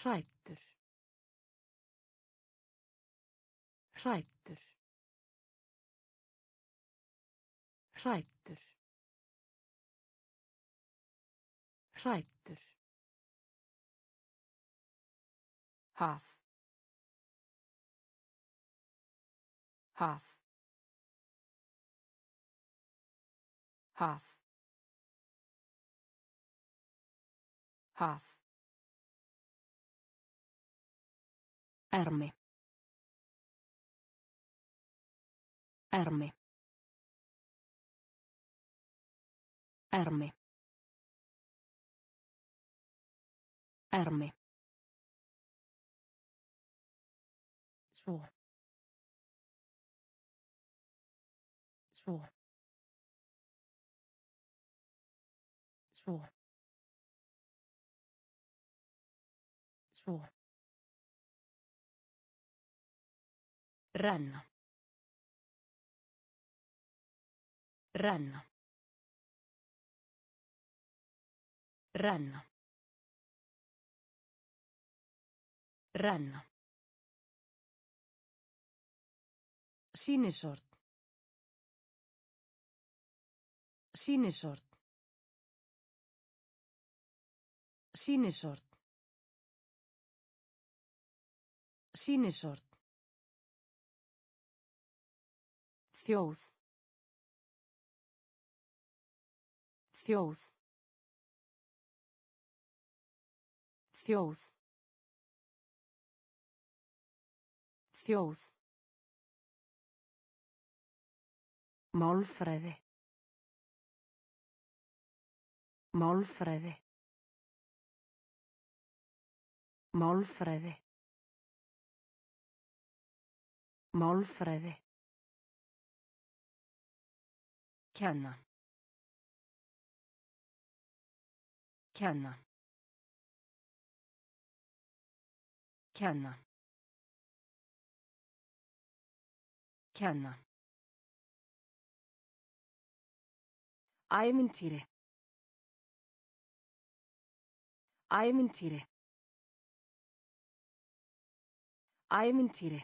hræddur hræddur hræddur hræddur haf haf haf haf ermi ermi ermi ermi svo svo svo svo renna renna renna renna sýnishorn sýnishorn sýnishorn sýnishorn þjóð þjóð þjóð þjóð málfræði málfræði málfræði málfræði kenna kenna kenna kenna ævintýri ævintýri ævintýri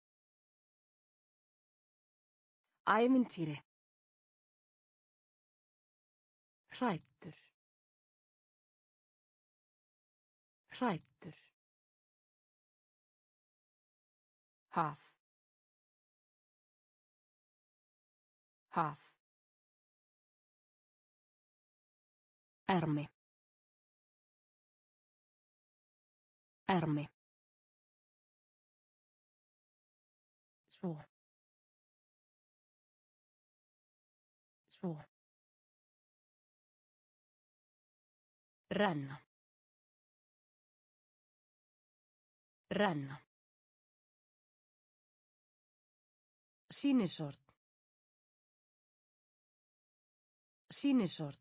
ævintýri hræddur hræddur haf haf ermi ermi svo svo renna renna sýnishorn sýnishorn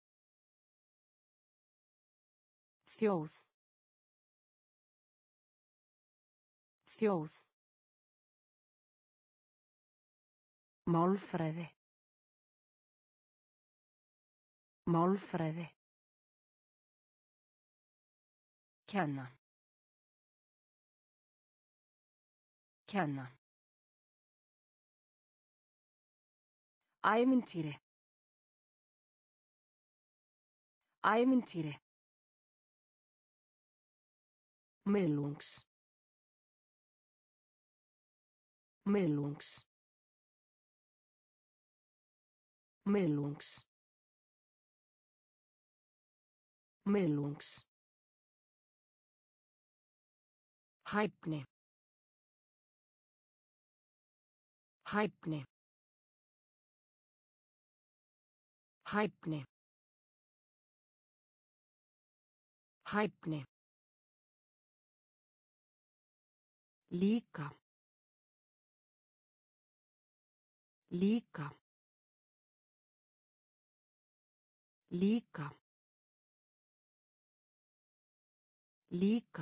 þjóð þjóð málfræði málfræði kenna kenna ævintýri ævintýri miðlungs miðlungs miðlungs miðlungs hæfni hæfni hæfni hæfni líka líka líka líka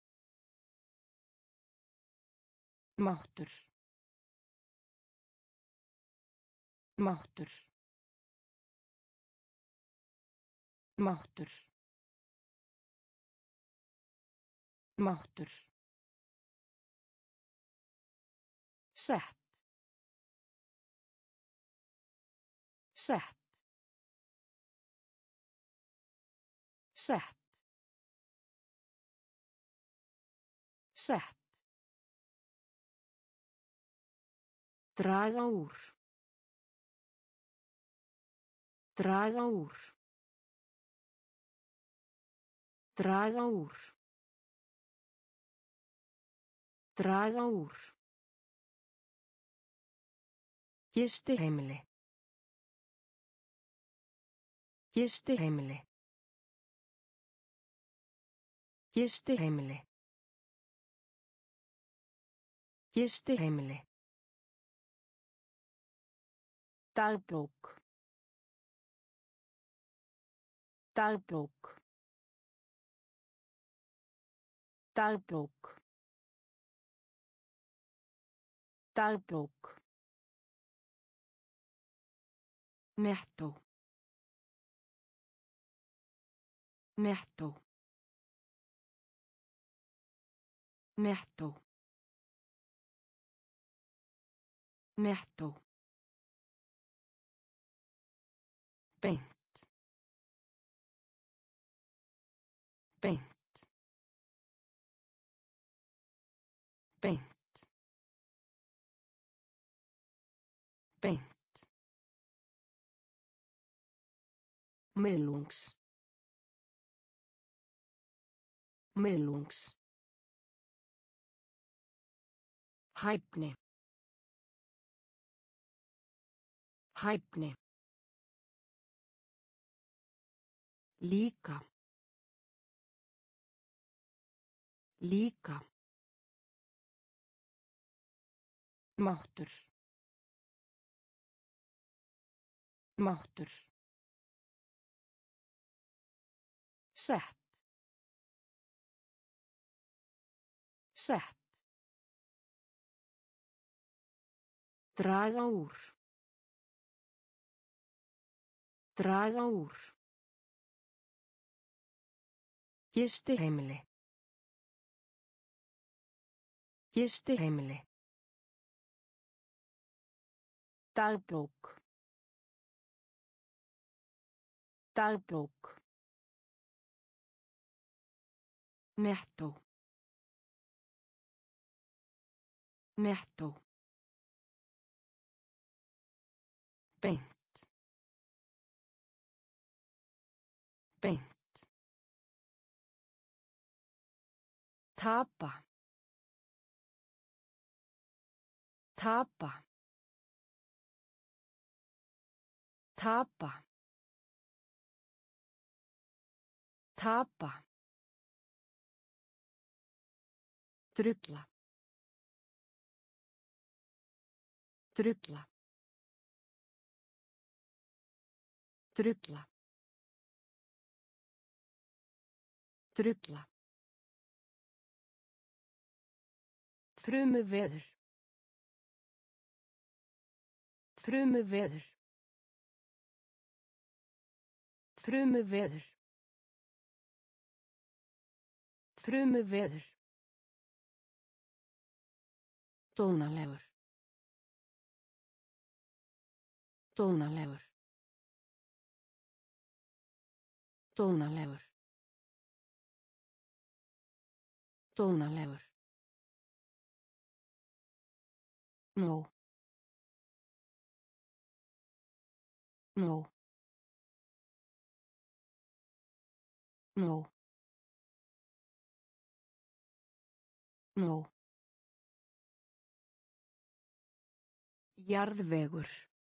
máttur máttur máttur Máttur. Sett. Sett. Sett. Sett. Draga úr. Draga úr. Draga úr. Draga úr. Gistiheimili. Gistiheimili. Gistiheimili. Gistiheimili. Dagbók. Dagbók. Dagbók. Dagbók. Nettó. Nettó. Nettó. Nettó. Beint. Beint. Beint. Beint. Miðlungs. Miðlungs. Hæfni. Hæfni. Líka. Líka. Máttur. Máttur. Sett. Sett. Draga úr. Draga úr. Gistiheimili. Gistiheimili. Dagbók. Dagbók. Nettó. Nettó. Beint. Beint. Tapa. Tapa. Tapa. Tapa. Trufla. Trufla. Trufla. Trufla. Frumuveður. Frumuveður. Frumuveður. Frumuveður. Dónalegur. Dónalegur. Dónalegur. Dónalegur. No. No. No. No. Jarðvegur.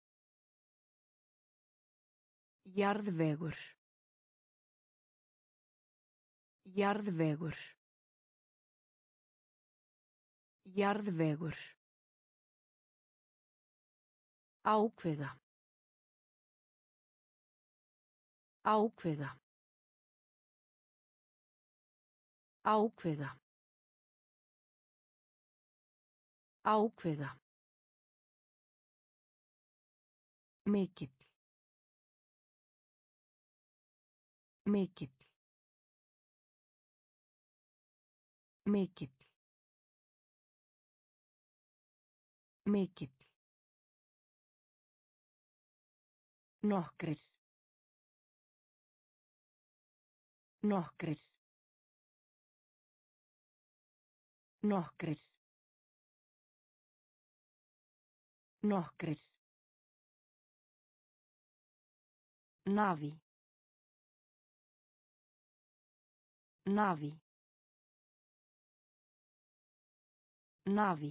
Jarðvegur. Jarðvegur. Jarðvegur. Ákveða. Ákveða. Ákveða. Ákveða. Mikill. Mikill. Mikill. Mikill. Nokkrir. Nokkrir. Nokkrir. Nokkrir. Navi. Navi. Navi.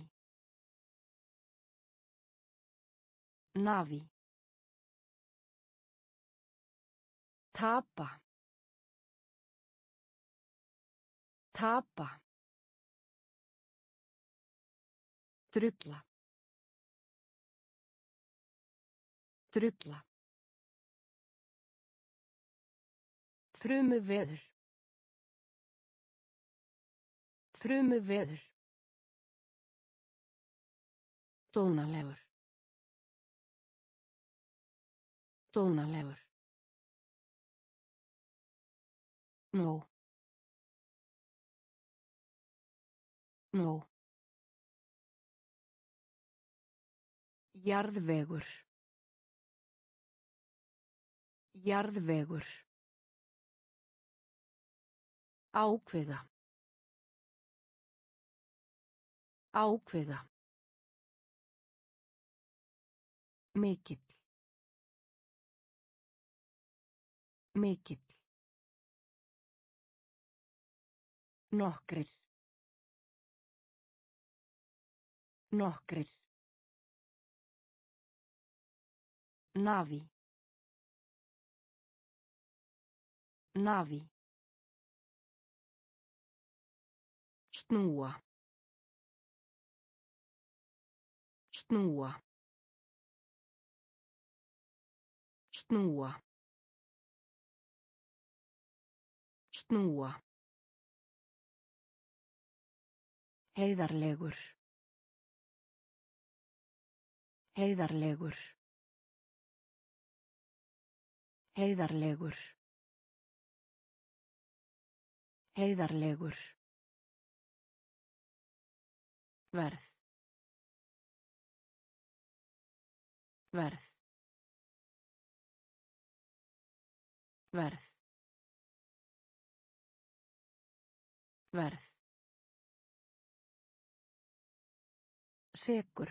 Navi. Tapa. Tapa. Drulla. Drulla. Þrumuveður. Þrumuveður. Dónalegur. Dónalegur. Nó. Nó. Jarðvegur. Jarðvegur. Ákveða. Ákveða. Mikill. Mikill. Nokkrir. Nokkrir. Navi. Navi. Snúa. Snúa. Snúa. Snúa. Heiðarlegur. Heiðarlegur. Heiðarlegur. Heiðarlegur. Verð. Verð. Verð. Verð. Sekur.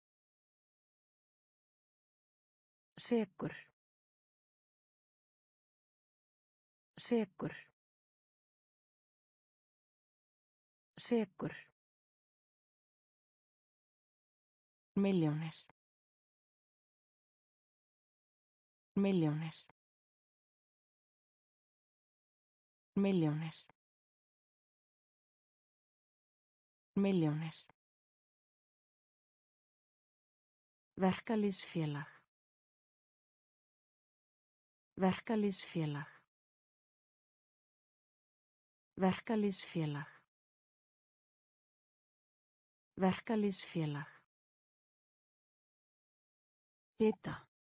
Sekur. Sekur. Sekur. Milljónir. Milljónir. Milljónir. Milljónir. Verkalýðsfélag. Verkalýðsfélag. Verkalýðsfélag. Verkalýðsfélag. Hita.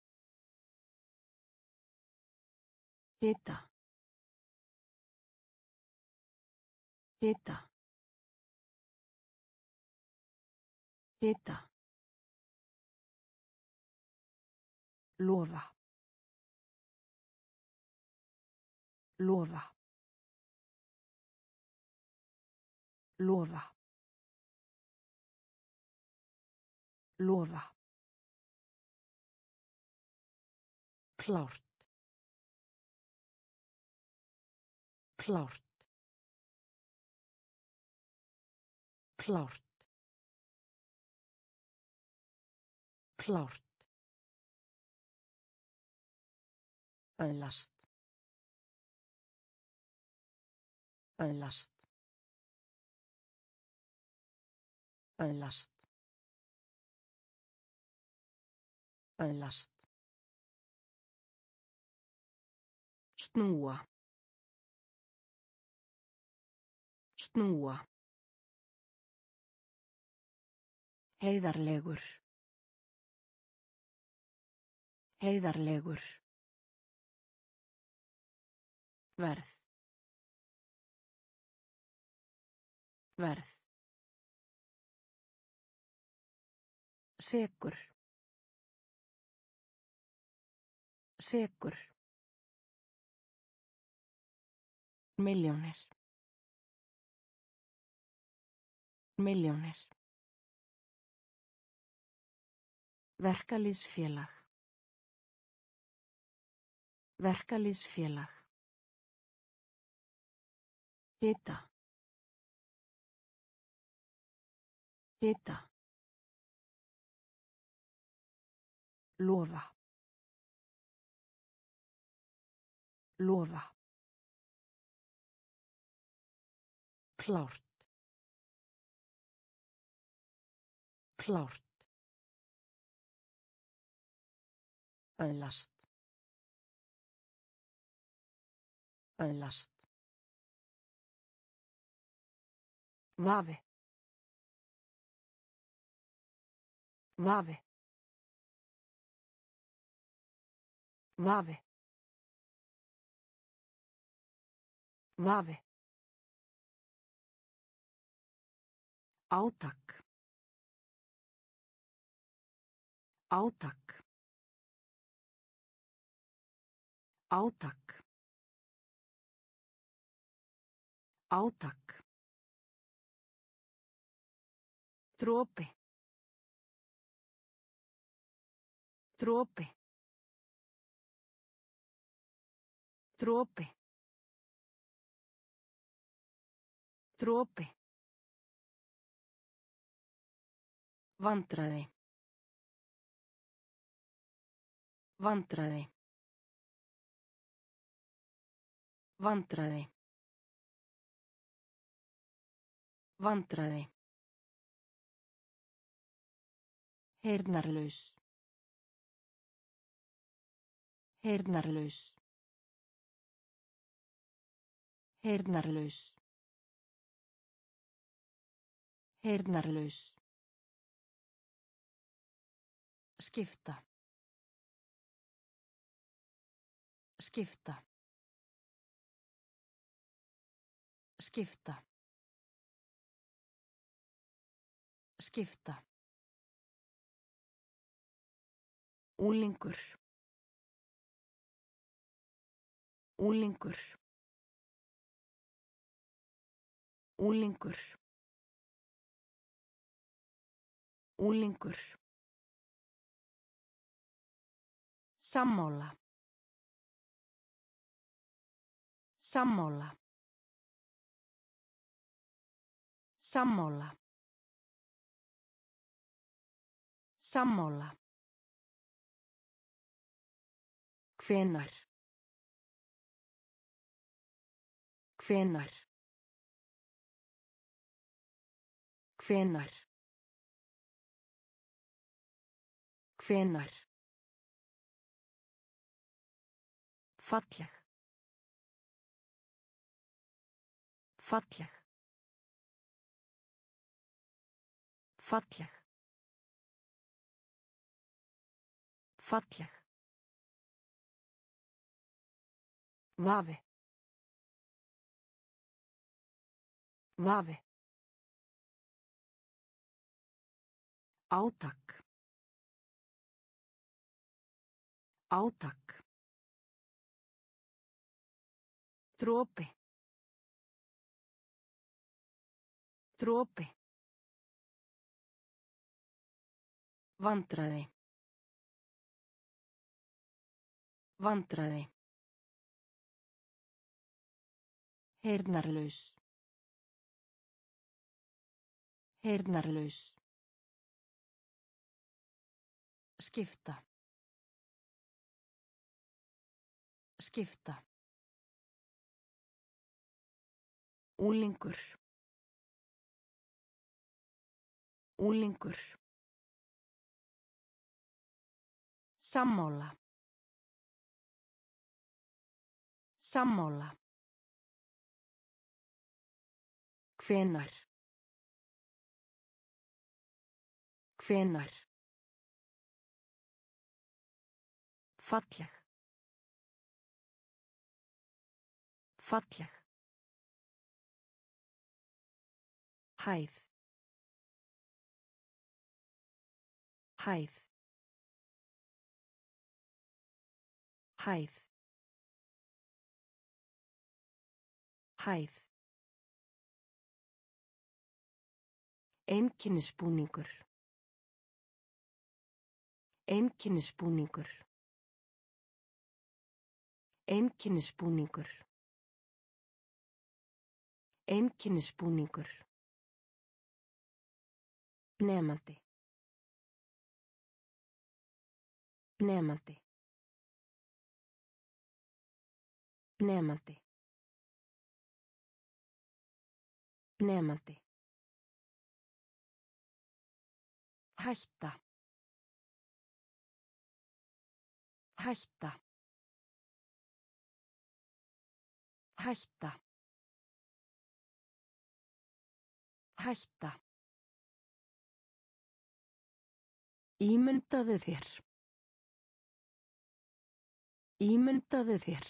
Hita. Hita. Hita. Lofa. Lofa. Lofa. Lofa. Klárt. Klárt. Klárt. Klárt. Öðlast. Öðlast. Öðlast. Öðlast. Snúa. Snúa. Heiðarlegur. Heiðarlegur. Verð. Verð. Sekur. Sekur. Milljónir. Milljónir. Verkalýðsfélag. Verkalýðsfélag. Hita. Hita. Lofa. Lofa. Klárt. Klárt. Öðlast. Öðlast. Vafi. Vafi. Vafi. Vafi. Átak. Átak. Átak. Átak. Dropi. Dropi. Dropi. Dropi. Vandræði. Vandræði. Vandræði. Vandræði. Heyrnarlaus. Heyrnarlaus. Heyrnarlaus. Heyrnarlaus. Skipta. Skipta. Skipta. Skipta. Unglingur. Unglingur. Unglingur. Unglingur. Sammála. Sammála. Sammála. Sammála. Hvenær. Hvenær. Hvenær. Hvenær. Falleg. Falleg. Falleg. Falleg. Vafi. Vafi. Átak. Átak. Dropi. Dropi. Vandræði. Vandræði. Heyrnarlaus. Heyrnarlaus. Skipta. Skipta. Unglingur. Unglingur. Sammála. Sammála. Hvenær. Hvenær. Falleg. Falleg. Hæð. Hæð. Hæð. Hæð. Einkennisbúningur. Einkennisbúningur. Einkennisbúningur. Einkennisbúningur. Nemandi. Nemandi. Nemandi. Nemandi. Hætta. Hætta. Hætta. Hætta. Ímyndaðu þér. Ímyndaðu þér.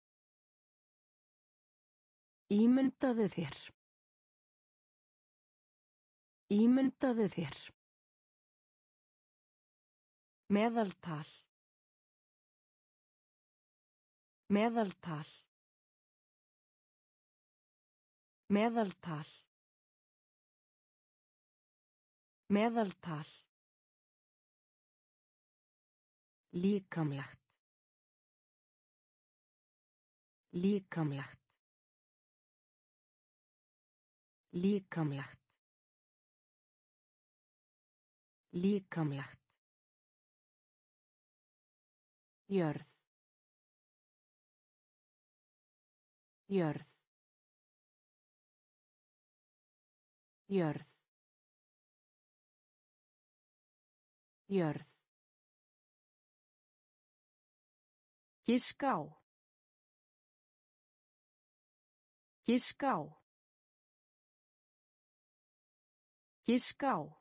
Ímyndaðu þér. Ímyndaðu þér. Meðaltal. Meðaltal. Meðaltal. Meðaltal. Líkamlegt. Líkamlegt. Líkamlegt. Líkamlegt. Jörð. Jörð. Jörð. Jörð. Giska á. Giska á. Giska á.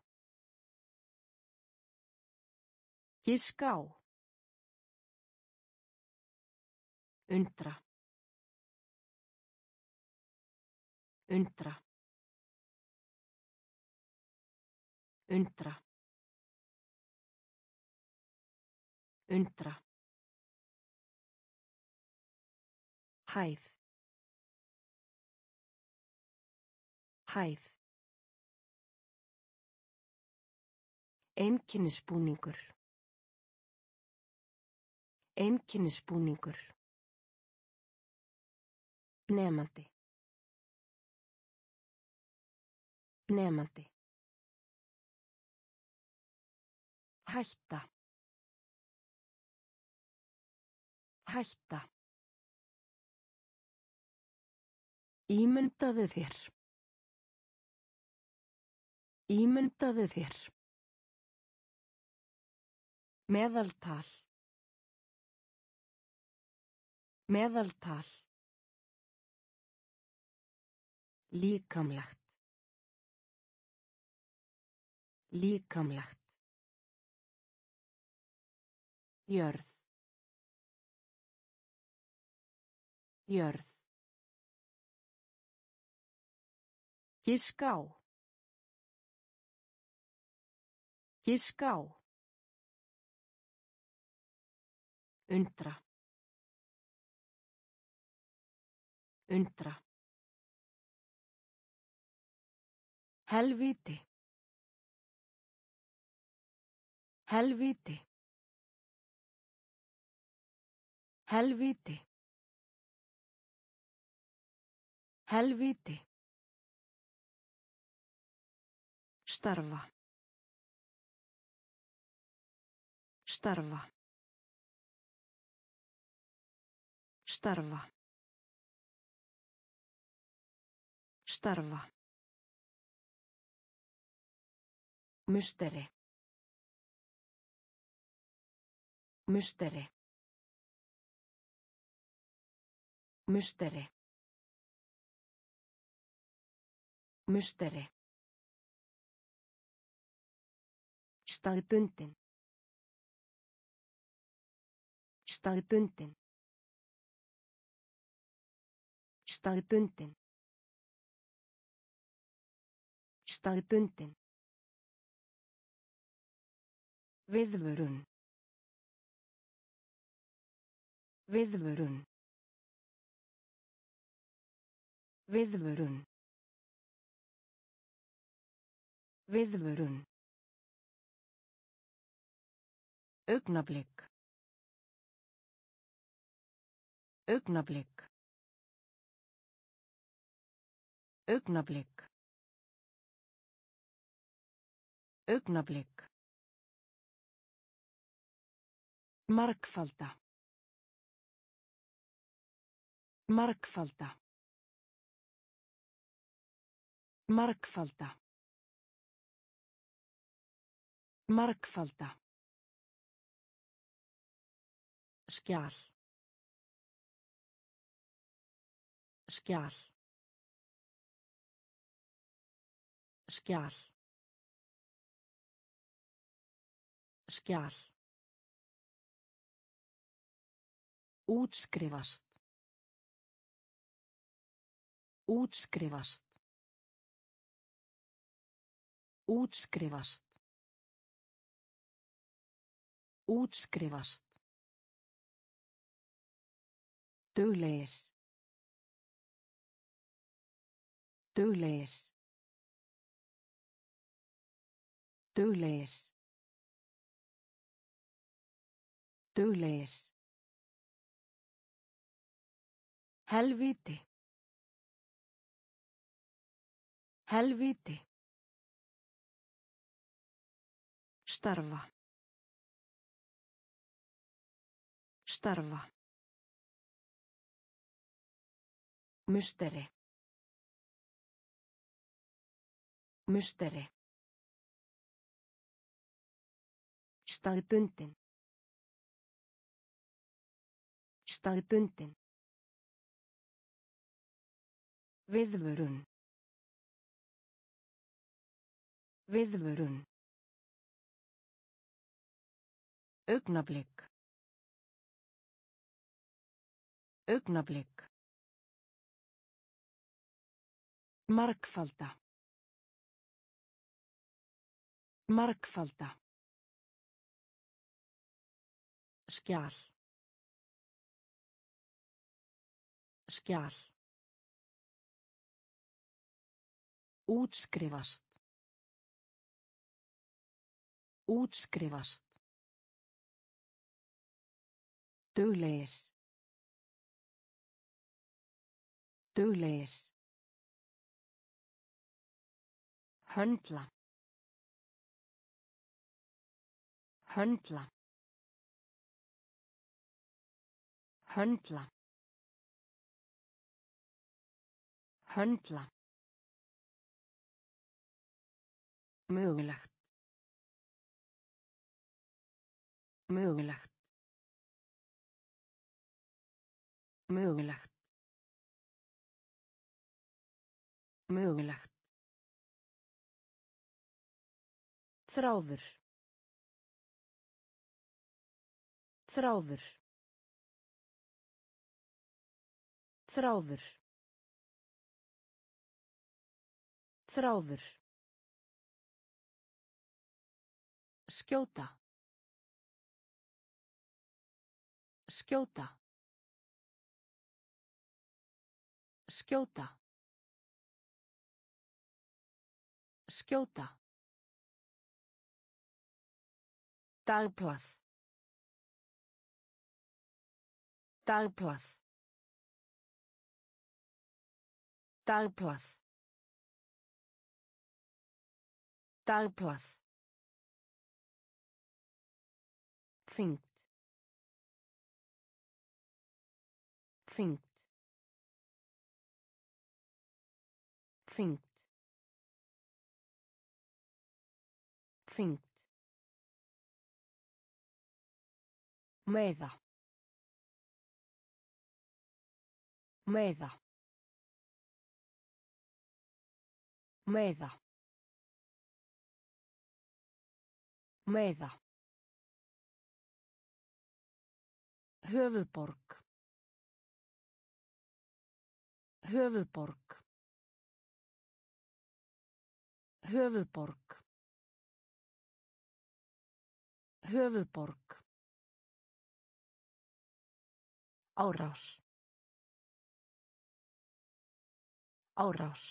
Giska á. Undra. Undra. Undra. Undra. Hæð. Hæð. Einkennisbúningur. Einkennisbúningur. Nemandi. Nemandi. Hætta. Hætta. Ímyndaðu þér. Ímyndaðu þér. Meðaltal. Meðaltal. Líkamlegt. Líkamlegt. Jörð. Jörð. Giska á. Giska á. Undra. Undra. Helvíti. Helvíti. Helvíti. Helvíti. Starfa. Starfa. Starfa. Starfa. Musteri. Musteri. Musteri. Musteri. Staðbundin. Staðbundin. Staðbundin. Staðbundin. Viðvörun. Viðvörun. Viðvörun. Viðvörun. Augnablik. Augnablik. Augnablik. Augnablik. Margfalda. Margfalda. Margfalda. Margfalda. Skjal. Skjal. Skjal. Skjal. Útskrifast. Útskrifast. Útskrifast. Útskrifast. Duglegir. Duglegir. Duglegir. Duglegir. Helvíti. Helvíti. Starfa. Starfa. Musteri. Musteri. Staðbundin. Staðbundin. Viðvörun. Viðvörun. Augnablik. Augnablik. Margfalda. Margfalda. Skjal. Skjal. Útskrifast. Útskrifast. Duglegir. Duglegir. Höndla. Höndla. Höndla. Höndla. Mögulegt. Mögulegt. Mögulegt. Mögulegt. Þráður. Þráður. Þráður. Þráður. Skjóta. Skjóta. Skjóta. Skjóta. Dagblað. Dagblað. Dagblað. Dagblað. Þyngd. Þyngd. Þyngd. Þyngd. Meiða. Meiða. Meiða. Meiða. Höfuðborg. Höfuðborg. Höfuðborg. Höfuðborg. Árás. Árás.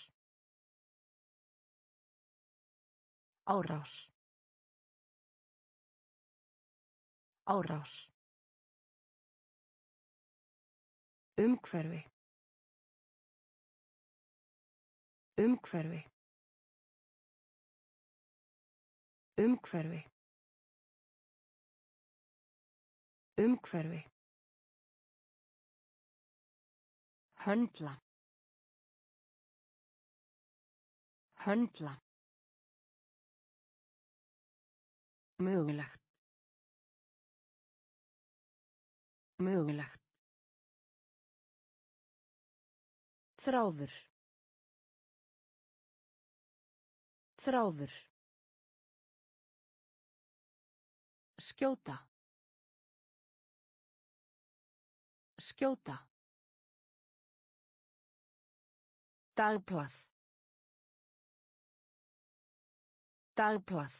Árás. Árás. Umhverfi. Umhverfi. Umhverfi. Umhverfi. Höndla. Höndla. Mögulegt. Mögulegt. Þráður. Þráður. Skjóta. Skjóta. Dagblað. Dagblað.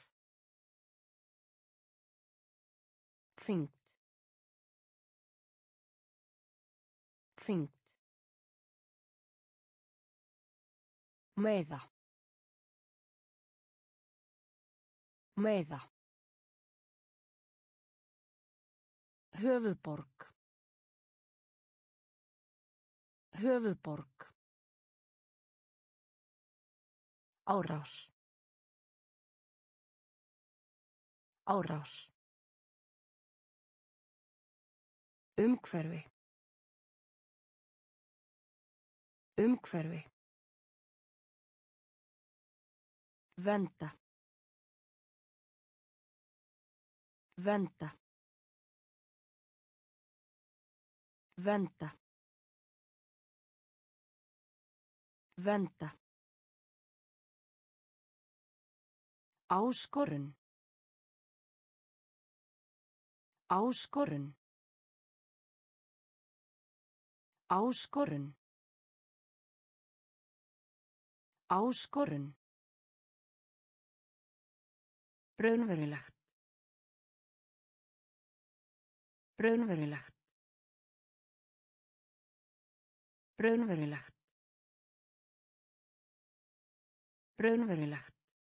Þyngd. Þyngd. Meiða. Meiða. Höfuðborg. Höfuðborg. Árás. Árás. Umhverfi. Umhverfi. Venda. Venda. Venda. Venda. Áskorun. Áskorun. Áskorun. Áskorun. Raunverulegt. Raunverulegt. Raunverulegt. Raunverulegt.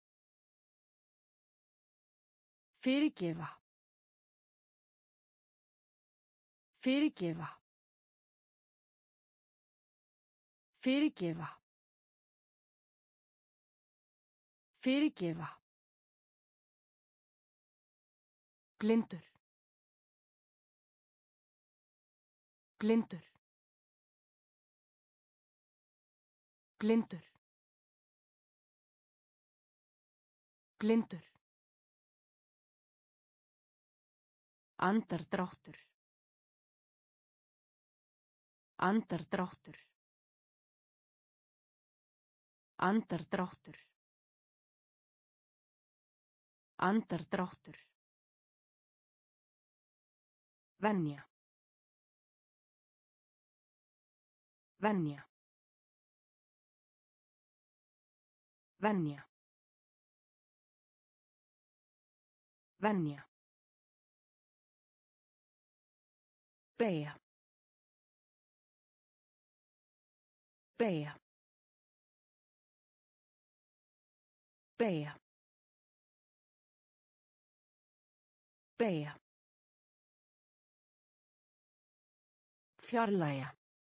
Fyrirgefa. Fyrirgefa. Fyrirgefa. Fyrirgefa. Blindur. Blindur. Blindur. Blindur. Andardráttur. Andardráttur. Andardráttur. Andardráttur. Venja. Venja. Venja. Venja. Beygja. Beygja. Beygja. Beygja. Fjarlægja.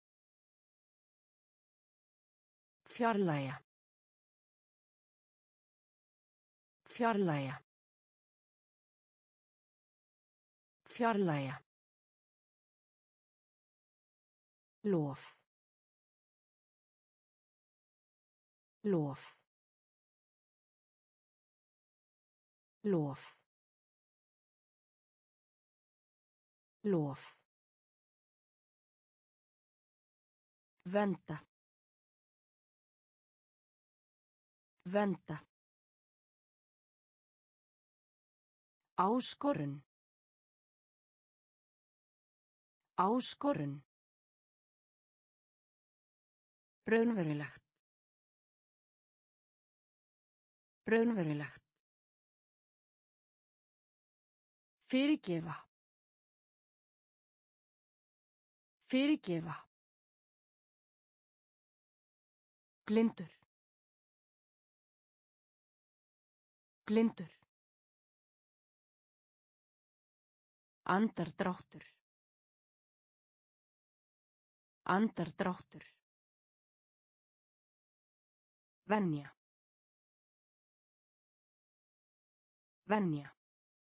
Fjarlægja. Fjarlægja. Fjarlægja. Lof. Lof. Lof. Lof. Venda. Venda. Áskorun. Áskorun. Raunverulegt. Raunverulegt. Fyrirgefa. Fyrirgefa. Blindur. Blindur. Andardráttur. Andardráttur. Venja. Venja.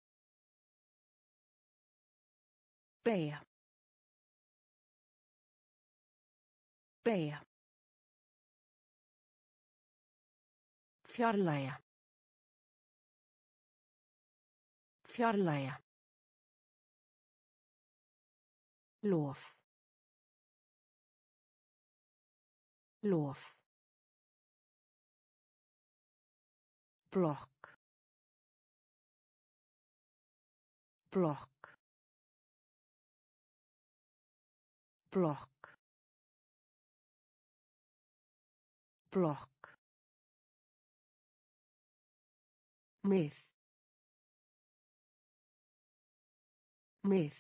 Beygja. Beygja. Fjarlægja. Fjarlægja. Lof. Lof. Blokk. Blokk. Blokk. Blokk. Mið. Mið.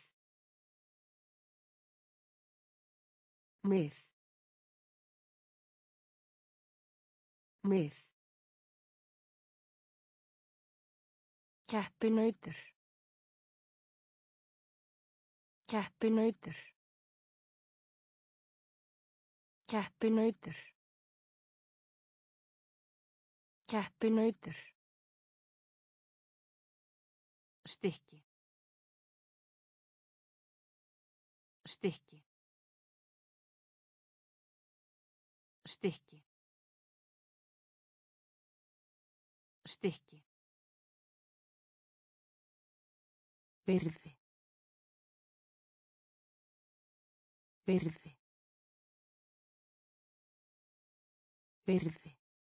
Mið. Mið. Keppinautur. Keppinautur. Keppinautur. Keppinautur. Stykki. Stykki. Stykki. Stykki. Virði. Virði. Virði.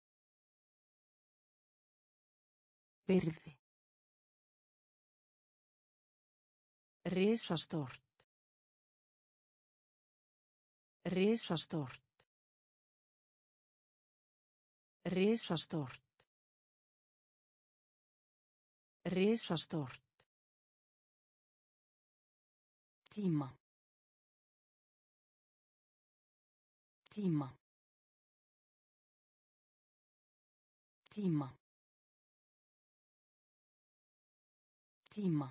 Virði. Risastórt. Risastórt. Risastórt. Risastórt. Tíma. Tíma. Tíma. Tíma.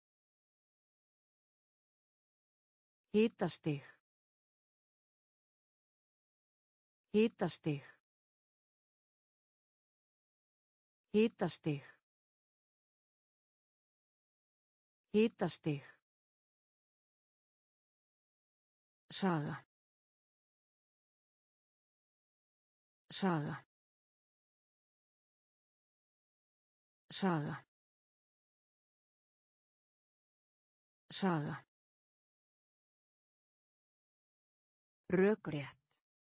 Hitastig. Hitastig. Hitastig. Hitastig. Saga. Saga. Saga. Saga. Rökrétt.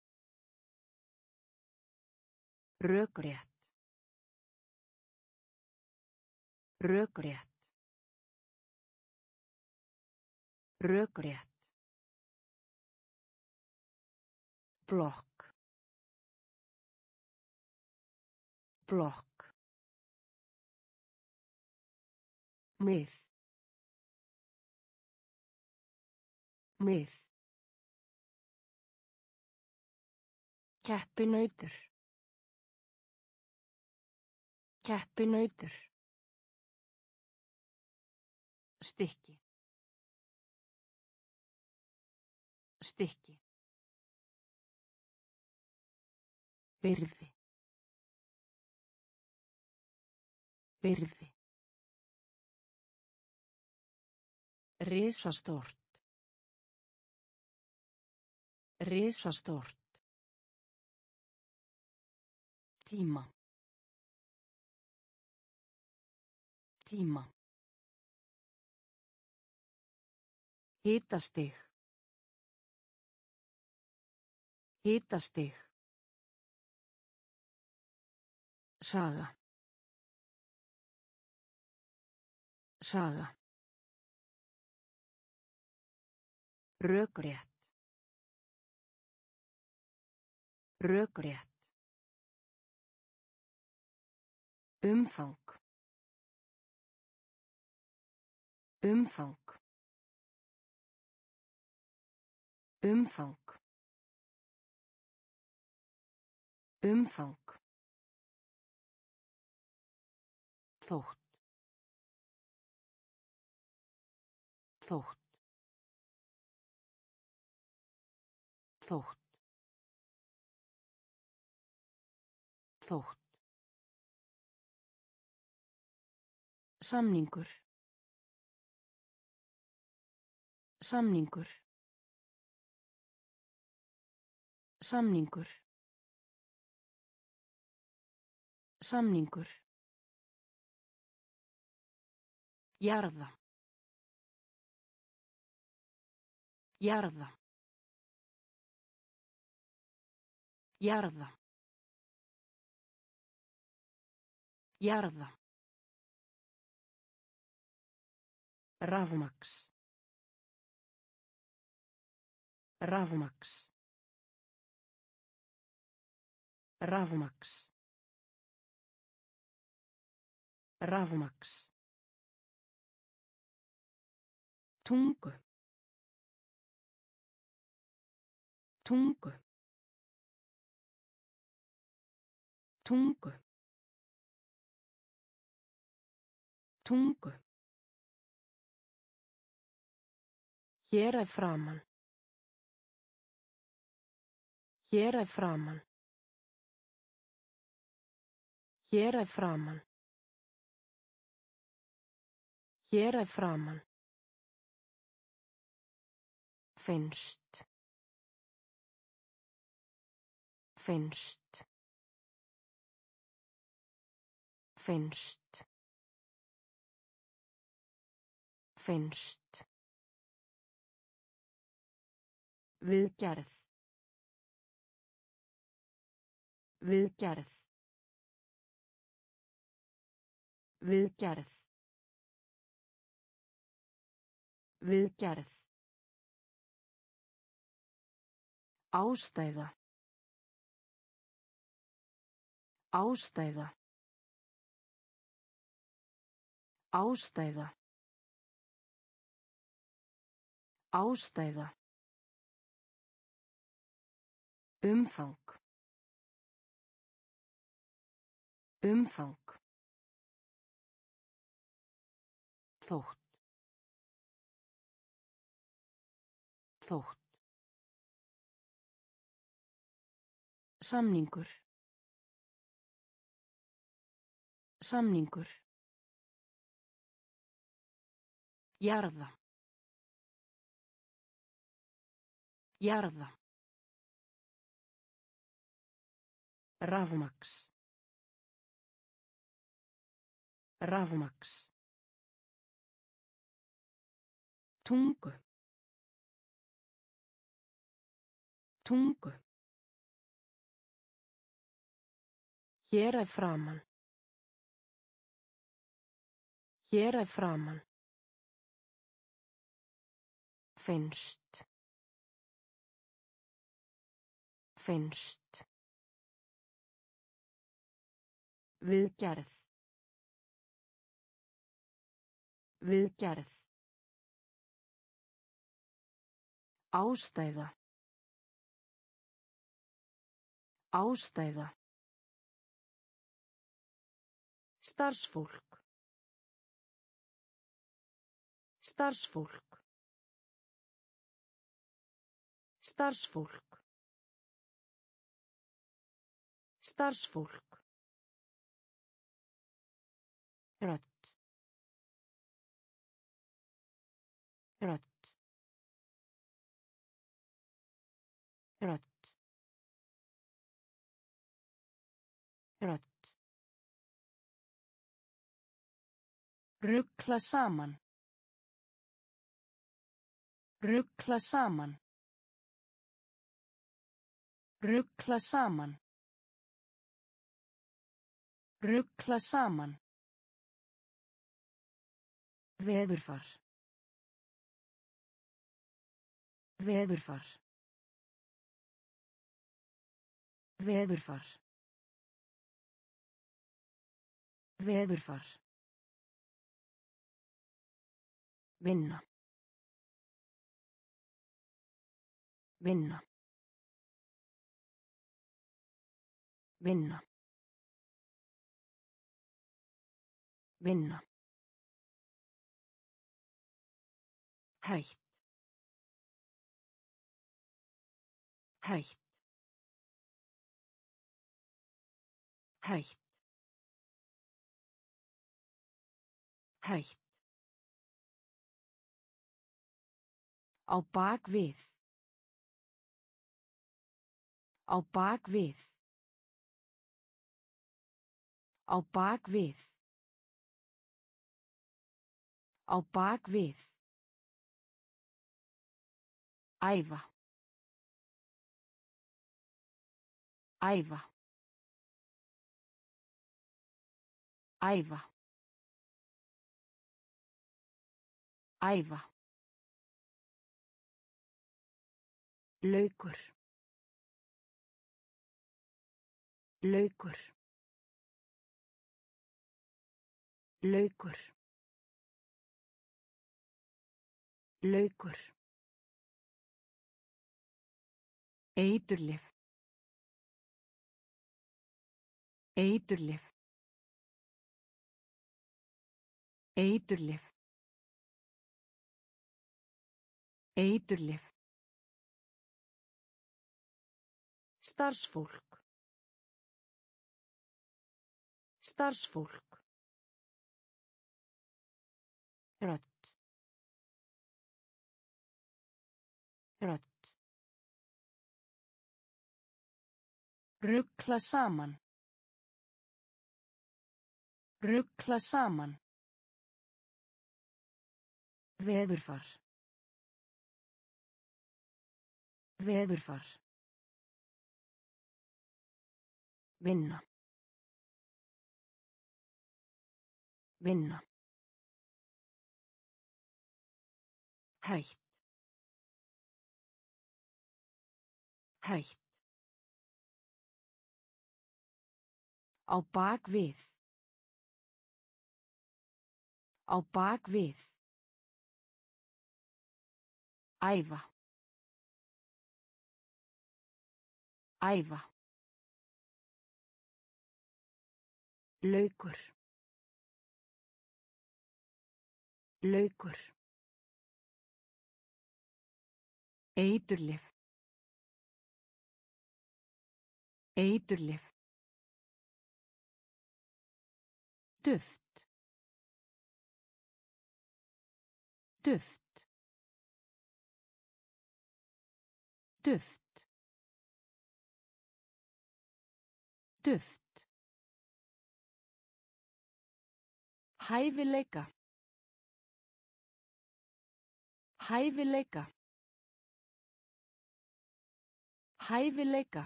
Rökrétt. Rökrétt. Rökrétt. Blokk. Blokk. Mið. Mið. Keppinautur. Keppinautur. Stykki. Stykki. Virði. Virði. Risastórt. Risastórt. Tíma. Tíma. Hitastig. Hitastig. Saga. Saga. Rökrétt. Rökrétt. Umfang. Umfang. Umfang. Umfang. Þótt. Þótt. Þótt. Þótt. Samningur. Samningur. Samningur. Samningur. Jarða. Jarða. Jarða. Jarða. Rafmaks. Rafmaks. Rafmaks. Rafmaks. Tungu. Tungu. Tungu. Tungu. Hér að framan. Hér að framan. Hér að framan. Hér að framan. Finnst. Finnst. Finnst. Finnst. Viðgerð. Viðgerð. Viðgerð. Viðgerð. Ástæða. Ástæða. Ástæða. Ástæða. Umfang. Umfang. Þótt. Þótt. Samningur. Samningur. Jarða. Jarða. Rafmaks. Rafmaks. Tungu. Tungu. Hér að framan. Hér að framan. Finnst. Finnst. Viðgerð. Viðgerð. Ástæða. Ástæða. Starfsfólk. Starfsfólk. Starfsfólk. Starfsfólk. Rödd. Rödd. Rödd. Rödd. Rugla saman. Rugla saman. Rugla saman. Rugla saman. Veðurfar. Veðurfar. Veðurfar. Veðurfar. Vinna. Vinna. Vinna. Vinna. Hætt. Hætt. Hætt. Hætt. Á bak við. Á bak við. Á bak við. Á bak við. Æfa. Æfa. Æfa. Æfa. Laukur. Laukur. Laukur. Laukur. Eiturlyf. Eiturlyf. Eiturlyf. Eiturlyf. Starfsfólk. Starfsfólk. Rödd. Rödd. Rugla saman. Rugla saman. Veðurfar. Veðurfar. Vinna. Vinna. Hætt. Hætt. Á bak við. Á bak við. Æfa. Æfa. Laukur. Laukur. Eiturlyf. Eiturlyf. Duft. Duft. Duft. Duft. Hæfileika. Hæfileika. Hæfileika.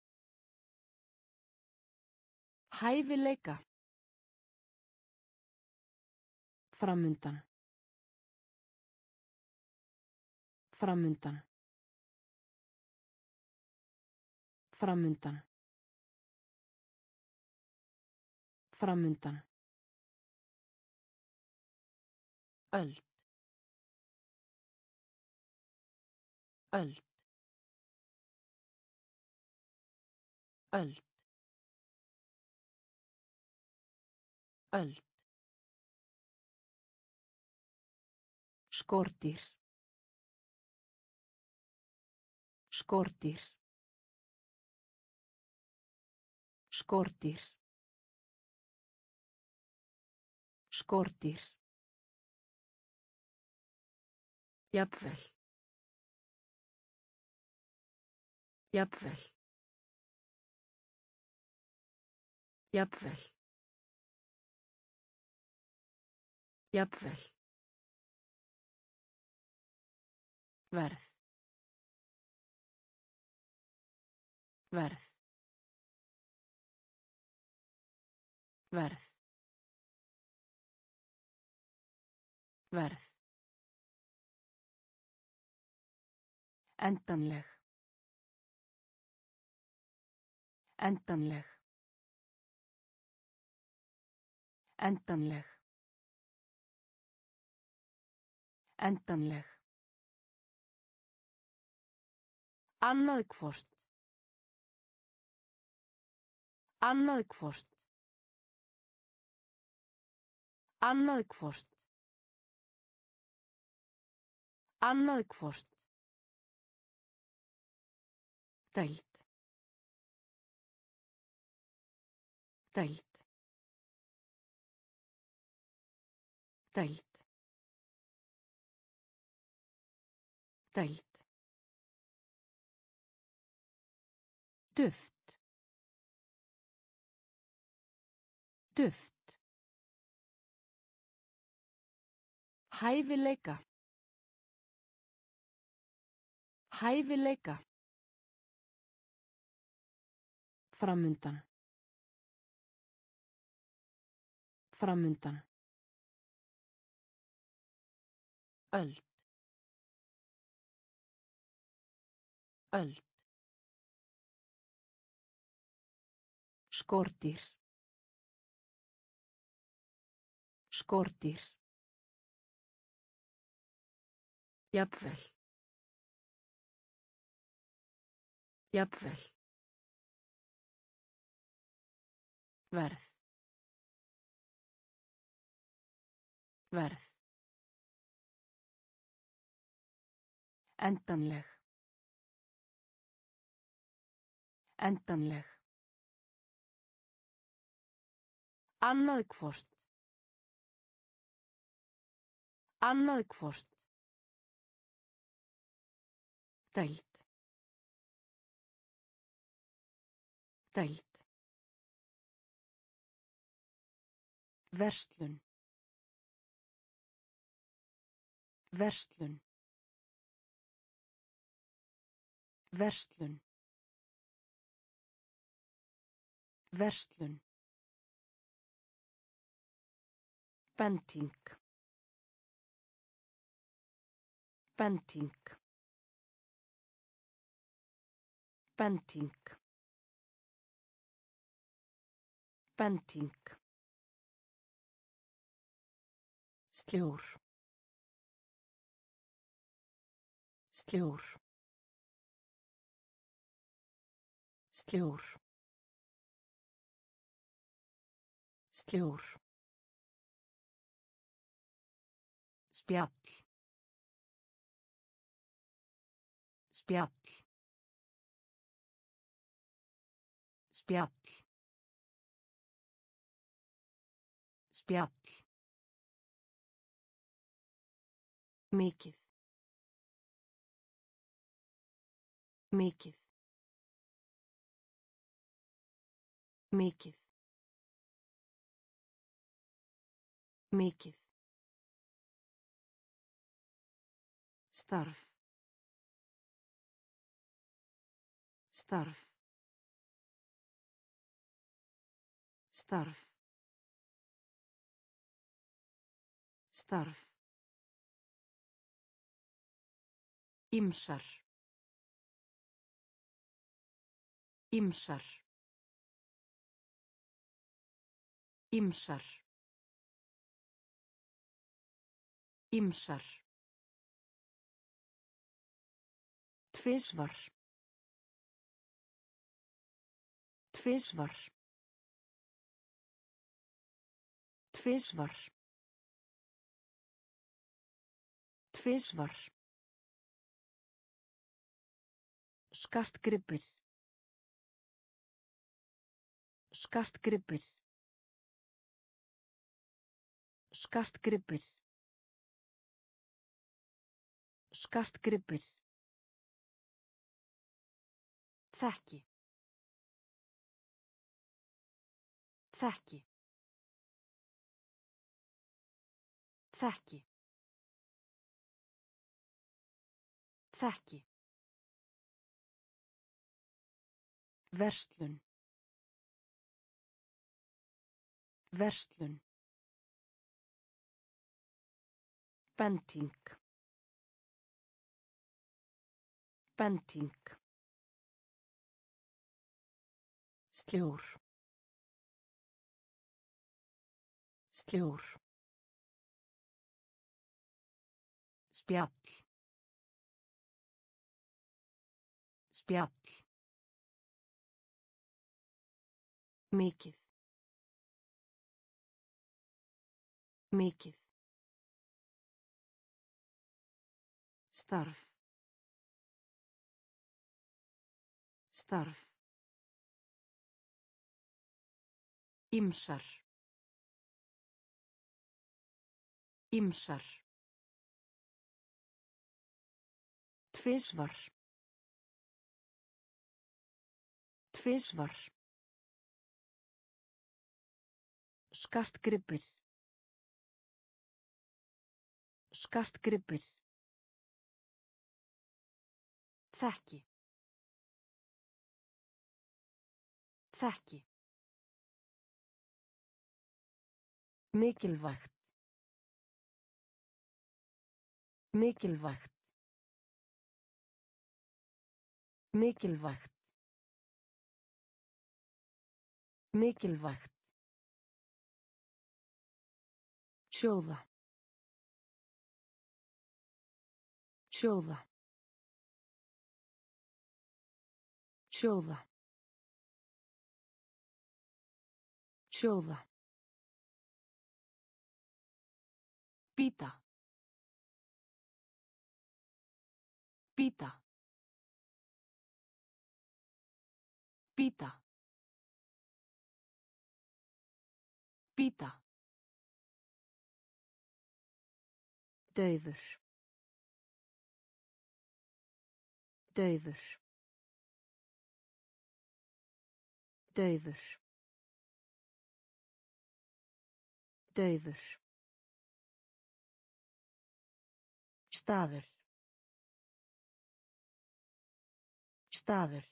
Hæfileika. Framundan. Framundan. Framundan. Framundan. Öld. Öld. Öld. Öld. Skordýr. Skordýr. Skordýr. Skordýr. Jafnvel. Jafnvel. Jafnvel. Jafnvel. Verð. Verð. Verð. Verð. Endanleg. Endanleg. Endanleg. Endanleg. Annað hvort. Annað hvort. Annað hvort. Annað hvort. Deild. Deild. Deild. Deild. Duft. Duft. Hæfileika. Hæfileika. Framundan. Framundan. Öld. Öld. Skordýr. Skordýr. Jafnvel. Jafnvel. Verð. Verð. Endanleg. Endanleg. Annað hvort. Annað hvort. Deild. Deild. Verslun. Verslun. Verslun. Verslun. Bending. Bending. Bending. Bending. Sljór. Sljór. Sljór. Sljór. Spjall. Spjall. Spjall. Spjall. Mikið. Mikið. Mikið. Mikið. Starf. Starf. Starf. Starf. Ýmsar. Ýmsar. Ýmsar. Ýmsar. Tvisvar. Tvisvar. Tvisvar. Tvisvar. Skartgripir. Skartgripir. Skartgripir. Skartgripir. Þekki. Þekki. Þekki. Þekki. Verslun. Verslun. Bending. Bending. Sljór. Sljór. Spjall. Spjall. Mikið. Mikið. Starf. Starf. Ýmsar. Ýmsar. Tvisvar. Tvisvar. Skartgripur. Skartgripur. Þekki. Þekki. Mikilvægt. Mikilvægt. Mikilvægt. Mikilvægt. Sjóða. Sjóða. Sjóða. Sjóða. Pita. Pita. Pita. Pita. Dauður. Dauður. Dauður. Dauður. Staður. Staður.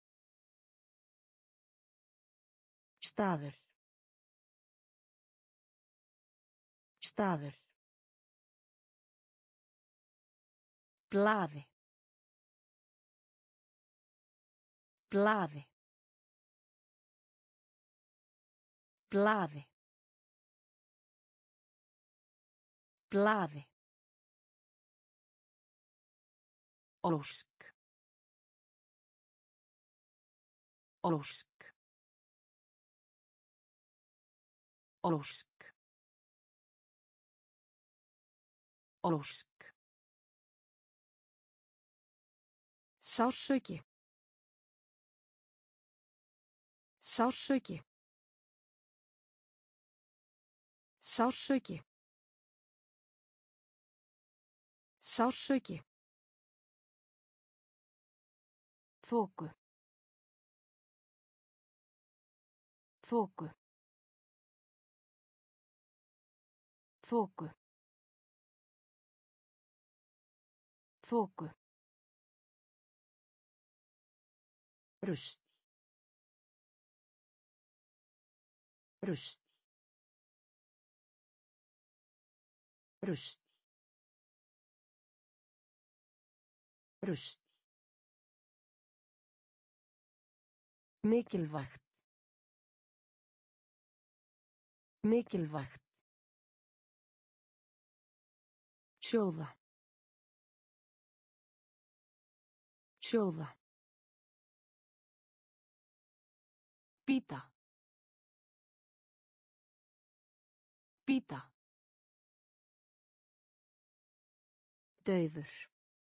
Staður. Staður. Blaði. Blaði. Blaði. Blaði. Ósk. Ósk. Ósk. Ósk. Sársauki. Sársauki. Sársauki. Sársauki. Þoku. Þoku. Þoku. Þoku. Rusl. Rusl. Rusl. Rusl. Mikilvægt. Mikilvægt. Sjóða. Sjóða. Pita. Pita. Dauður.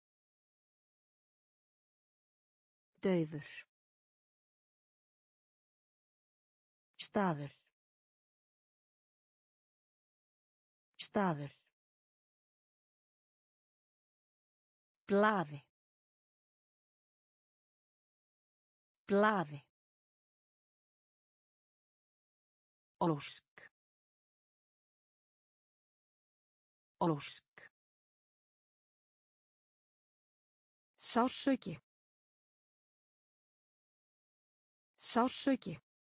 Dauður. Staður. Staður. Blaði. Blaði. Ósk. Ósk. Sársauki. Sársauki.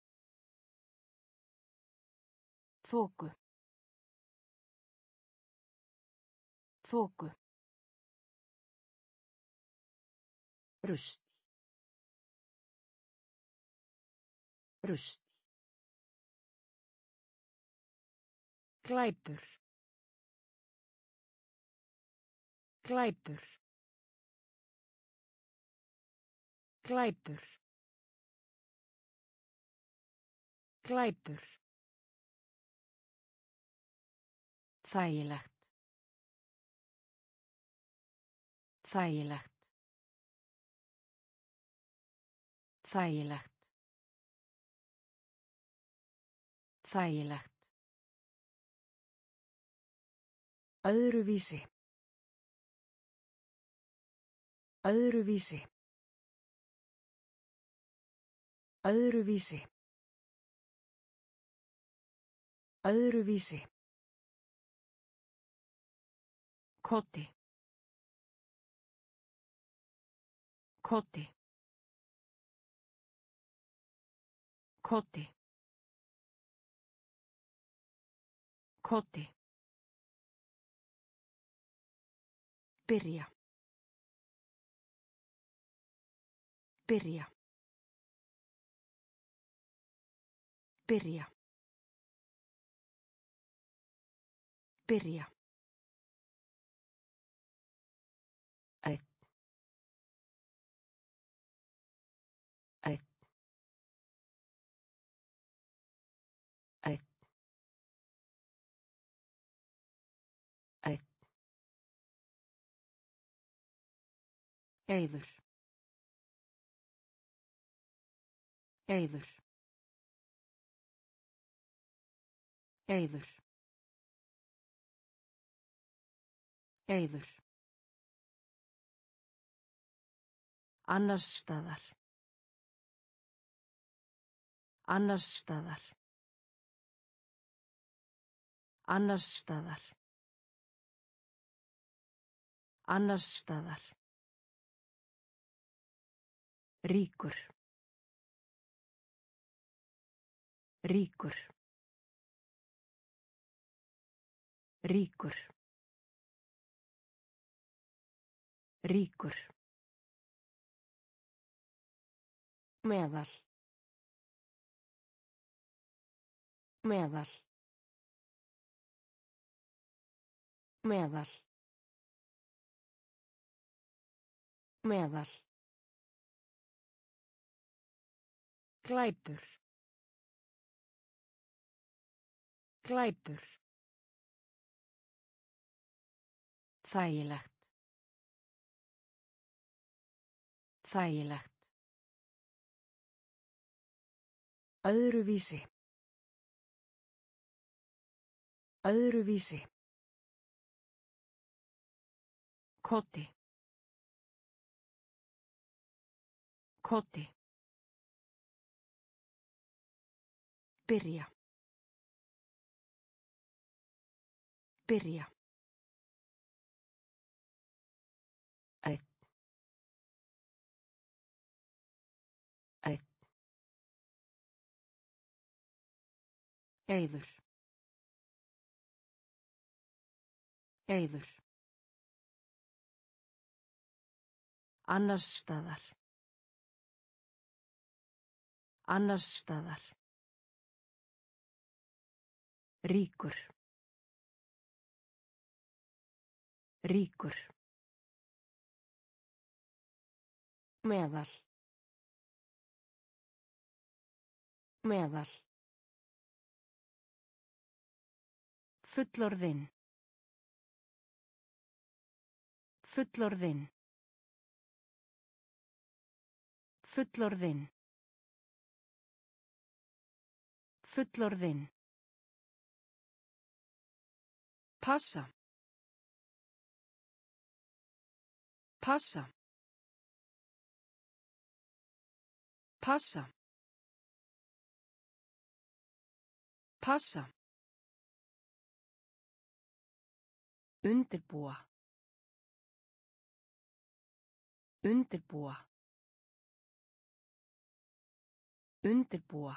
Þoku. Þoku. Rusl. Rusl. Glæpur. Glæpur. Glæpur. Glæpur. Þægilegt. Þægilegt. Þægilegt. Þægilegt. Öðruvísi. Öðruvísi. Öðruvísi. Öðruvísi. Koddi. Koddi. Koddi. Koddi. Byrja. Byrja. Byrja. Byrja. Einn. Einn. Einn. Einn. Eiður. Eiður. Eiður. Eiður. Annars staðar. Annars staðar. Annars staðar. Annars staðar. Ríkur. Ríkur. Ríkur. Ríkur. Meðal. Meðal. Meðal. Meðal. Glæpur. Glæpur. Þægilegt. Þægilegt. Öðruvísi. Öðruvísi. Koddi. Koddi. Byrja. Byrja. Einn. Einn. Eiður. Eiður. Annars staðar. Annars staðar. Ríkur. Ríkur. Meðal. Meðal. Fullorðinn. Fullorðinn. Fullorðinn. Fullorðinn. Passa. Passa. Passa. Passa. Undirbúa. Undirbúa. Undirbúa.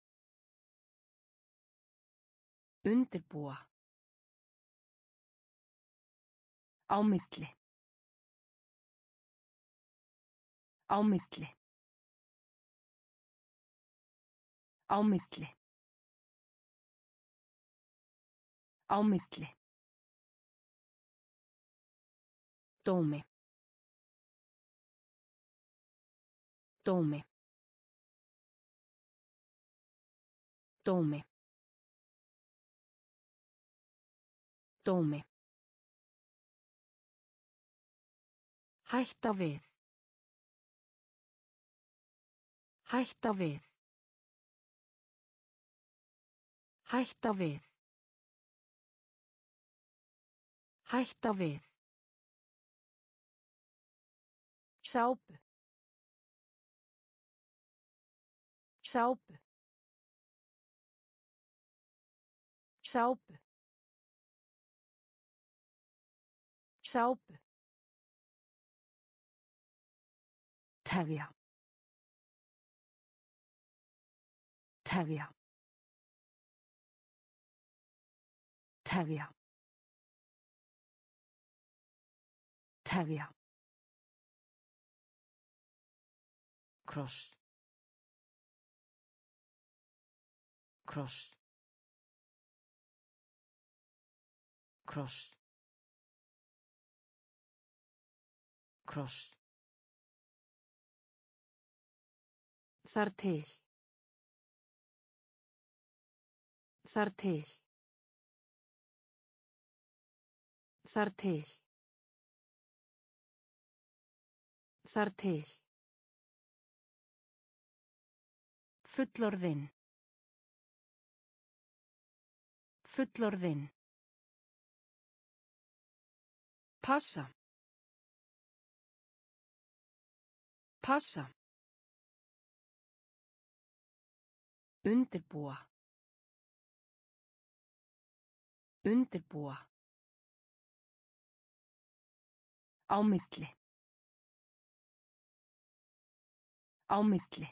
Undirbúa. Á milli. Á milli. Á milli. Á milli. Dómi. Dómi. Dómi. Dómi. Hætta við. Hætta við. Hætta við. Hætta við. Sápu. Sápu. Sápu. Sápu. Tefja. Tefja. Tefja. Tefja. Kross. Kross. Kross. Kross. Þar til. Þar til. Þar til. Þar til. Fullorðinn. Fullorðinn. Passa. Passa. Undirbúa. Undirbúa. Á milli. Á milli.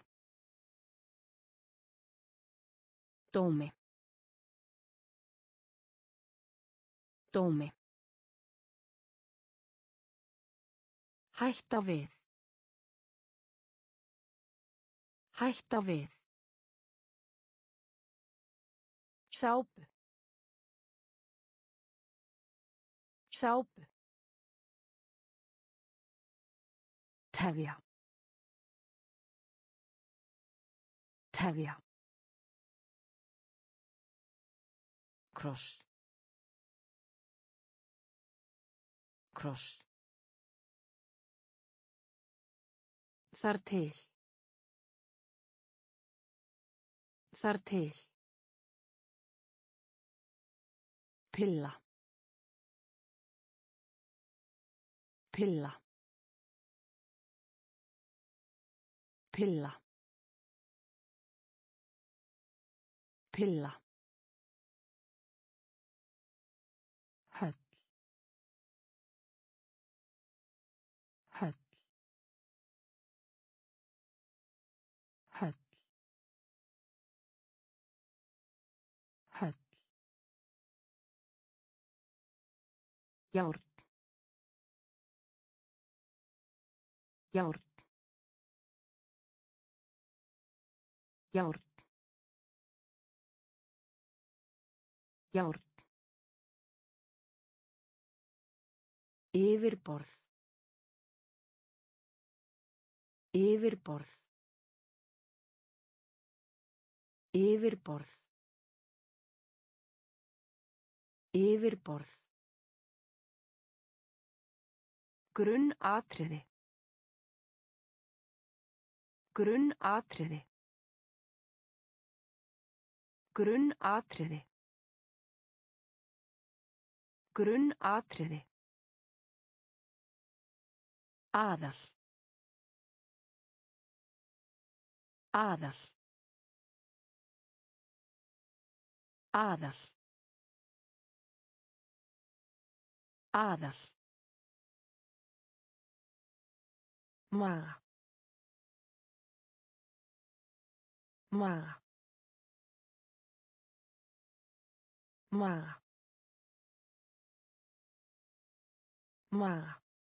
Dómi. Dómi. Hætta við. Hætta við. Sápu. Sápu. Tefja. Tefja. Kross. Kross. Þar til. Þar til. Pilla. Pilla. Pilla. Pilla. Höll. Höll. Höll. Höll. Járn. Járn. Járn. Járn. Yfirborð. Yfirborð. Yfirborð. Yfirborð. Grunnatriði. Grunnatriði. Grunnatriði. Grunnatriði. Aðal. Aðal. Aðal. Aðal. Maga. Maga. Maga. Maga.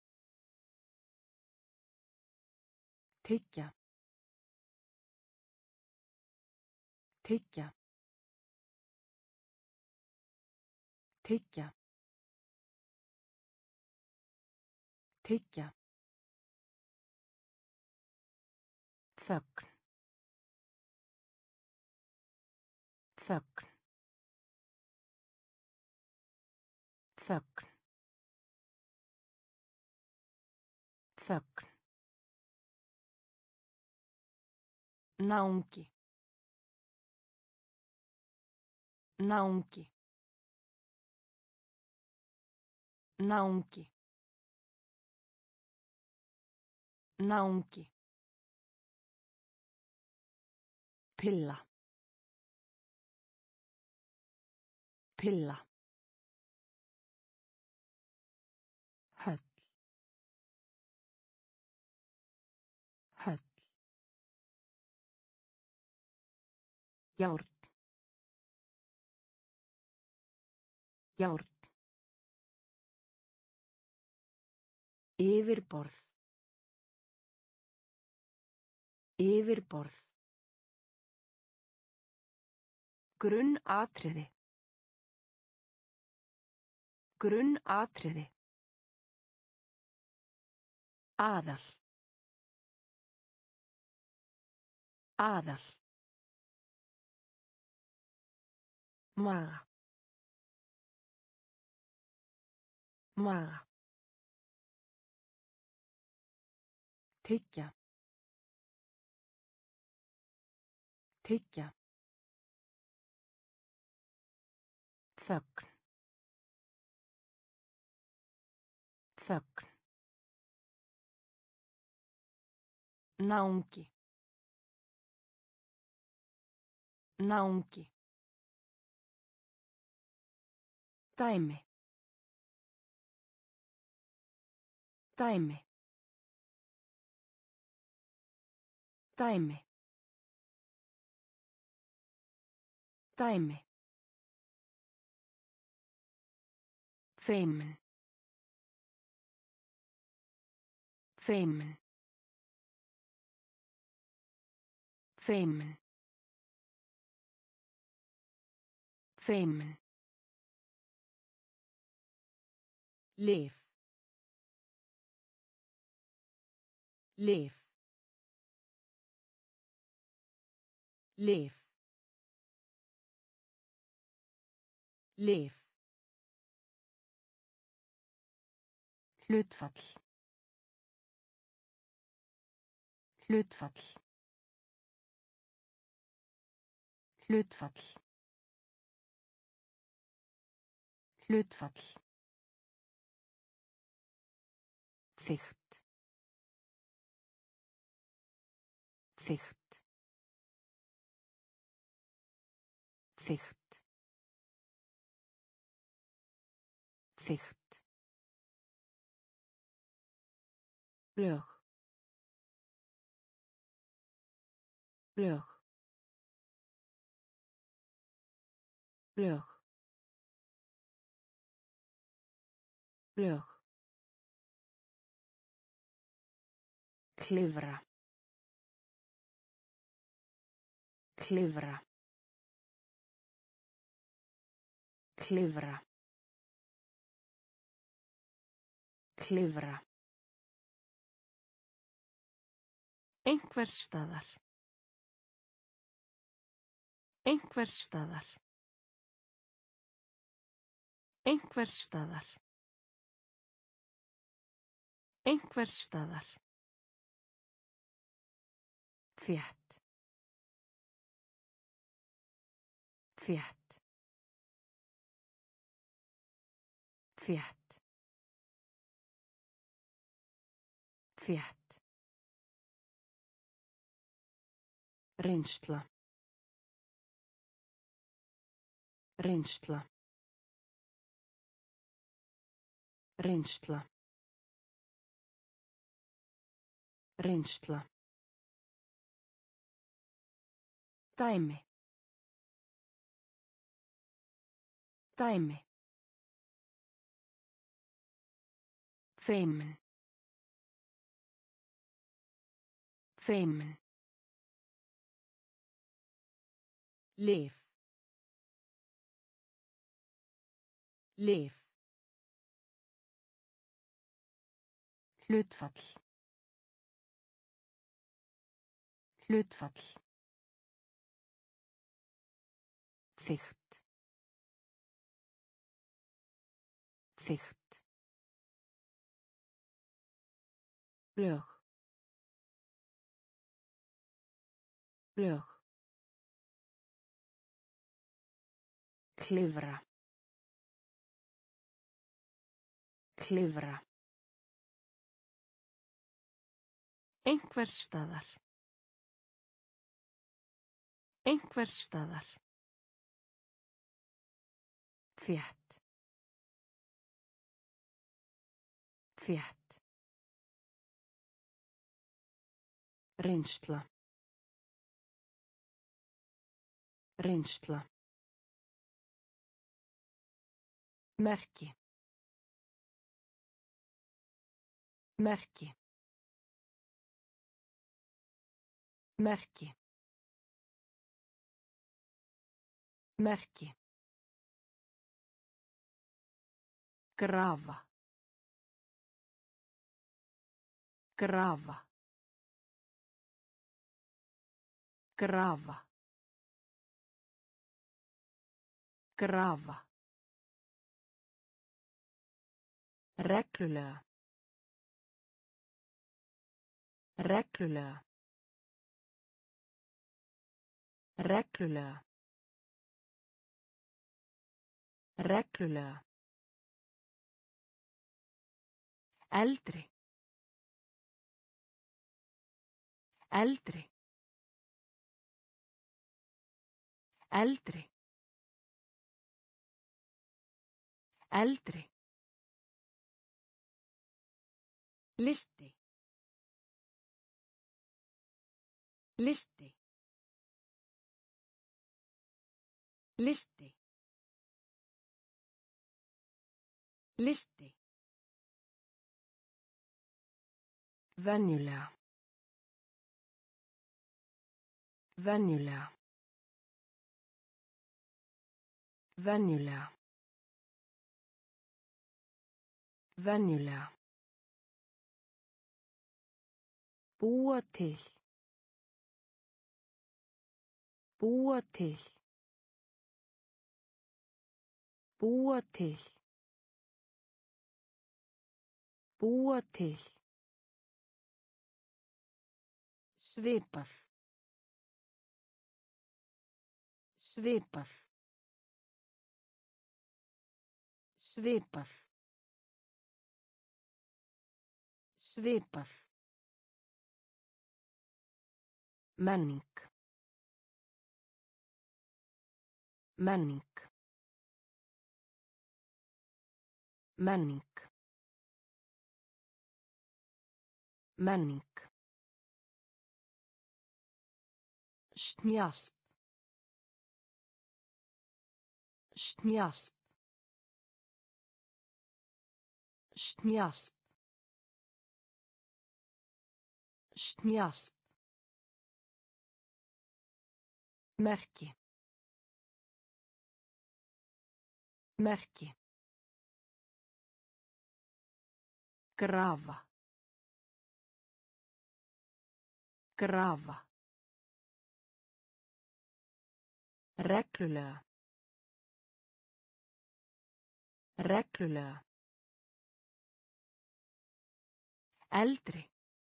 Tyggja. Tyggja. Tyggja. Tyggja. Þögn. Þögn. Þögn. Þögn. Náungi. Náungi. Náungi. Náungi. Pilla. Pilla. Höll. Höll. Járn. Járn. Yfirborð. Yfirborð. Grunnatriði. Grunnatriði. Aðal. Aðal. Maga. Maga. Tyggja. Tyggja. Þögn. Þögn. Náungi. Náungi. Dæmi. Dæmi. Dæmi. Dæmi. Feimin. Feimin. Feimin. Feimin. Lyf. Lyf. Lyf. Lyf. Hlutfall. Hlutfall. Hlutfall. Hlutfall. Þykkt. Þykkt. Þykkt. Þykkt. Lög. Lög. Lög. Lög. Klifra. Klifra. Klifra. Klifra. Einhvers staðar. Einhvers staðar. Einhvers staðar. Einhvers staðar. Þétt. Þétt. Þétt. Þétt. Reynsla. Reynsla. Reynsla. Reynsla. Dæmi. Dæmi. Feimin. Feimin. Lyf. Lyf. Hlutfall. Hlutfall. Þykkt. Þykkt. Lög. Lög. Klifra. Klifra. Einhvers staðar. Einhvers staðar. Þétt. Þétt. Reynsla. Reynsla. Merki. Merki. Merki. Merki. Grafa. Grafa. Grafa. Grafa. Reglulega. Reglulega. Reglulega. Reglulega. Eldri. Eldri. Eldri. Eldri. Listi. Listi. Listi. Listi. Venjulega. Venjulega. Venjulega. Venjulega. Búa til. Búa til. Búa til. Búa til. Svipað. Svipað. Svipað. Svipað. Menning. Menning. Menning. Menning. Snjallt. Snjallt. Snjallt. Snjallt. Merki. Merki. Grafa. Grafa. Reglulega. Reglulega. Eldri.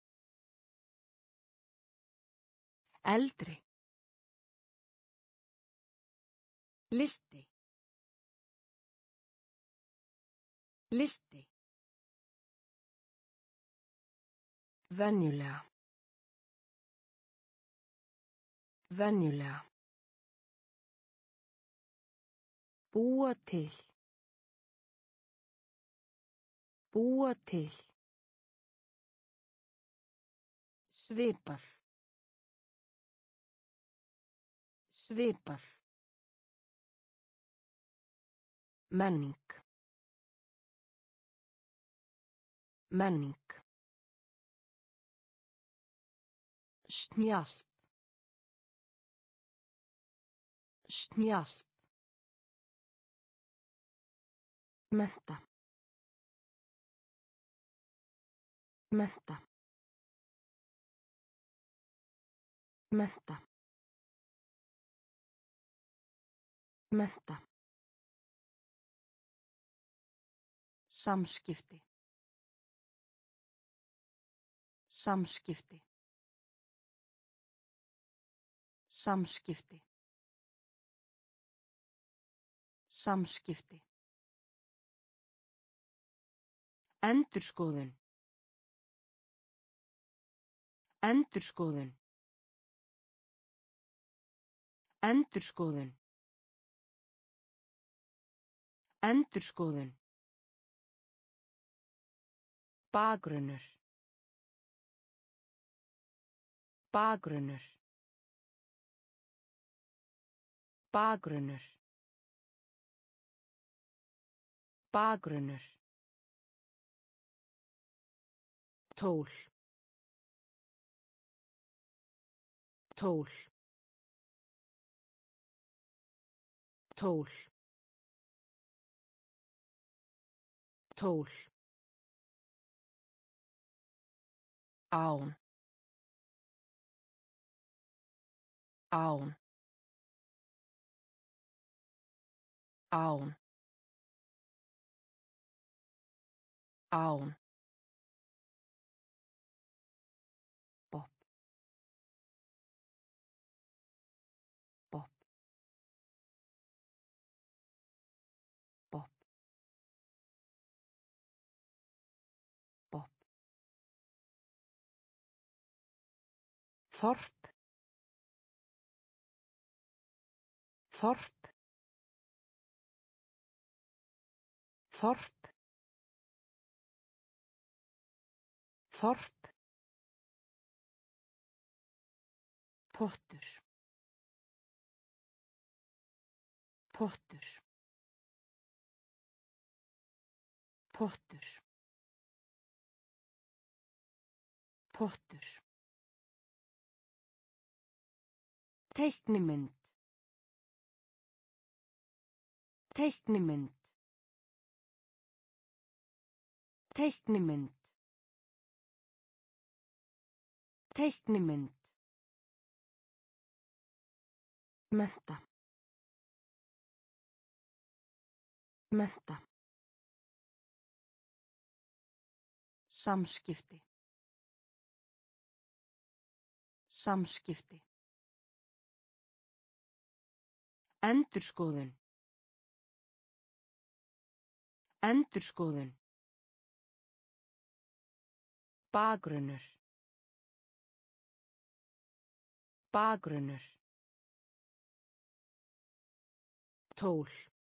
Eldri. Listi. Listi. Venjulega. Venjulega. Búa til. Búa til. Svipað. Svipað. Menning. Menning. Snjallt. Snjallt. Mennta. Mennta. Mennta. Mennta. Samskipti. Samskipti. Samskipti. Samskipti. Endurskoðun. Endurskoðun. Endurskoðun. Endurskoðun. Bakgrunnur. Bakgrunnur. Bakgrunnur. Bakgrunnur. Tól. Tól. Tól. Tól. Án. Án. Án. Án. Bopp. Bopp. Bopp. Bopp. Þorp. Þorp. Þorp. Þorp. Pottur. Pottur. Pottur. Pottur. Teiknimynd. Teiknimynd. Teiknimynd. Teiknimynd. Mennta. Mennta. Samskipti. Samskipti. Endurskoðun. Endurskoðun. Bakgrunnur. Bakgrunnur. Tól.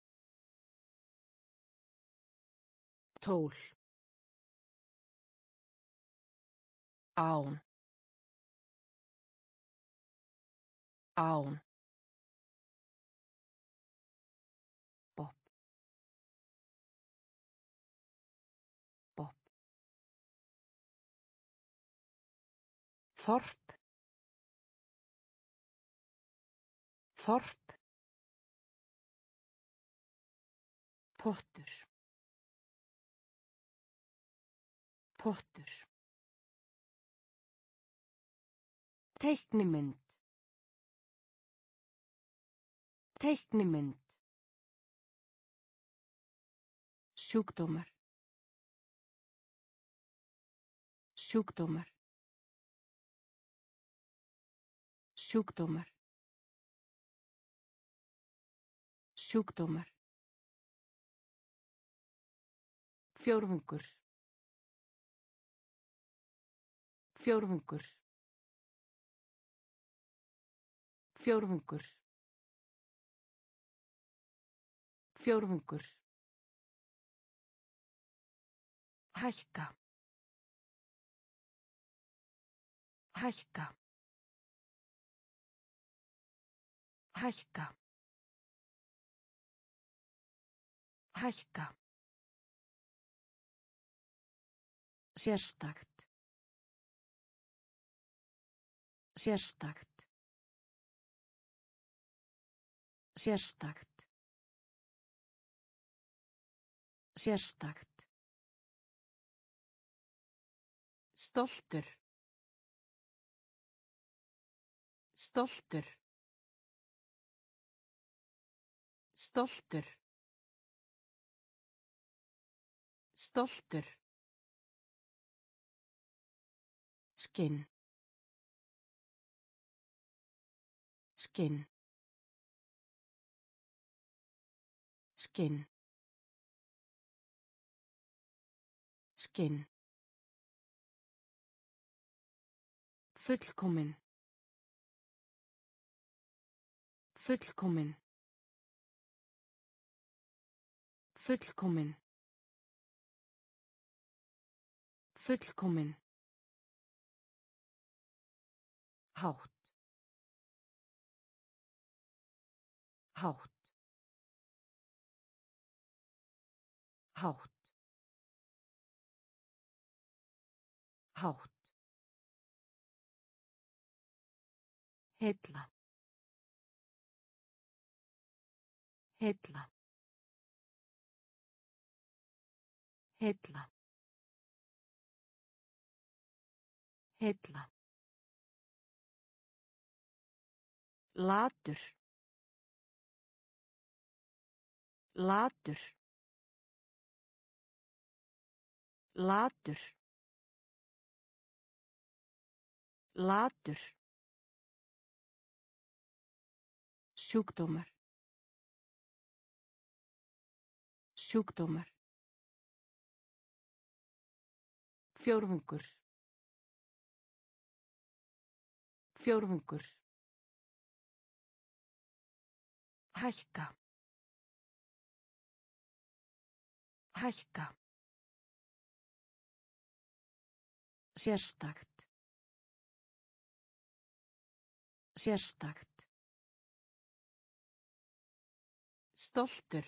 Tól. Án. Án. Bopp. Bopp. Þorp. Þorp. Pottur. Pottur. Teiknimynd. Teiknimynd. Sjúkdómar. Sjúkdómar. Sjúkdómar. Sjúkdómar. Fjórðungur. Fjórðungur. Fjórðungur. Fjórðungur. Hækka. Hækka. Hækka. Hækka. Sérstakt. Sérstakt. Sérstakt. Sérstakt. Stoltur. Stoltur. Stoltur. Stoltur. Skinn. Skinn. Skinn. Skinn. Fullkomin. Fullkomin. Fullkomin. Fullkomin. Hátt. Hátt. Hátt. Hátt. Heilla. Heilla. Heilla. Heilla. Latur. Latur. Latur. Latur. Sjúkdómar. Sjúkdómar. Fjórðungur. Fjórðungur. Hækka. Hækka. Sérstakt. Sérstakt. Stoltur.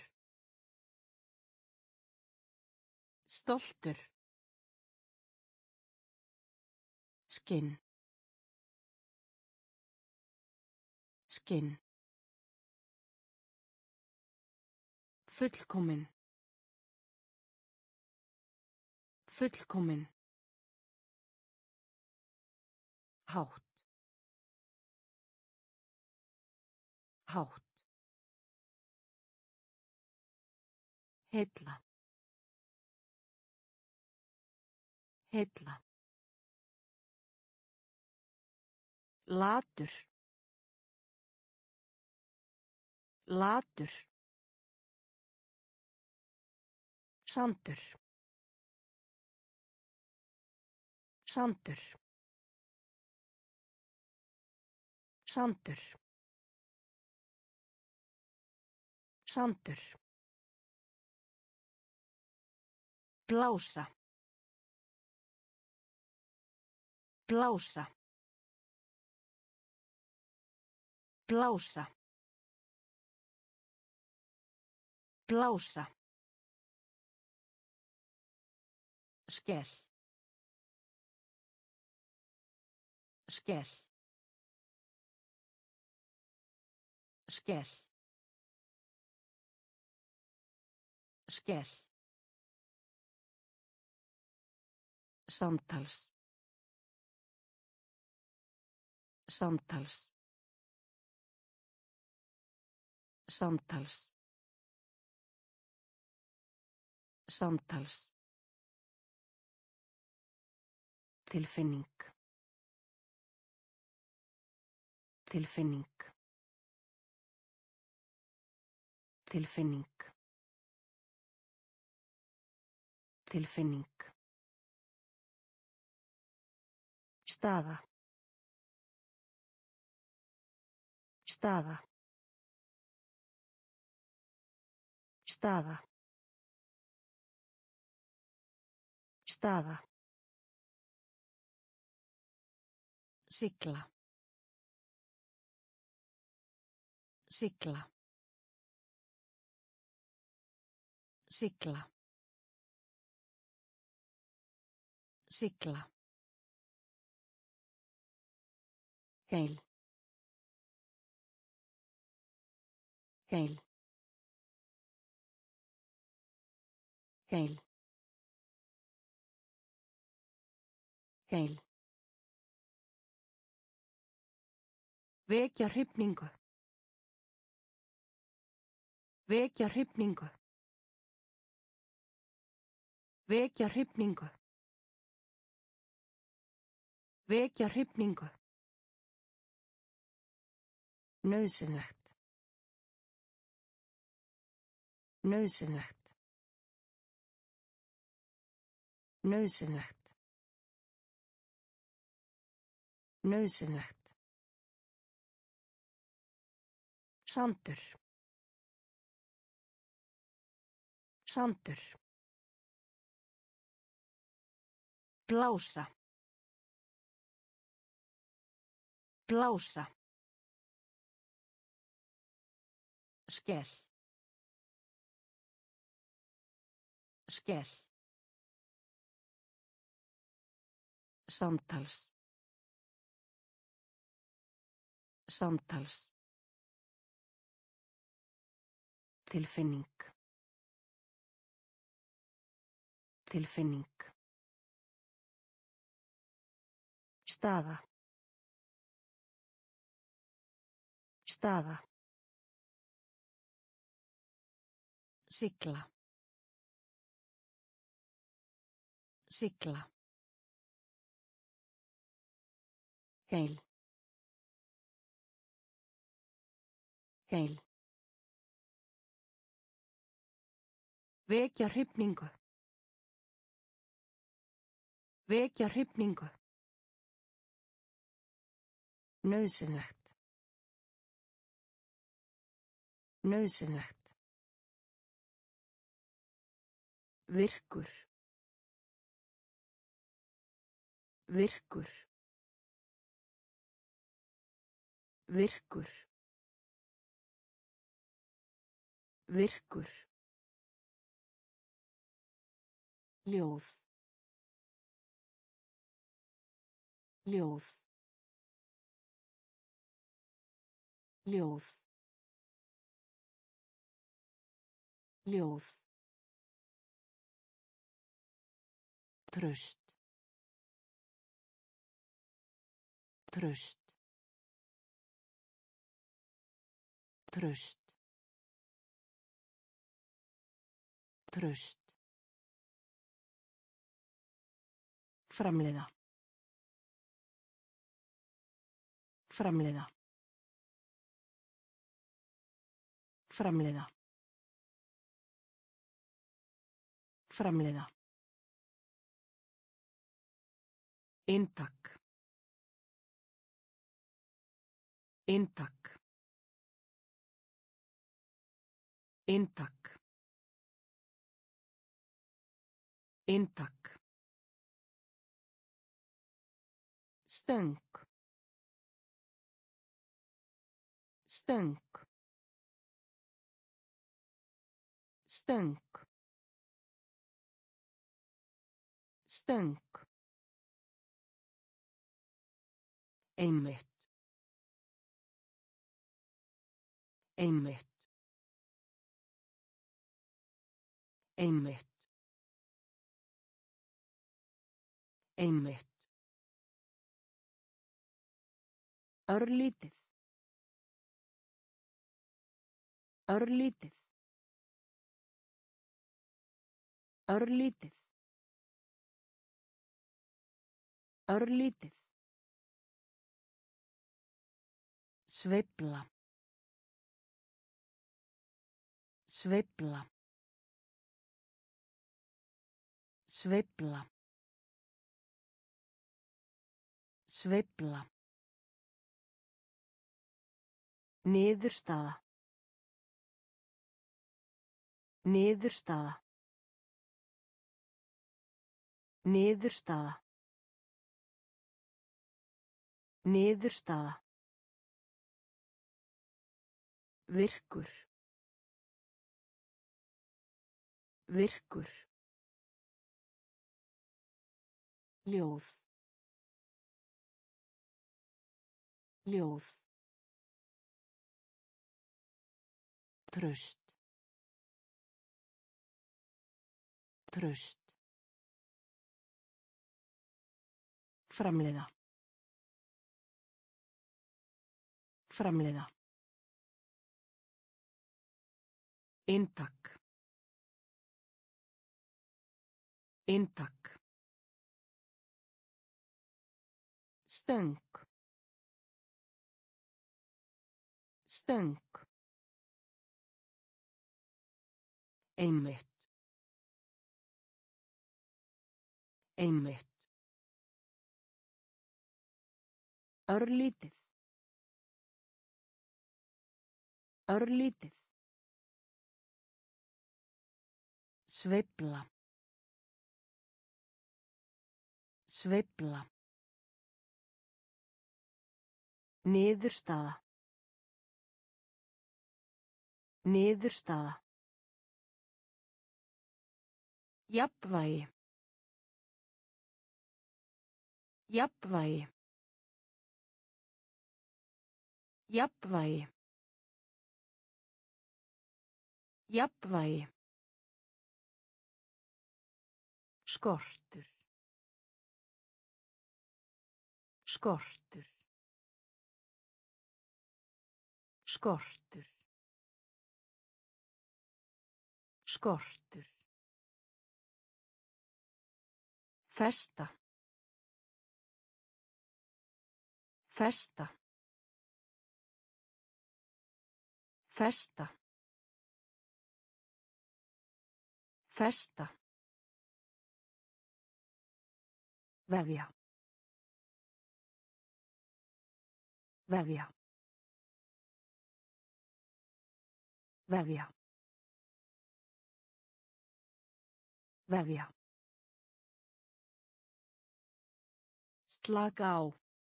Stoltur. Skinn. Skinn. Fullkomin. Fullkomin. Hátt. Hátt. Heilla. Heilla. Latur. Latur. Sandur. Sandur. Sandur. Sandur. Blása. Blása. Blása. Blása. Skell. Skell. Skell. Skell. Samtals. Samtals. Samtals. Samtals. Tilfinning. Tilfinning. Tilfinning. Tilfinning. Staða. Staða. Staða. Staða. Sigla. Sigla. Sigla. Sigla. Heil. Heil. Heil. Heil. Vekja hrifningu. Vekja hrifningu. Vekja hrifningu. Vekja hrifningu. Nauðsynlegt. Nauðsynlegt. Nauðsynlegt. Nauðsynlegt. Sandur. Sandur. Blása. Blása. Skell. Skell. Samtals. Samtals. Tilfinning. Tilfinning. Staða. Staða. Sigla. Sigla. Heil. Heil. Vekja hrifningu. Vekja hrifningu. Nauðsynlegt. Nauðsynlegt. Virkur. Virkur. Virkur. Virkur. Ljóð. Ljóð. Ljóð. Ljóð. Traust. Traust. Traust. Traust. Framleiða. Framleiða. Framleiða. Framleiða. Inntak. Inntak. Inntak. Inntak. Stöng. Stöng. Stöng. Stöng. Einmitt. Einmitt. Einmitt. Einmitt. Örlítið. Örlítið. Örlítið. Örlítið. Sveifla. Sveifla. Sveifla. Sveifla. Niðurstaða. Niðurstaða. Niðurstaða. Niðurstaða. Virkur. Virkur. Ljóð. Ljóð. Traust. Traust. Framleiða. Framleiða. Inntak. Inntak. Stöng. Stöng. Einmitt. Einmitt. Örlítið. Örlítið. Sveifla. Sveifla. Niðurstaða. Niðurstaða. Jafnvægi. Jafnvægi. Jafnvægi. Jafnvægi. Skortur. Skortur. Skortur. Skortur. Festa. Festa. Festa. Festa. Vefja. Vefja. Vefja. Vefja. Slaka á.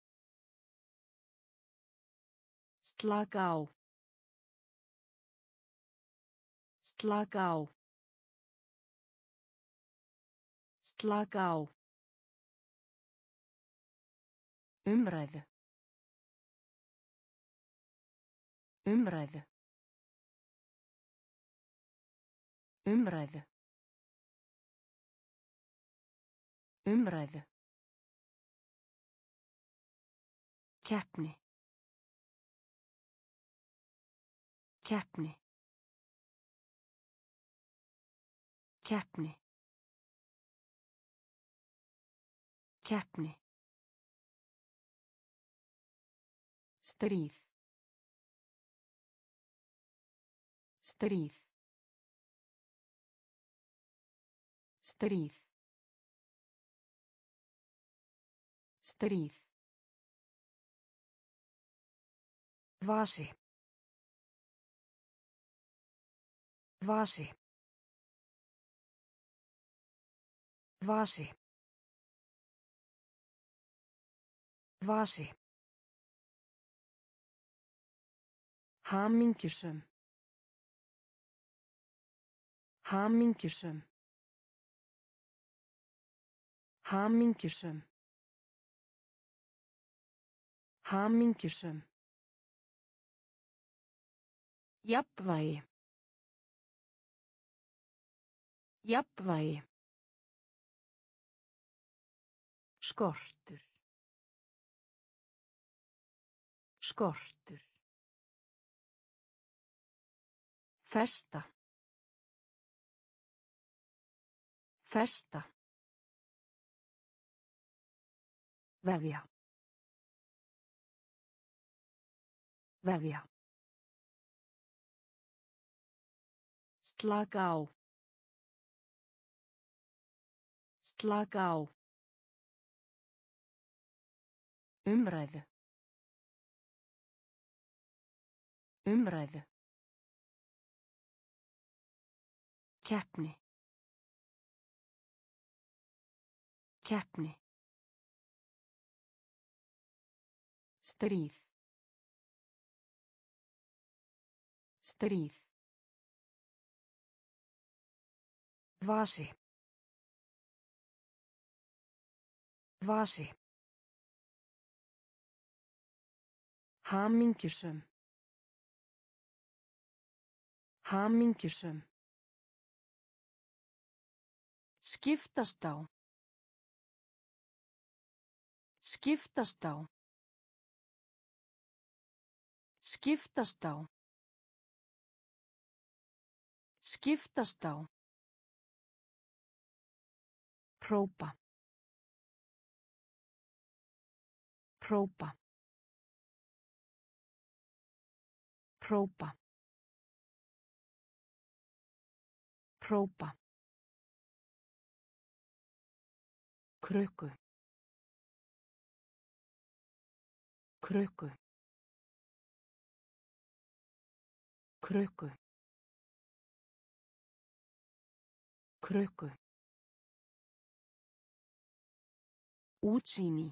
Slaka á. Slaka á. Slaka á. Umræðu. Umræðu. Umræðu. Umræðu. Keppni. Keppni. Keppni. Keppni. Stríð. Stríð. Stríð. Stríð. Vasi. Vasi. Vasi. Vasi. Hamingjusöm. Hamingjusöm. Hamingjusöm. Hamingjusöm. Jafnvægi. Jafnvægi. Skortur. Skortur. Festa. Festa. Vefja. Vefja. Slaka á. Slaka á. Umræðu. Umræðu. Keppni. Keppni. Stríð. Stríð. Vasi. Vasi. Hamingjusöm. Hamingjusöm. Skiptast á. Skiptast á. Skiptast á. Skiptast á. Hrópa. Hrópa. Hrópa. Hrópa. Krukku. Krukku. Krukku. Krukku. Útsýni.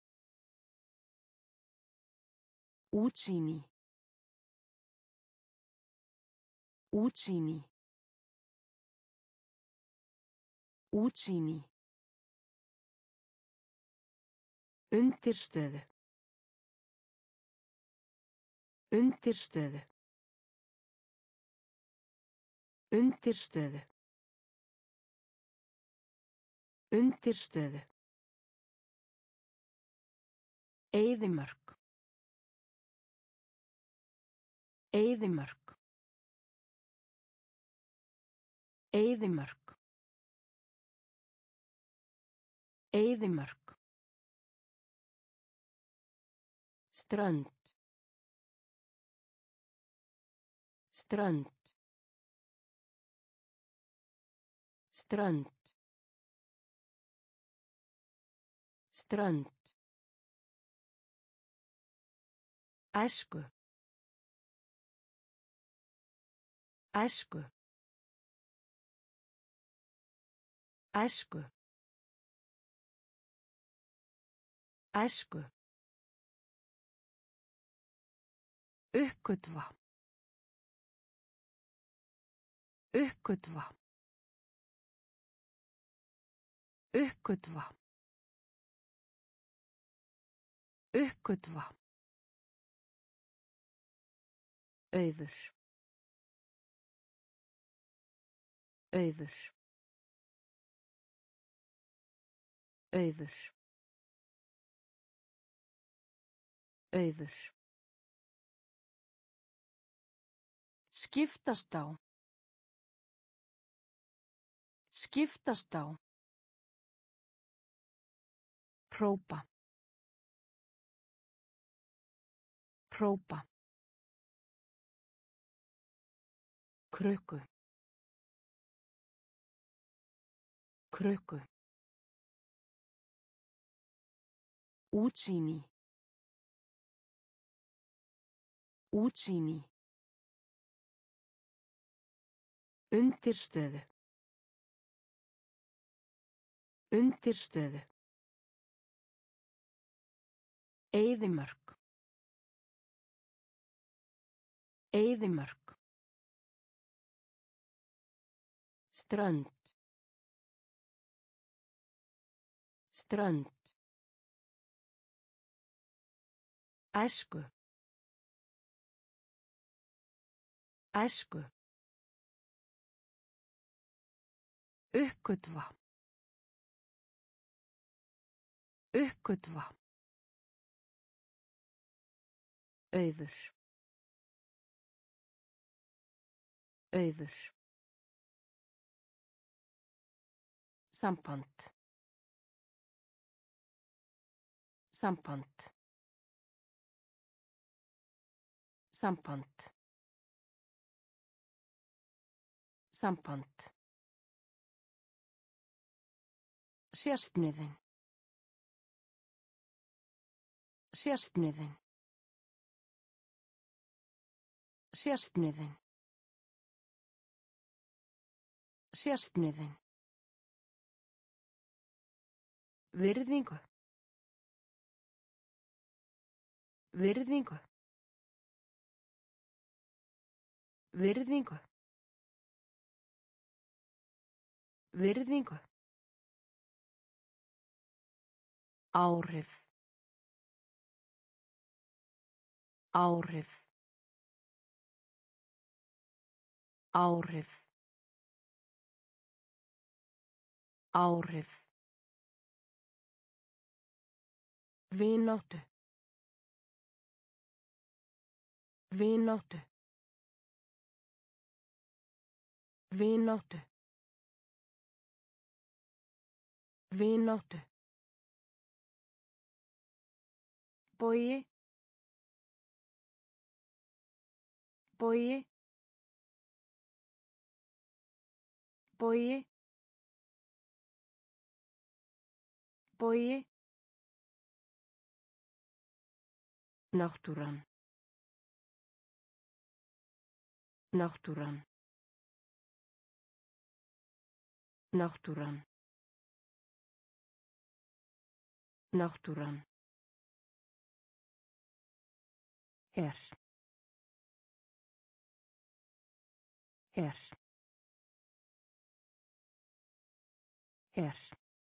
Útsýni. Útsýni. Útsýni. Undirstöðu. Undirstöðu. Undirstöðu. Undirstöðu. Eyðimörk. Eyðimörk. Eyðimörk. Eyðimörk. Strönd. Strönd. Strönd. Strönd. Æsku. Æsku. Æsku. Æsku. Uppgötva. Uppgötva. Uppgötva. Uppgötva. Auður. Auður. Auður. Auður. Skiptast á. Skiptast á. Hrópa. Hrópa. Krukku. Krukku. Útsýni. Útsýni. Undirstöðu. Undirstöðu. Eyðimörk. Eyðimörk. Strönd. Strönd. Æsku. Æsku. Uppgötva. Uppgötva. Auður. Auður. Samband. Samband. Samband. Samband. Sérstniðin. Sérstniðin. Sérstniðin. Sérstniðin. Virðingu. Virðingu. Virðingu. Virðingu. Áhrif. Áhrif. Áhrif. Áhrif. Vináttu. Vináttu. Vináttu. Vináttu. Bogi. Bogi. Bogi. Bogi. Náttúran. Náttúran. Náttúran. Náttúran. Her. Her. Her.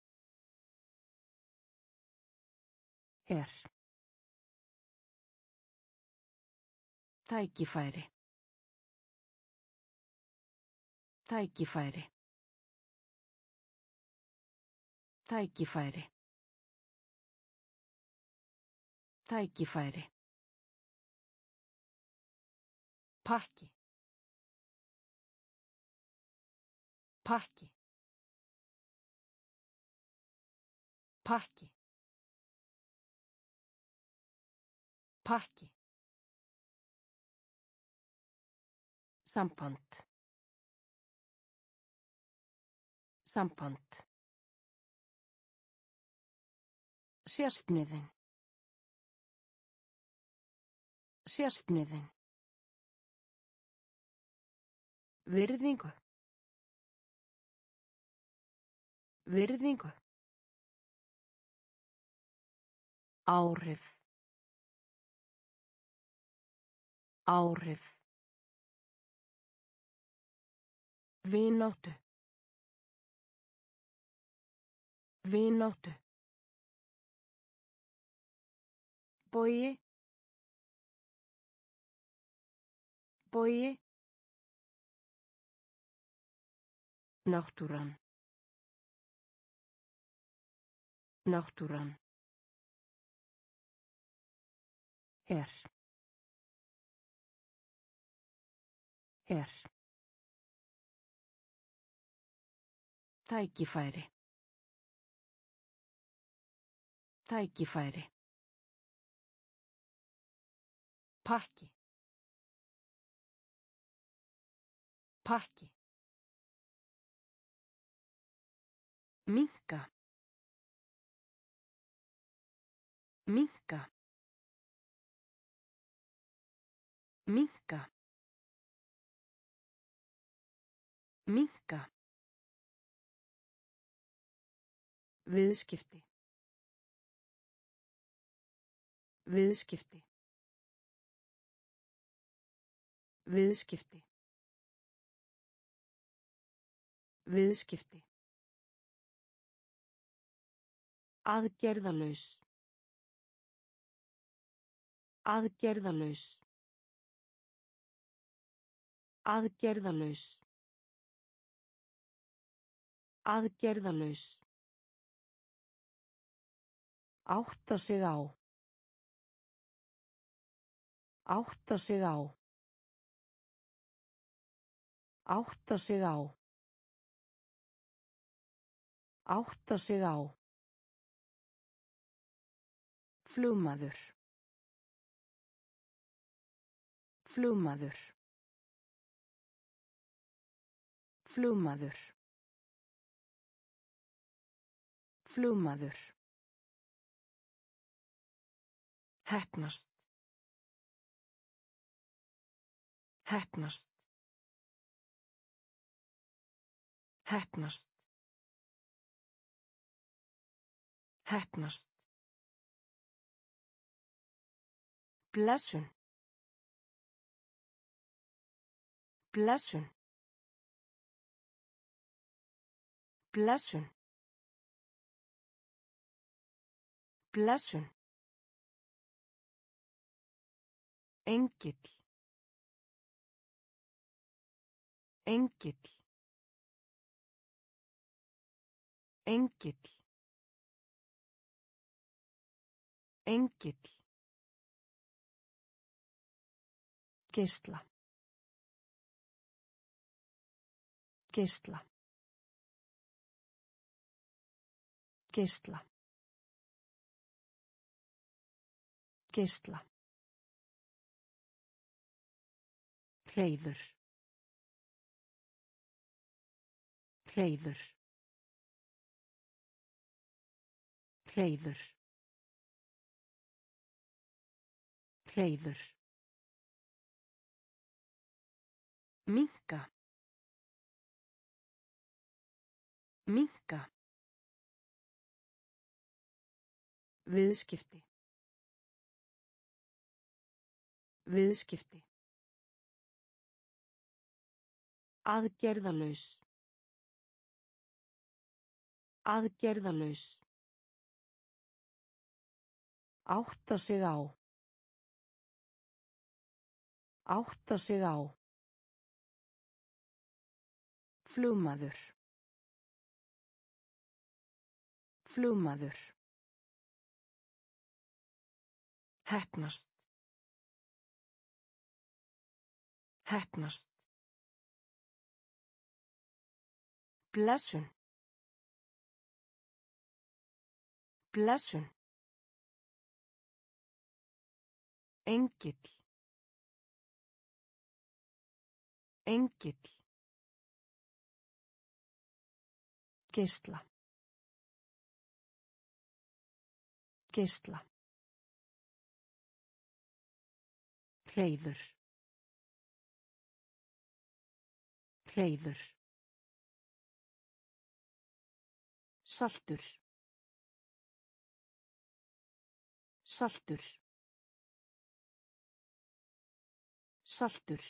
Her. Tækifæri. Tækifæri. Tækifæri. Tækifæri. Pakki. Pakki. Pakki. Pakki. Samband. Samband. Sérstniðin. Sérstniðin. Virðingu. Virðingu. Áhrif. Áhrif. Vináttu. Vináttu. Bogi. Bogi. Náttúran. Náttúran. Her. Her. Tækifæri. Tækifæri. Pakki. Pakki. Minnka. Minnka. Minnka. Minnka. Viðskipti. Viðskipti. Viðskipti. Viðskipti. Aðgerðalaus. Aðgerðalaus. Aðgerðalaus. Aðgerðalaus. Átta sig á. Átta sig á. Átta sig á. Átta sig á. Flugmaður. Flugmaður. Flugmaður. Flugmaður. Heppnast. Heppnast. Heppnast. Heppnast. Blessun. Blessun. Blessun. Blessun. Engill. Engill. Engill. Engill. Geisla. Geisla. Geisla. Geisla. Hreiður. Hreiður. Hreiður. Hreiður. Minnka. Minnka. Viðskipti. Viðskipti. Aðgerðalaus. Aðgerðalaus. Átta sig á. Átta sig á. Flugmaður. Flugmaður. Heppnast. Heppnast. Blessun. Blessun. Engill. Engill. Geisla. Geisla. Hreiður. Hreiður. Saltur. Saltur. Saltur.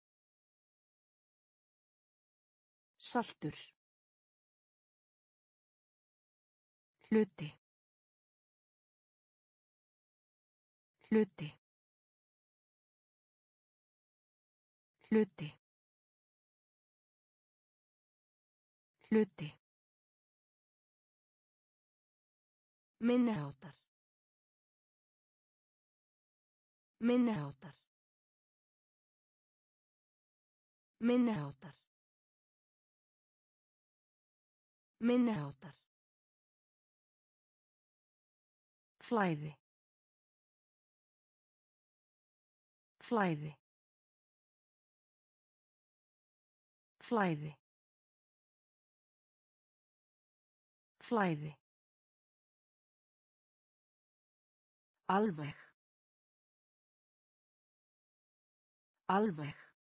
Saltur. Hluti. Hluti. Hluti. Hluti. Minniháttar. Minniháttar. Minniháttar. Minniháttar. Flæði. Flæði. Flæði. Flæði. Alveg. Alveg.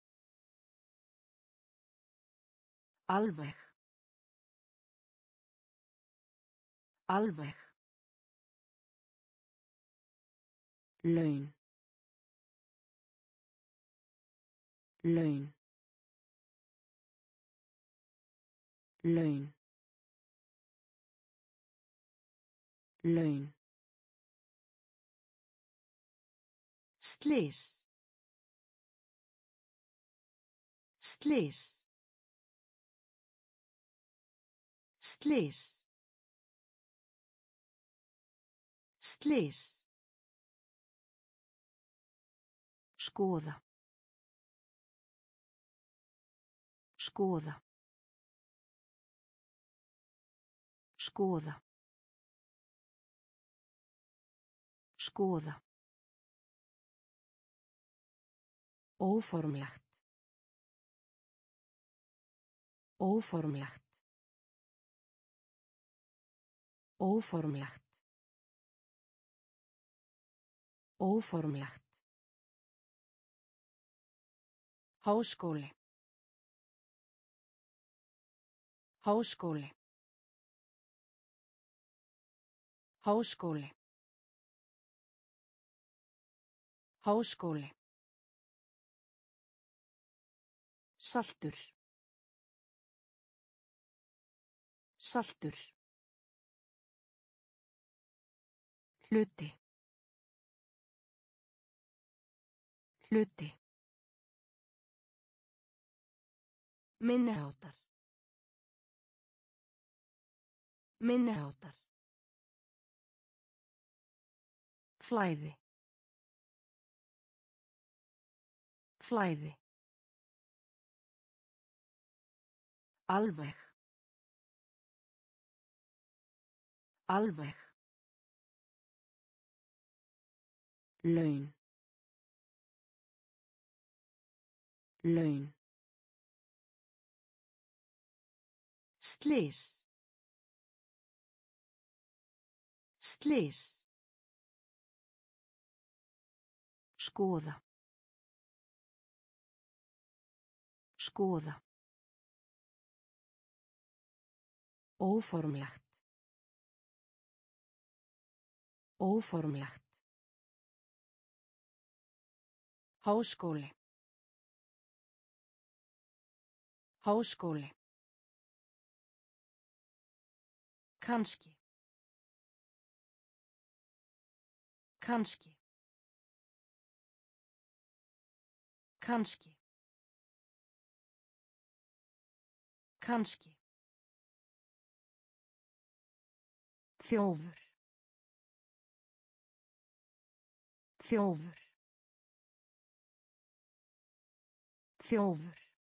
Alveg. Alveg. Laun. Laun. Laun. Laun. Slys. Slys. Slys. Slys. Skoða. Skoða. Skoða. Skoða. Óformlegt. Óformlegt. Óformlegt. Óformlegt. Háskóli. Háskóli. Háskóli. Háskóli. Saltur. Saltur. Hluti. Hluti. Minniháttar. Minniháttar. Flæði. Flæði. Alveg. Alveg. Laun. Laun. Slys. Slys. Skoða. Skoða. Óformlegt. Óformlegt. Háskóli. Háskóli. Kannski. Kannski. Kannski. Kannski. Þjófur. Þjófur. Þjófur.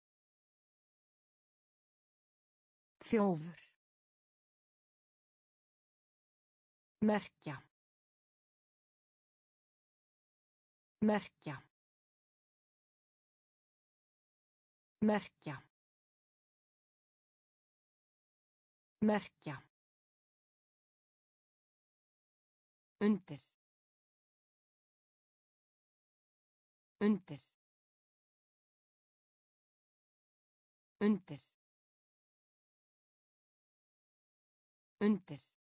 Þjófur. Merkja. Merkja. Merkja. Merkja. Undir. Undir. Undir. Undir.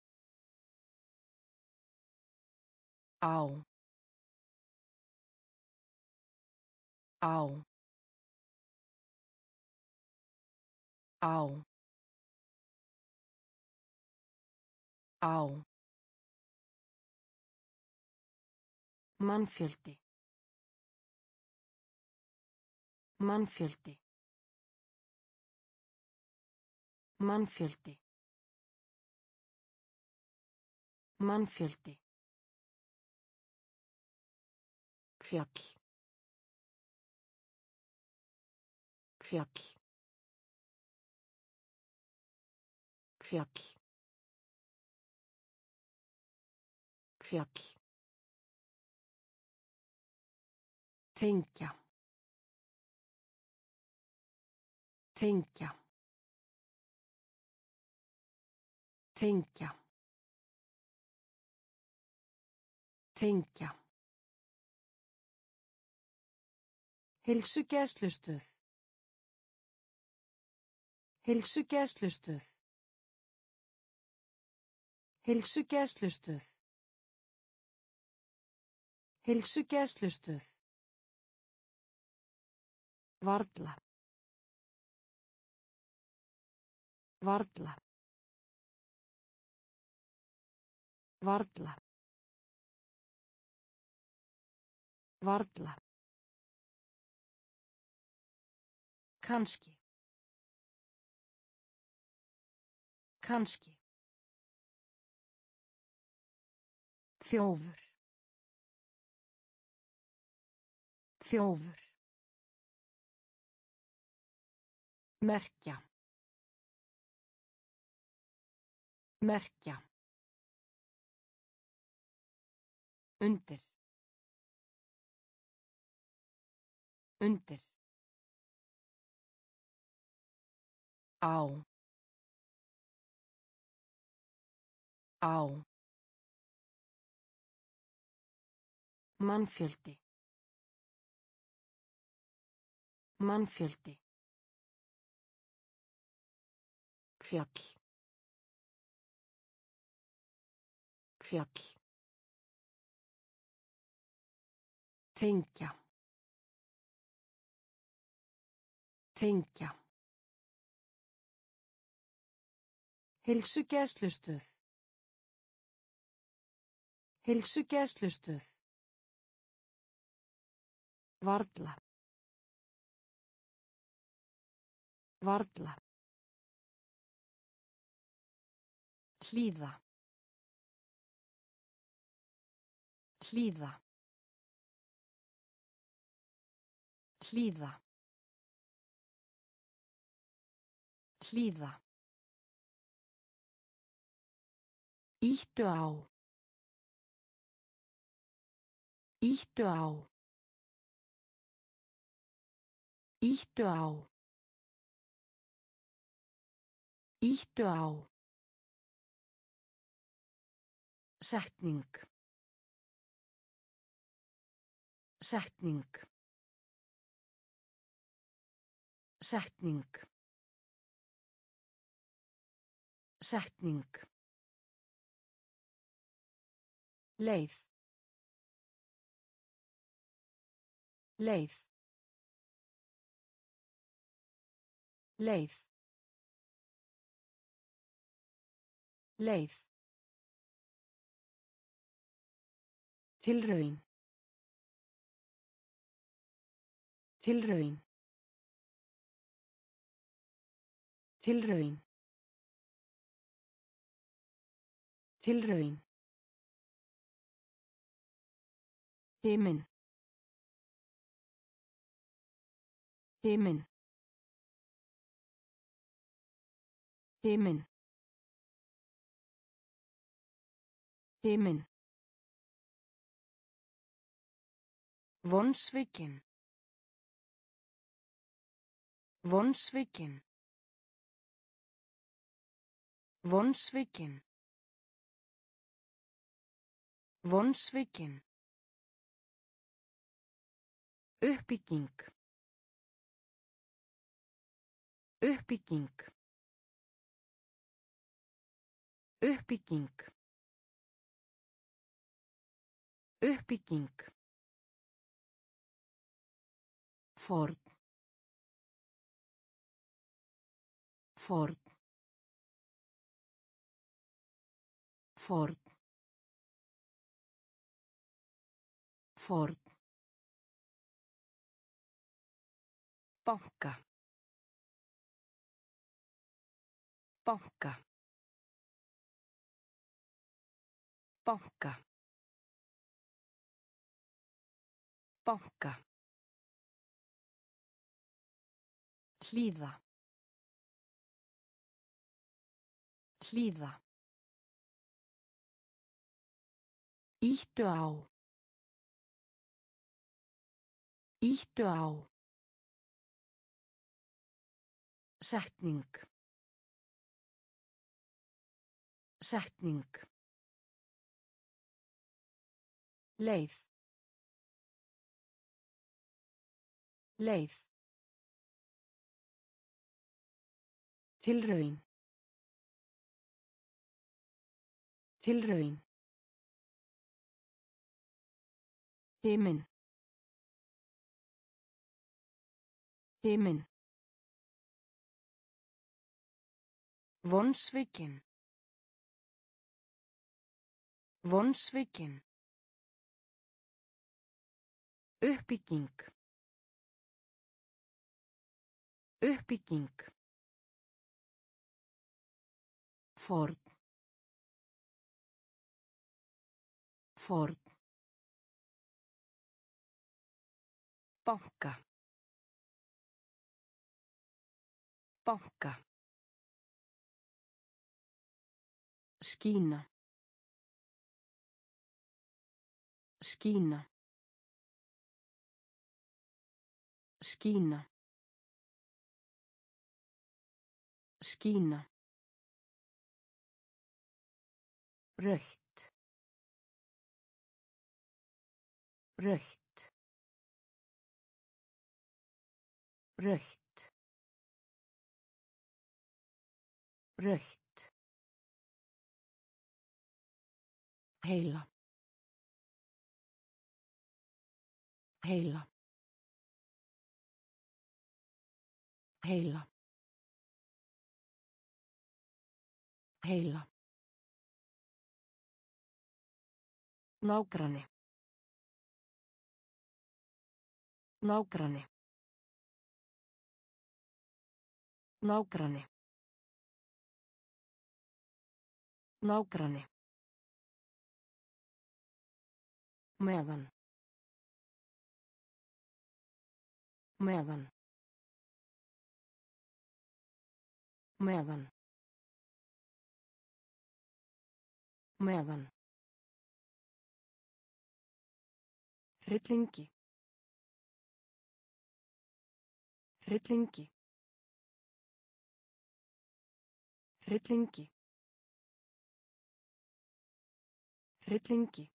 Á. Á. Á. Á. Mannfjöldi. Mannfjöldi. Mannfjöldi. Mannfjöldi. Fjall. Fjall. Fjall. Fjall. Tengja. Tengja. Tengja. Tengja. Heilsugæslustöð. Heilsugæslustöð. Heilsugæslustöð. Heilsugæslustöð. Varla. Varla. Varla. Varla. Kannski. Kannski. Þjófur. Þjófur. Merkja. Merkja. Undir. Undir. Á. Á. Mannfjöldi. Mannfjöldi. Fjall. Fjall. Tengja. Tengja. Heilsugæslustöð. Heilsugæslustöð. Varla. Varla. Hlýða. Hlýða. Hlýða. Hlýða. Íttu á. Íttu á. Íttu á. Íttu á. Setning. Setning. Setning. Setning. Leið. Leið. Leið. Leið. Tilraun. Tilraun. Tilraun. Tilraun. Himinn. Himinn. Himinn. Himinn. Vonsvikinn. Vonsvikinn. Vonsvikinn. Vonsvikinn. Uppbygging. Uppbygging. Uppbygging. Uppbygging. Ford. Ford. Ford. Ford. Banka. Banka. Banka. Banka. Hlýða. Hlýða. Íttu á. Íttu á. Setning. Setning. Leið. Leið. Tilraun. Tilraun. Himinn. Himinn. Vonsvikinn. Vonsvikinn. Uppbygging. Uppbygging. Ford. Ford. Banka. Banka. Skína. Skína. Skína. Skína. Rautt. Rautt. Rautt. Rautt. Heila. Heila. Heila. Heila. Nágranni. Nágranni. Nágranni. Nágranni. Meðan. Meðan. Meðan. Meðan. Hryllingi. Hryllingi. Hryllingi. Hryllingi.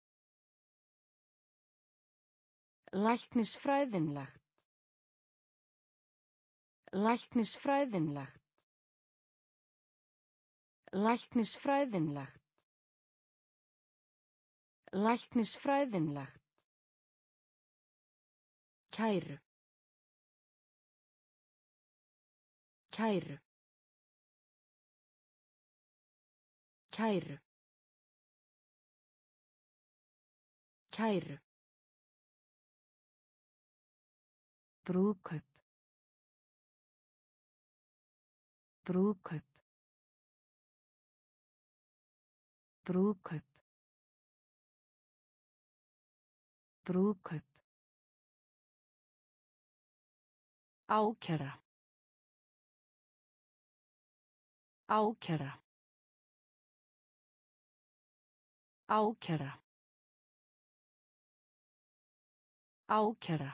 Læknisfræðinlegt. Læknisfræðinlegt. Læknisfræðinlegt. Læknisfræðinlegt. Kæru. Kæru. Kæru. Kæru. Brúðkaup. Brúðkaup. Brúðkaup. Brúðkaup. Ákæra. Ákæra. Ákæra. Ákæra.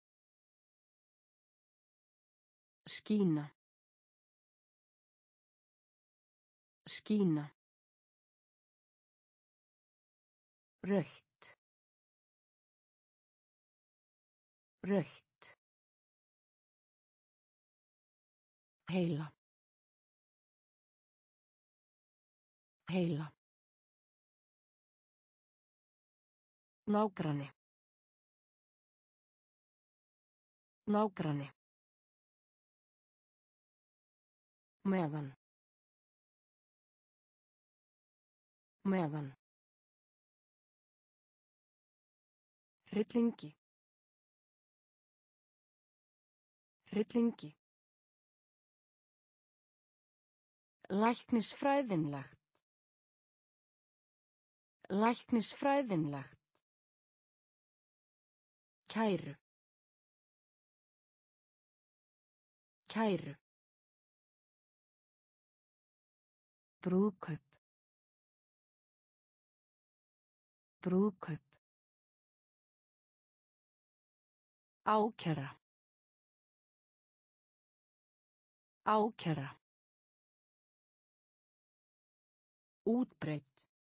Skína. Skína. Rautt. Rautt. Heila. Heila. Nágranni. Nágranni. Meðan. Meðan. Hryllingi. Hryllingi. Læknisfræðinlegt. Læknisfræðinlegt. Kæru. Kæru. Brúðkaup. Brúðkaup. Ákæra. Ákæra. Útbreitt.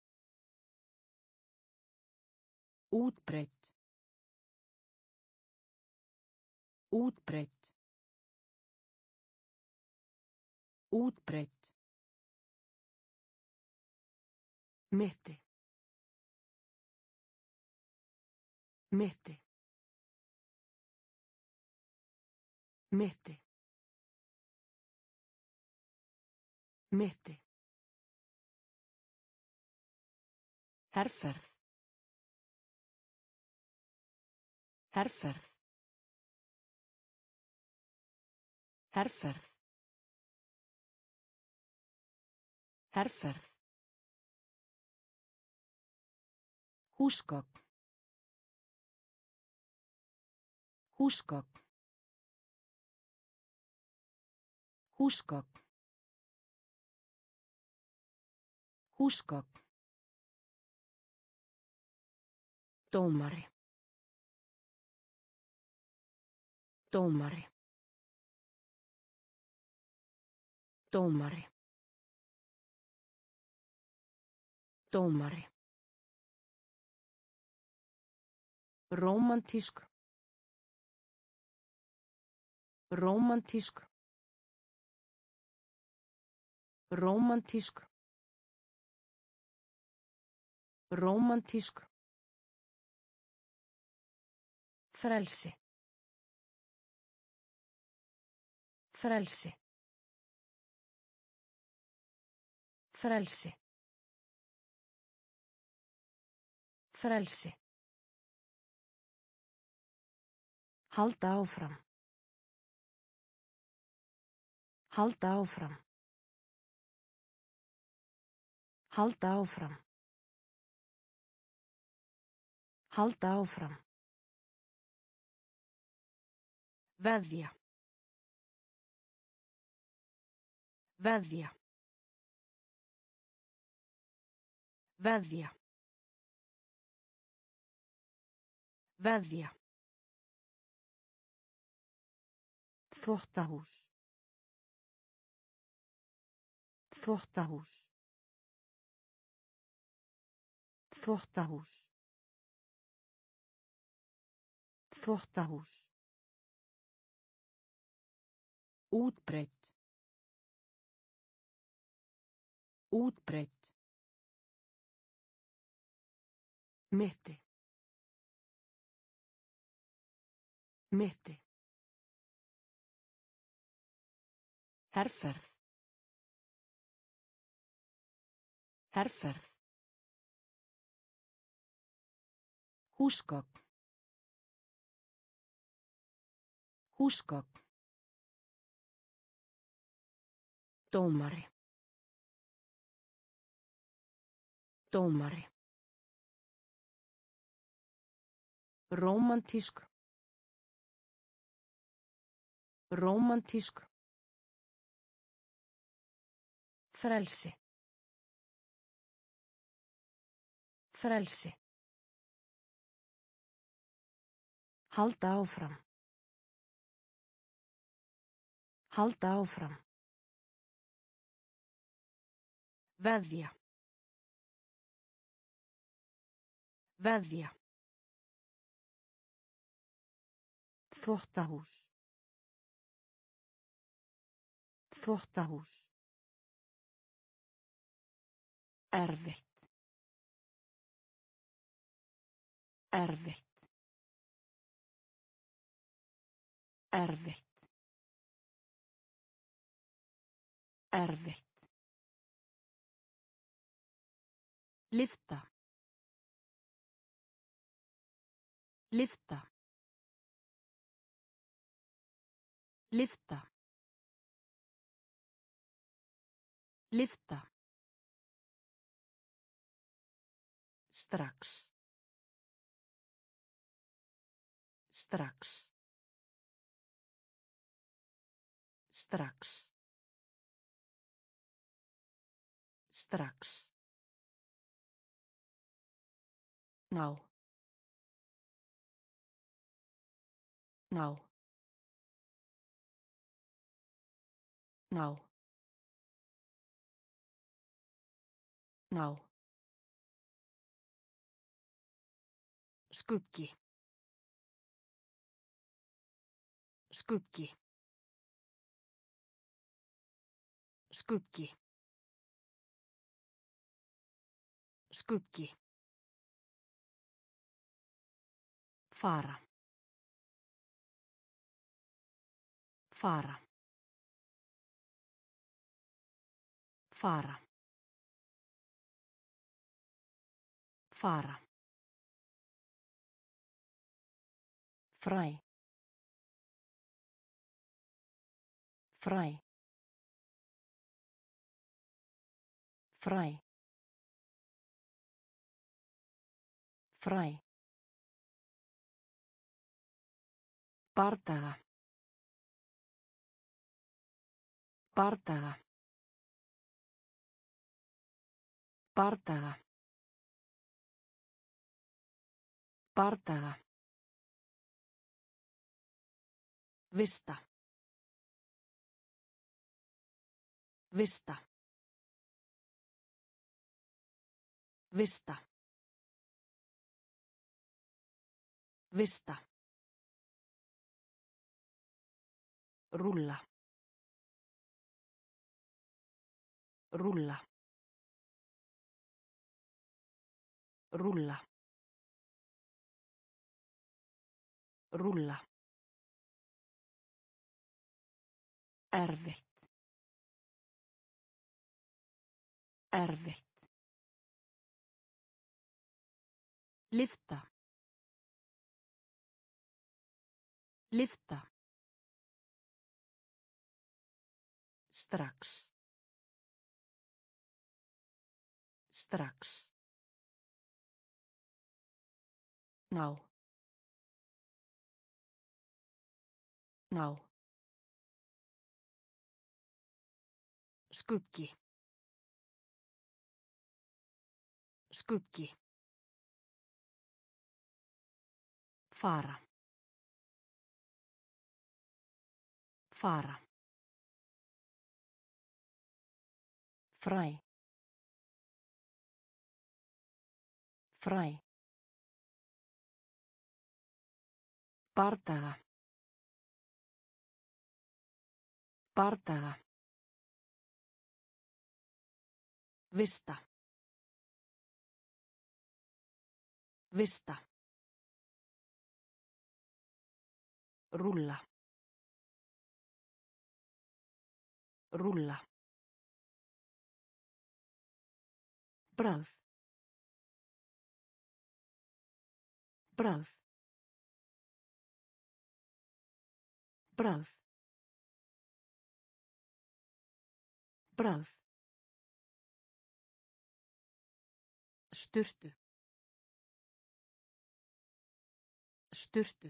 Útbreitt. Útbreitt. Útbreitt. Mitti. Mitti. Mitti. Mitti. Herferð. Herferð. Herferð. Herferð. Húsgögn. Húsgögn. Húsgögn. Húsgögn. Dómari. Dómari. Dómari. Dómari. Rómantísk. Rómantísk. Rómantísk. Rómantísk. Frelsi. Frelsi. Frelsi. Frelsi. Halda áfram. Halda áfram. Halda áfram. Halda áfram. Veðja. Veðja. Veðja. Veðja. Þvottahús. Þvottahús. Þvottahús. Þvottahús. Útbreitt. Útbreitt. Mitti. Mitti. Herferð. Herferð. Húsgögn. Húsgögn. Dómari. Dómari. Rómantísk. Rómantísk. Frelsi. Frelsi. Halda áfram. Halda áfram. Veðja. Veðja. Þvottahús. Þvottahús. Erfitt. Erfitt. Erfitt. Erfitt. Lyfta. Lyfta. Lyfta. Lyfta. Strax. Strax. Strax. Strax. Ná. Ná. Ná. Ná. Skuggi. Skuggi. Skuggi. Skuggi. Fara. Fara. Fara. Fara. Fræ. Fræ. Fræ. Fræ. Bardaga. Bardaga. Bardaga. Bardaga. Vista. Vista. Vista. Vista. Rúlla. Rúlla. Rúlla. Rúlla. Erfitt. Erfitt. Lyfta. Lyfta. Strax. Strax. Ná. Ná. Skuggi. Skuggi. Fara. Fara. Fræ. Fræ. Bardaga. Bardaga. Vista. Vista. Rúlla. Rúlla. Bragð. Bragð. Bragð. Bragð. Sturtu. Sturtu.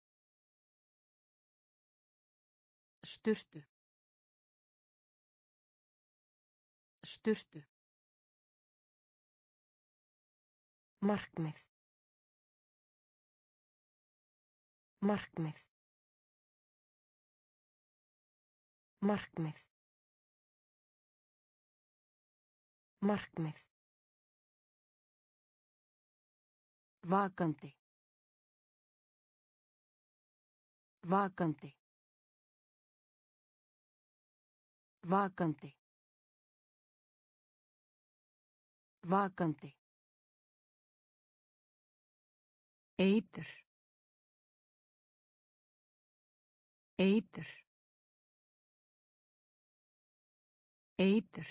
Sturtu. Sturtu. Markmið. Markmið. Markmið. Markmið. Vakandi. Vakandi. Vakandi. Vakandi. Eitur. Eitur. Eitur.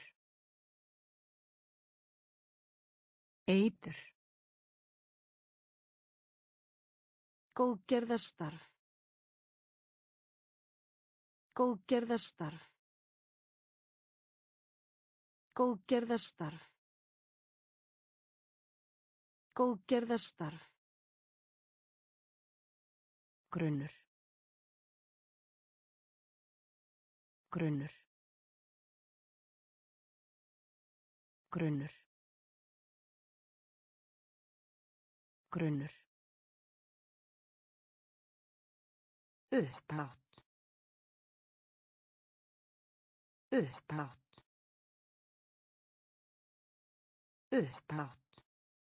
Eitur. Góðgerðarstarf. Góðgerðarstarf. Góðgerðarstarf. Góðgerðarstarf. Grunnur. Grunnur. Grunnur. Grunnur. Upphátt. Upphátt. Upphátt.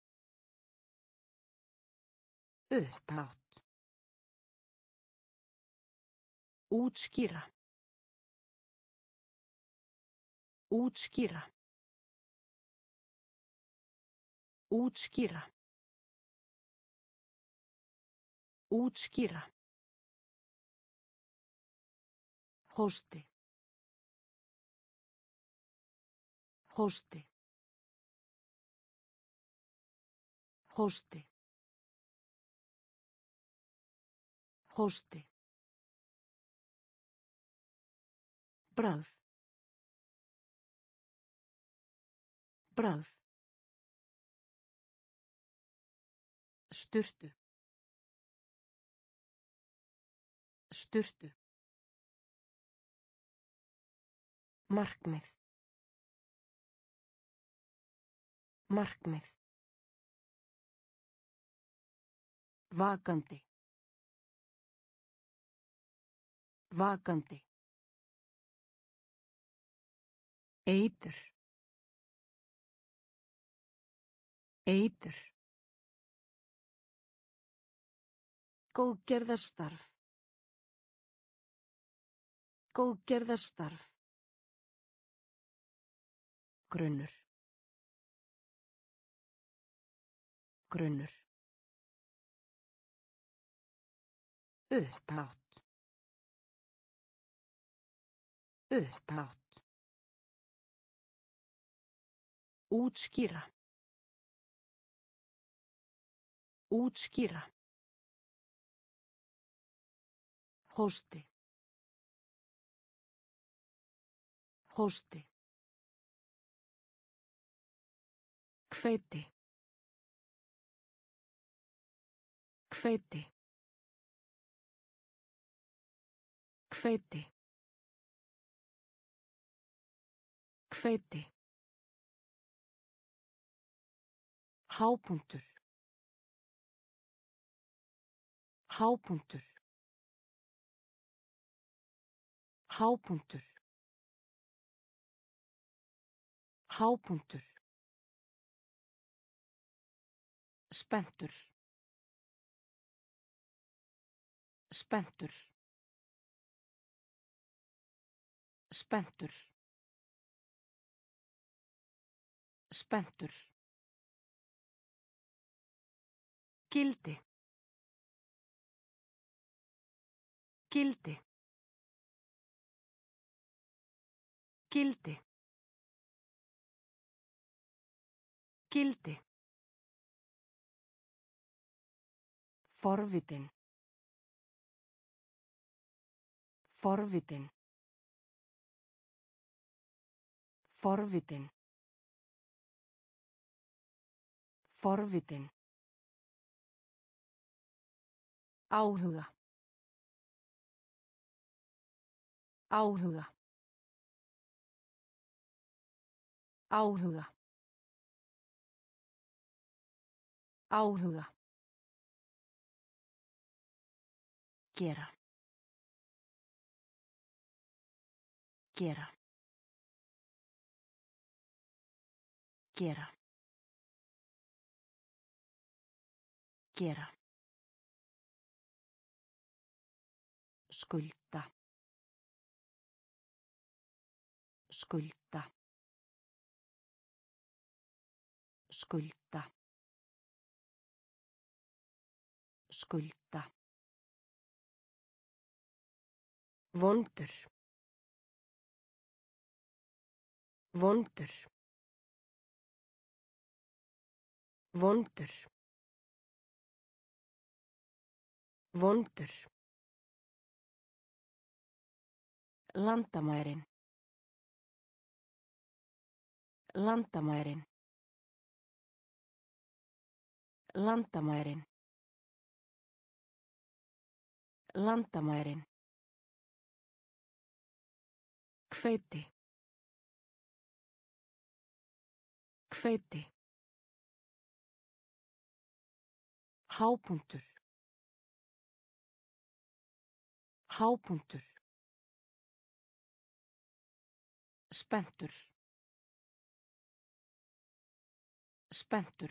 Upphátt. Útskýra. Útskýra. Útskýra. Útskýra. Hósti. Hósti. Hósti. Hósti. Bragð. Bragð. Sturtu. Sturtu. Markmið. Markmið. Vakandi. Vakandi. Eitur. Eitur. Góðgerðarstarf. Góðgerðarstarf. Grunnur. Grunnur. Upphátt. Upphátt. Útskýra. Útskýra. Hósti. Hósti. Hveiti. Hveiti. Hveiti. Hveiti. Hápunktur. Hápunktur. Hápunktur. Hápunktur. Spenntur. Spenntur. Spenntur. Spenntur. Gildi. Gildi. Gildi. Gildi. Forvitin. Forvitin. Forvitin. Forvitin. Áhuga. Áhuga. Áhuga. Áhuga. Gera. Gera. Gera. Gera. Skulda. Skulda. Skulda. Skulda. Vondur. Vondur. Vondur. Vondur. Landamærin. Landamærin. Landamærin. Landamærin. Hveiti. Hveiti. Hápunktur. Hápunktur. Spenntur. Spenntur.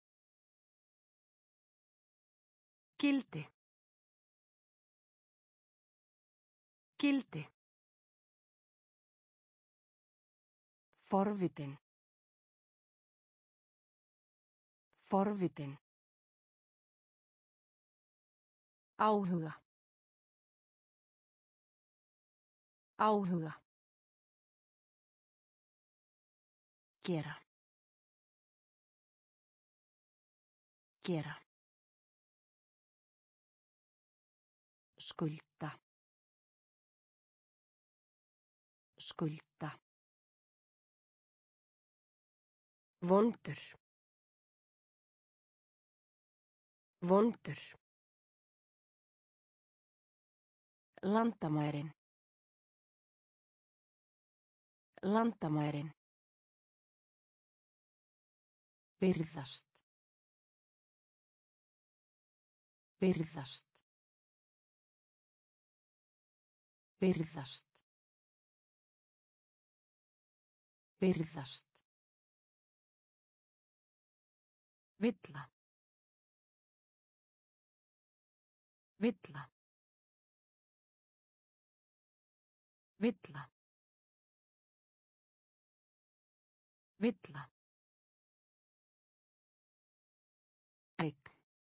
Gildi. Gildi. Forvitin. Forvitin. Áhuga. Áhuga. Gera. Gera. Skulda. Skulda. Vondur. Vondur. Landamærin. Landamærin. Virðast. Virðast. Virðast. Virðast. Villa. Villa. Villa. Villa. Eik.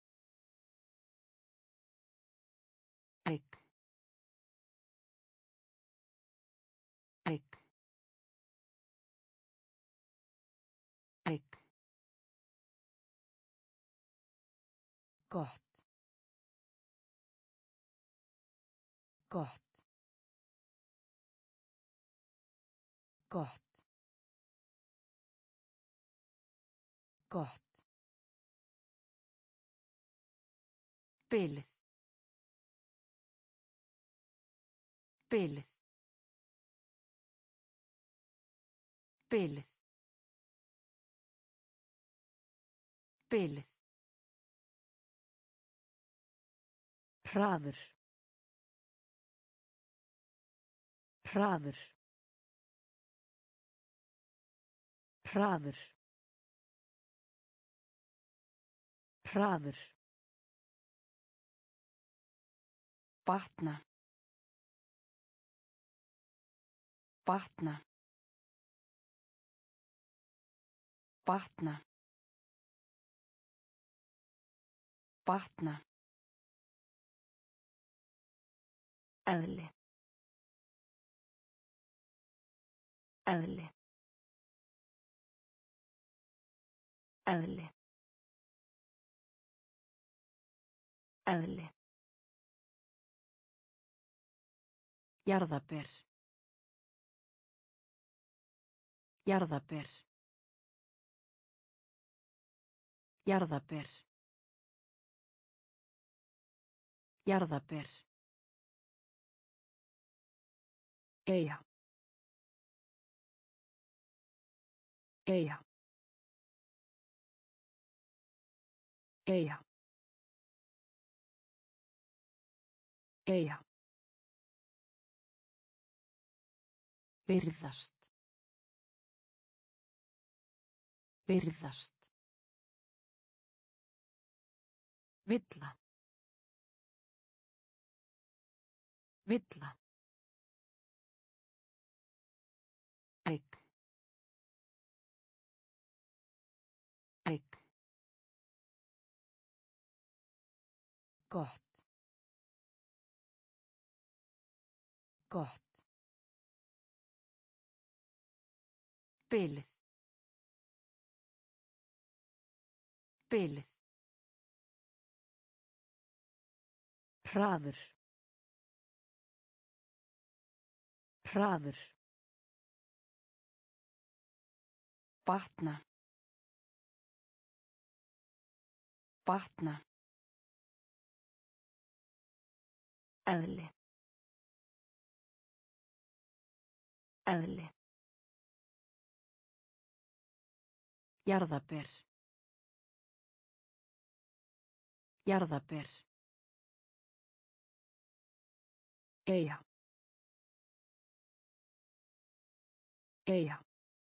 Eik. Eik. Eik. Gott. Gott. Gott. Gott. Bilið. Bilið. Bilið. Bilið. Hraður. Hraður. Hraður. Hraður. Batna. Batna. Batna. Batna. Eðli. Eðli. Eðli. Eðli. Jarðaber. Jarðaber. Jarðaber. Jarðaber. Eyja. Eyja. Eyja. Eyja. Virðast. Virðast. Villa. Villa. Eign. Eign. Gott. Gott. Bilið. Bilið. Hraður. Hraður. Batna. Batna. Eðli. Eðli. Jarðaber. Jarðaber. Eyja. Eyja.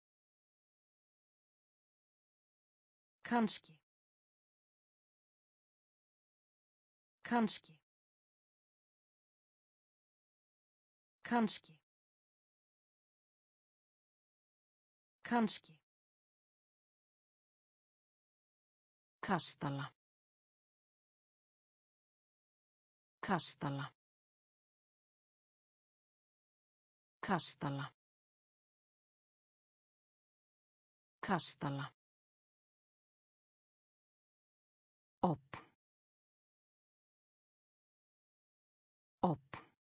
Kannski. Kannski. Kannski. Kannski. Kastala. Kastala. Kastala. Kastala. Upp. Upp.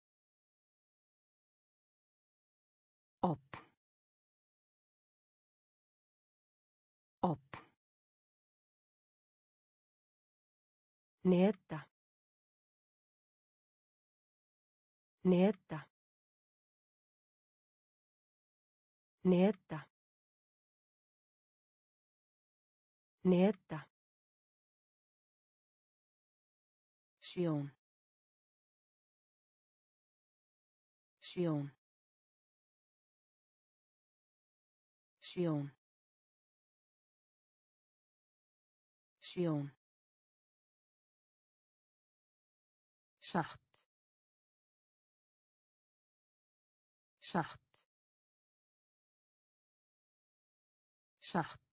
Upp. Upp. Neta. Neta. Neta. Neta. Sjón. Sjón. Sjón. Sjón. Satt. Satt. Satt.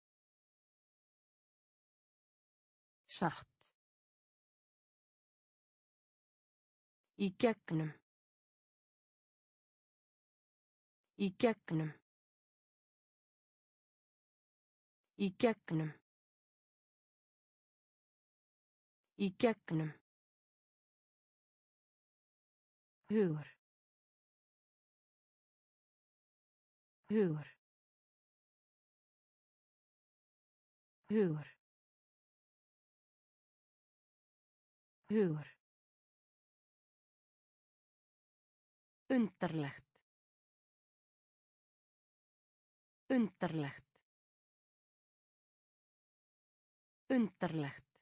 Satt. Í gegnum. Í gegnum. Í gegnum. Í gegnum. Hugur. Hugur. Hugur. Hugur. Undarlegt. Undarlegt. Undarlegt.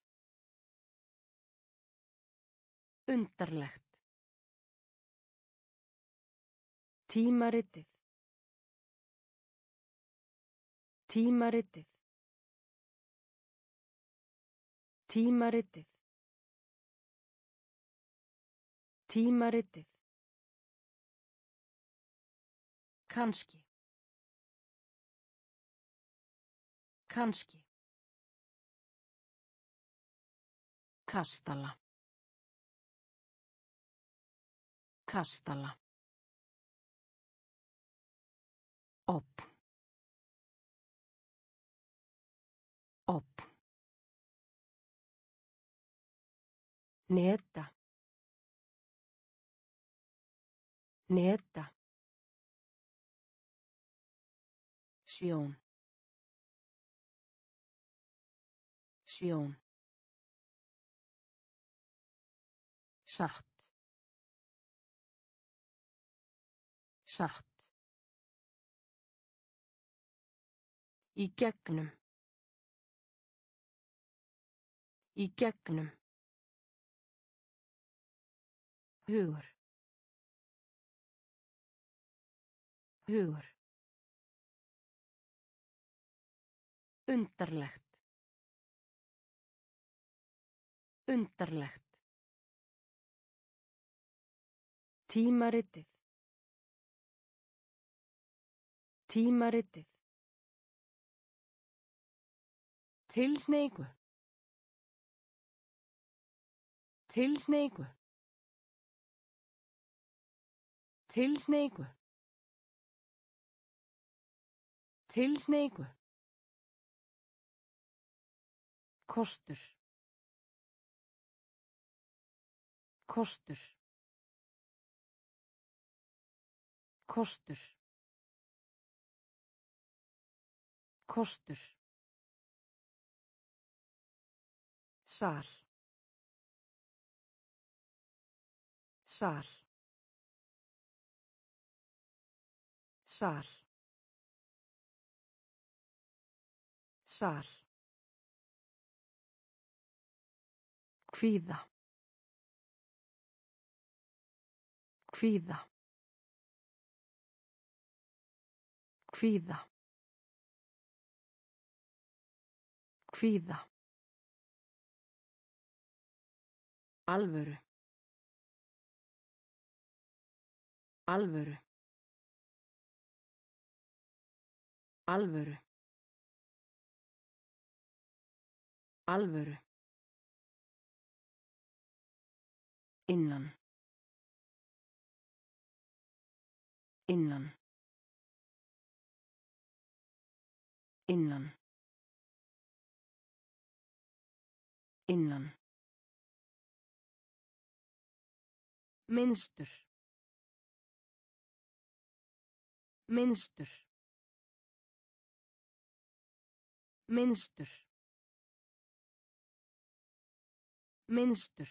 Undarlegt. Tímaritið. Tímaritið. Tímaritið. Tímaritið. Kannski. Kannski. Kastala. Kastala. Opn. Opn. Neta. Neta. Sjón. Sjón. Satt. Satt. Í gegnum. Í gegnum. Hugur. Hugur. Undarlegt. Undarlegt. Tímaritið. Tímaritið. Tilhneigu. Tilhneigu. Tilhneigu. Tilhneigu. Kostur. Kostur. Kostur. Kostur. Sal. Sal. Sal. Sal. Kvíða. Kvíða. Kvíða. Kvíða. Alvöru. Alvöru. Alvöru. Alvöru. Innan. Innan. Innan. Innan. Minnstur. Minnstur. Minnstur. Minnstur.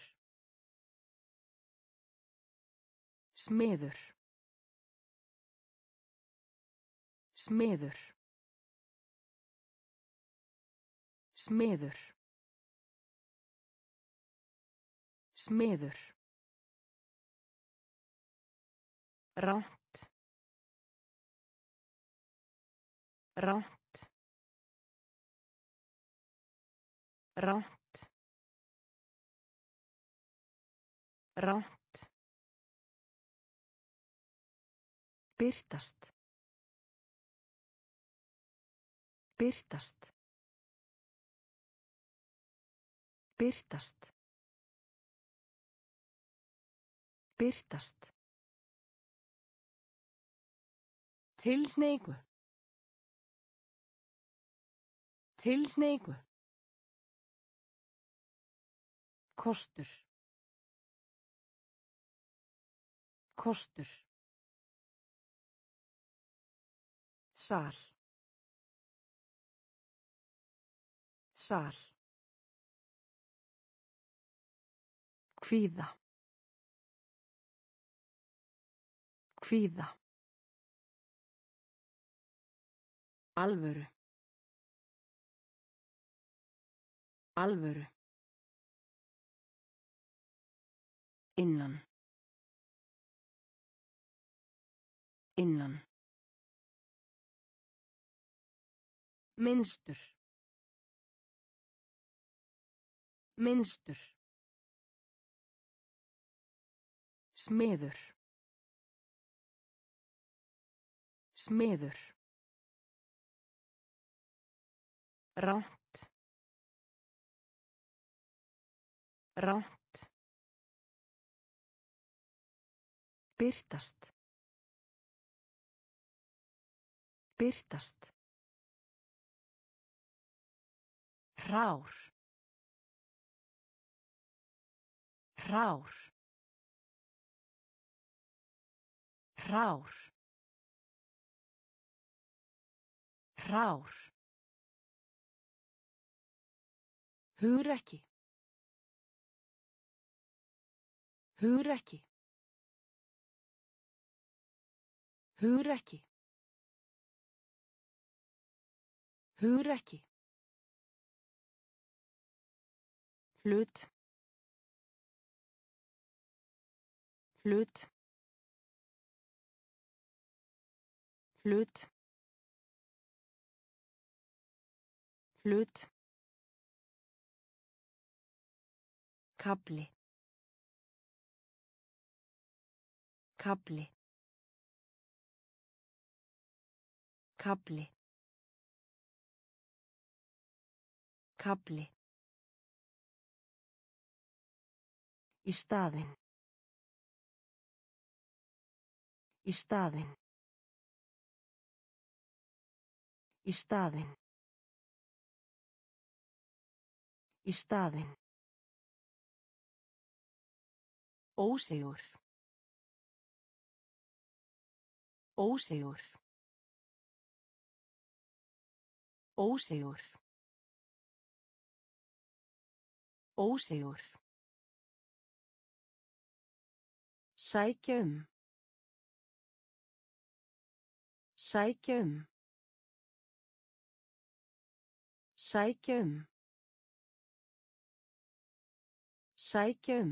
Smiður. Smiður. Smiður. Smiður. Rangt. Rangt. Rangt. Rangt. Birtast. Birtast. Birtast. Birtast. Tilhneigu. Tilhneigu. Kostur. Kostur. Sal. Sal. Kvíða. Kvíða. Alvöru. Alvöru. Innan. Innan. Minnstur. Minnstur. Smiður. Smiður. Rangt. Rangt. Birtast. Birtast. Hrár. Hrár. Hrár. Hrár. Hugrekki. Hugrekki. Hugrekki. Hugrekki. Hlut. Hlut. Hlut. Hlut. Kafli. Kafli. Kafli. Kafli. Í staðinn. Í staðinn. Í staðinn. Í staðinn. Ósigur. Ósigur. Ósigur. Ósigur. Sækja um. Sækja um. Sækja um. Sækja um.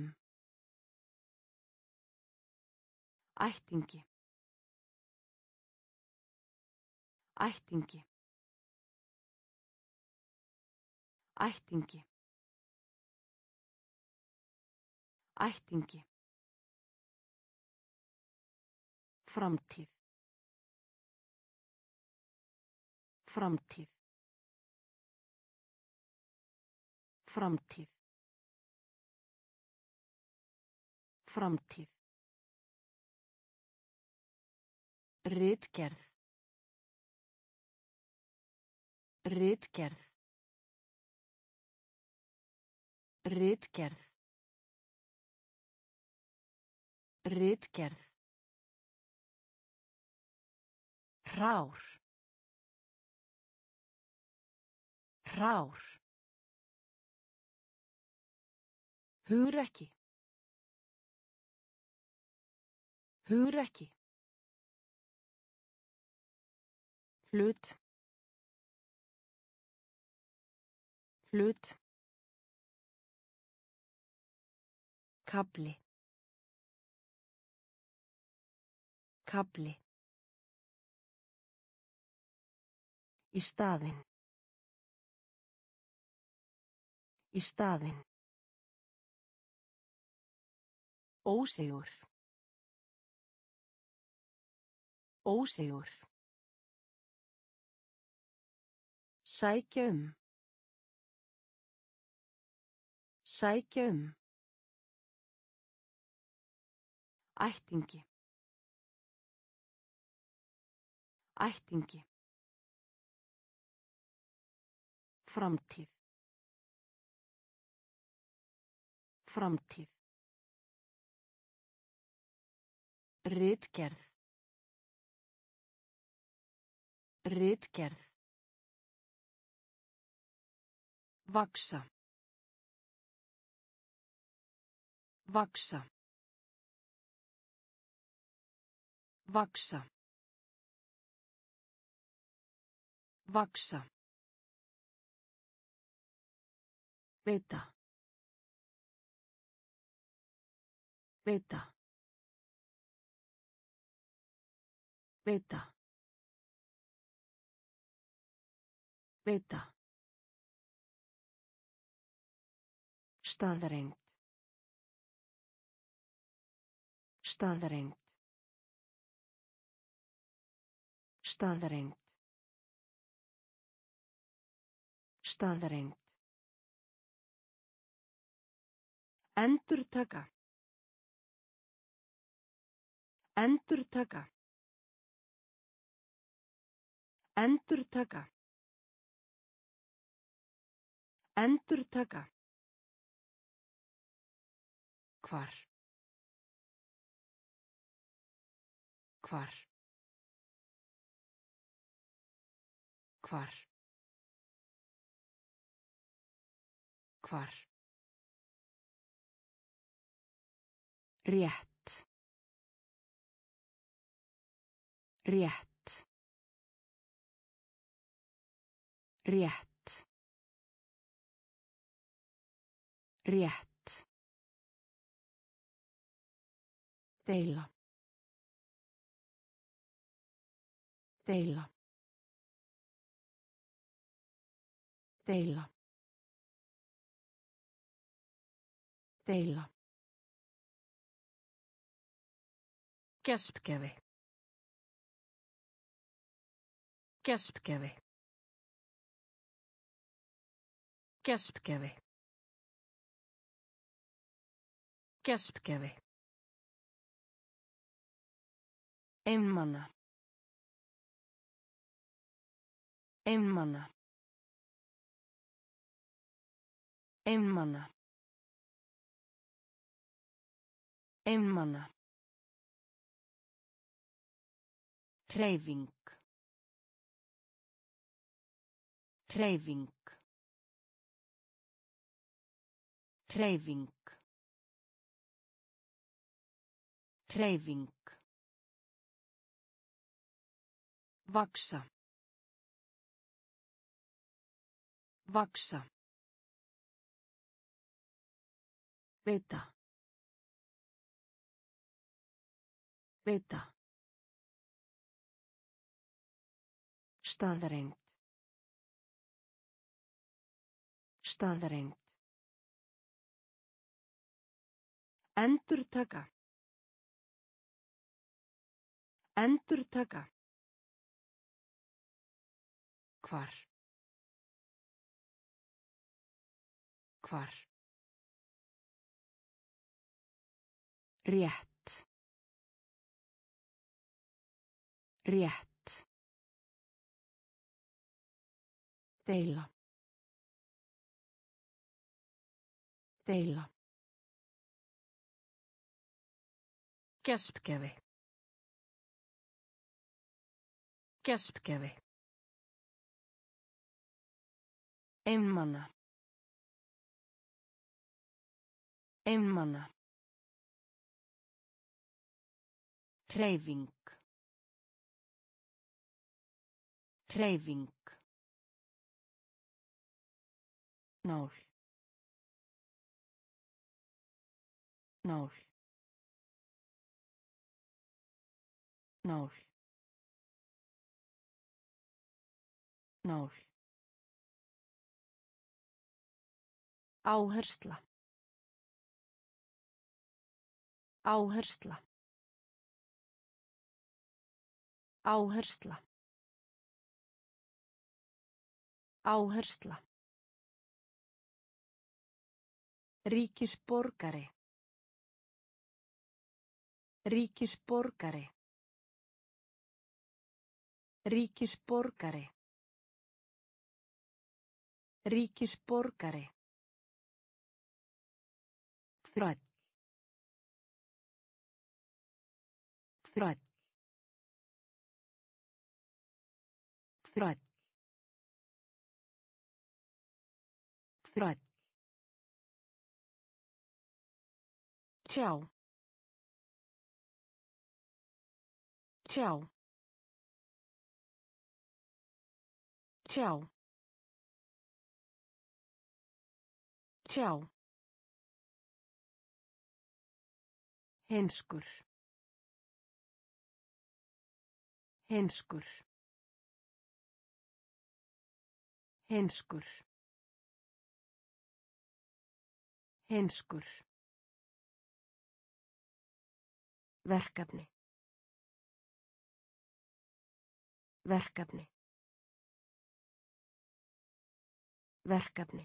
Ættingi. Ættingi. Ættingi. Ættingi. Framtíð. Framtíð. Framtíð. Framtíð. Ritgerð. Ritgerð. Ritgerð. Ritgerð. Hrár. Hrár. Hugrekki. Hugrekki. Hlut. Hlut. Kafli. Kafli. Í staðinn. Í staðinn. Ósigur. Ósigur. Sækja um. Sækja um. Ættingi. Ættingi. Framtíð. Framtíð. Ritgerð. Ritgerð. Vaksa. Vaksa. Vaksa. Vaksa. Vita. Vita. Vita. Vita. Staðreynd. Staðreynd. Staðreynd. Staðreynd. Endurtaka. Endurtaka. Endurtaka. Endurtaka. Hvar. Hvar. Hvar. Hvar. Rétt. Rétt. Rétt. Rétt. Deila. Deila. Deila. Deila. Gestgjafi. Gestgjafi. Gestgjafi. Gestgjafi. Einmana. Einmana. Einmana. Einmana. Hreyfing. Hreyfing. Hreyfing. Hreyfing. Vaksa. Vaksa. Vita. Vita. Staðreynd. Staðreynd. Endurtaka. Endurtaka. Hvar. Hvar. Rétt. Rétt. Deila. Deila. Gestgjafi. Gestgjafi. Einmana. Einmana. Hreyfing. Hreyfing. Nál. Nál. Nál. Nál. Áhersla. Áhersla. Áhersla. Áhersla. Ríkisborgari. Ríkisborgari. Ríkisborgari. Ríkisborgari. Þræll. Þræll. Þræll. Þræll. Tjá. Tjá. Tjá. Tjá. Heimskur. Heimskur. Heimskur. Heimskur. Verkefni. Verkefni. Verkefni.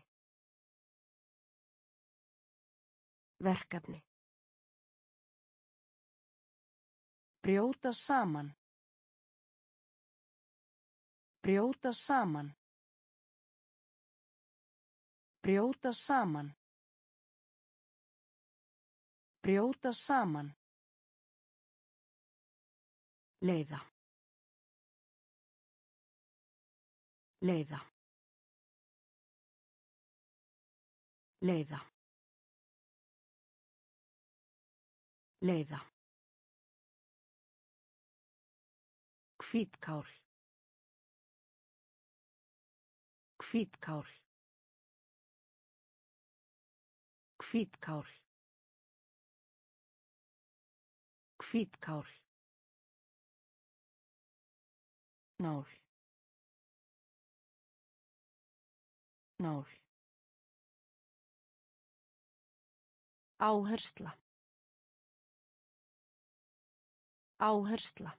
Verkefni. Brjóta saman. Brjóta saman. Brjóta saman. Brjóta saman. Leiða. Leiða. Leiða. Leiða. Hvítkál. Hvítkál. Hvítkál. Hvítkál. Nál. Nál. Áhersla. Áhersla.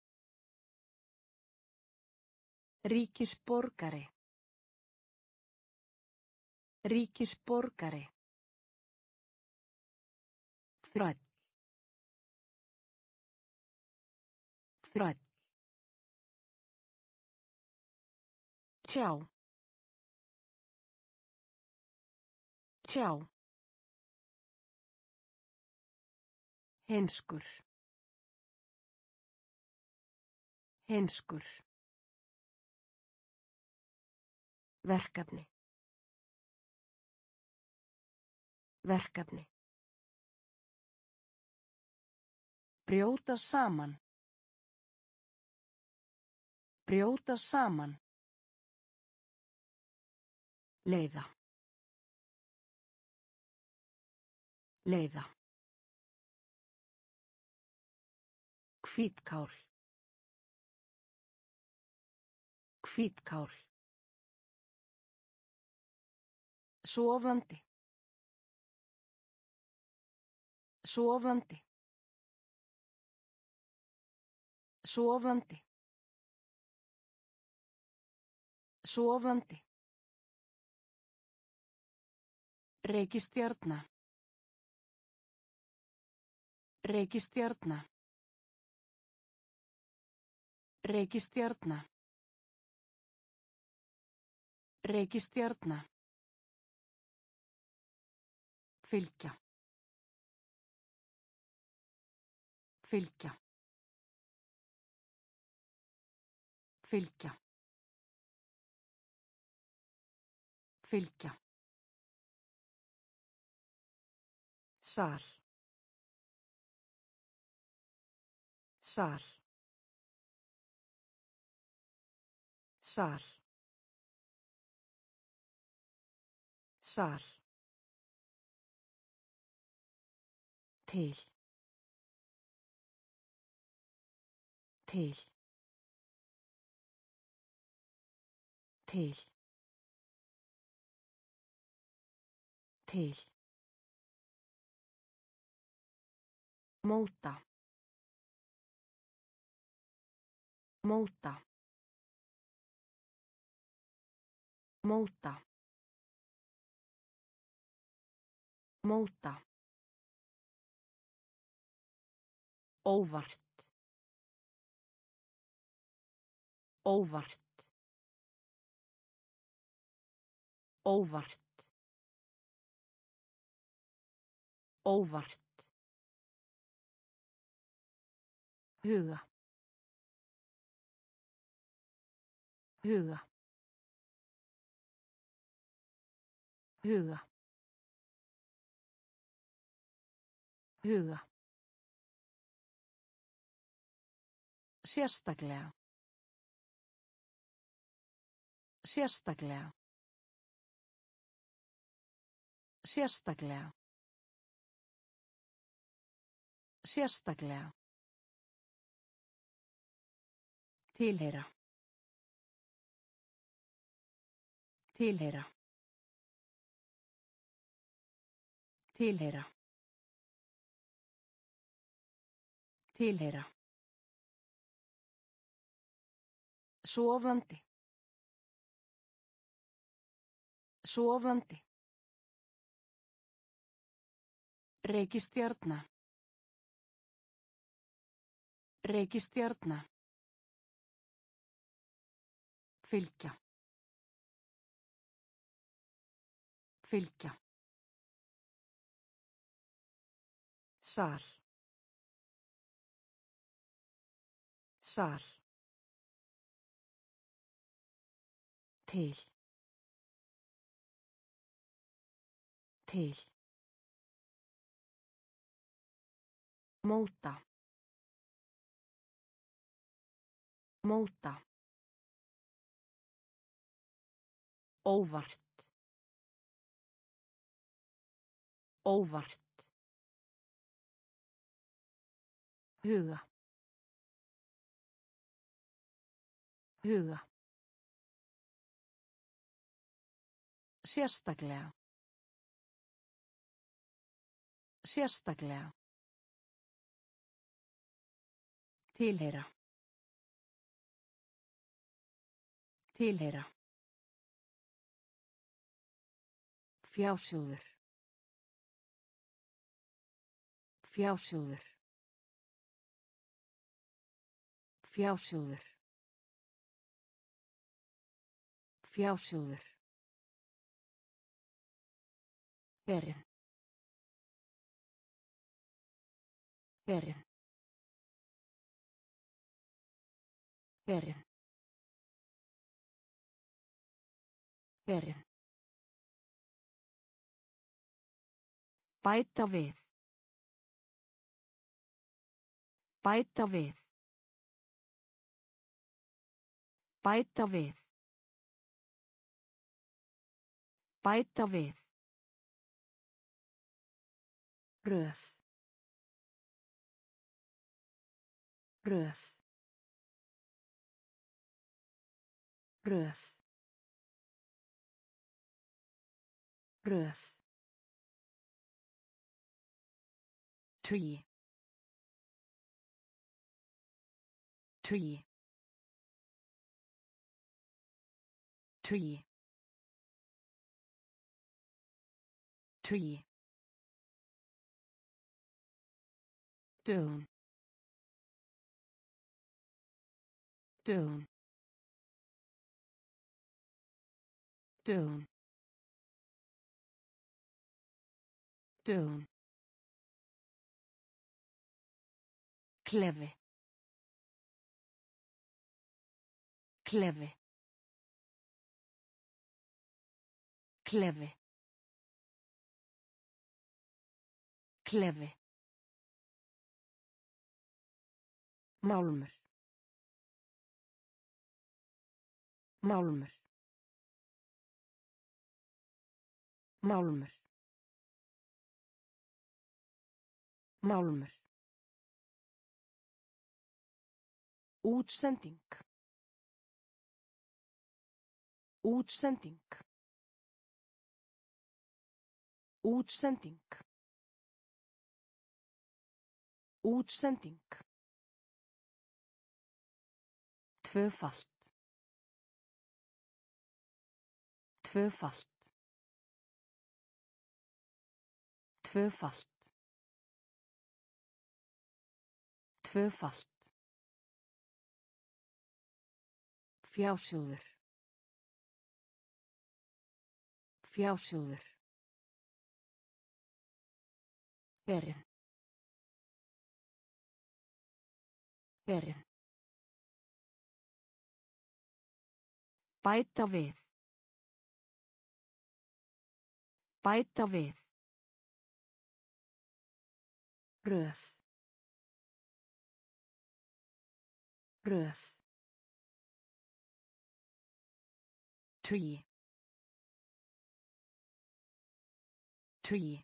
Ríkisborgari. Ríkisborgari. Þræll. Þræll. Tjá. Tjá. Heimskur. Heimskur. Verkefni. Verkefni. Brjóta saman. Brjóta saman. Leiða. Leiða. Hvítkál. Hvítkál. Sofandi. Sofandi. Sofandi. Sofandi. Reikistjarna. Reikistjarna. Reikistjarna. Reikistjarna. Fylgja. Fylgja. Fylgja. Fylgja. Sal. Sal. Sal. Sal. Til. Til. Til. Til. Móta. Móta. Móta. Móta. Óvart. Óvart. Óvart. Óvart. Huga. Huga. Huga. Huga. Sérstaklega. Sérstaklega. Sérstaklega. Sérstaklega. Tilheyra. Tilheyra. Tilheyra. Tilheyra. Sofandi. Sofandi. Reikistjarna. Reikistjarna. Fylgja. Fylgja. Sal. Sal. Til. Til. Móta. Móta. Óvart. Óvart. Huga. Huga. Sérstaklega. Sérstaklega. Tilheyra. Tilheyra. Fjásjóður. Fjásjóður. Fjásjóður. Fjásjóður. Berin. Berin. Berin. Berin. Bæta við. Bæta við. Bæta við. Bæta við. Röð. Röð. Röð. Röð. Tugi. Tugi. Tugi. Tugi. Dögun. Dögun. Dögun. Dögun. Klefi. Klefi. Klefi. Klefi. Málmur. Málmur. Málmur. Málmur. Útsending. Útsending. Útsending. Útsending. Tvöfalt. Tvöfalt. Tvöfalt. Tvöfalt. Fjásjóður. Fjásjóður. Berin. Berin. Bæta við. Bæta við. Röð. Röð. Tugi. Tugi.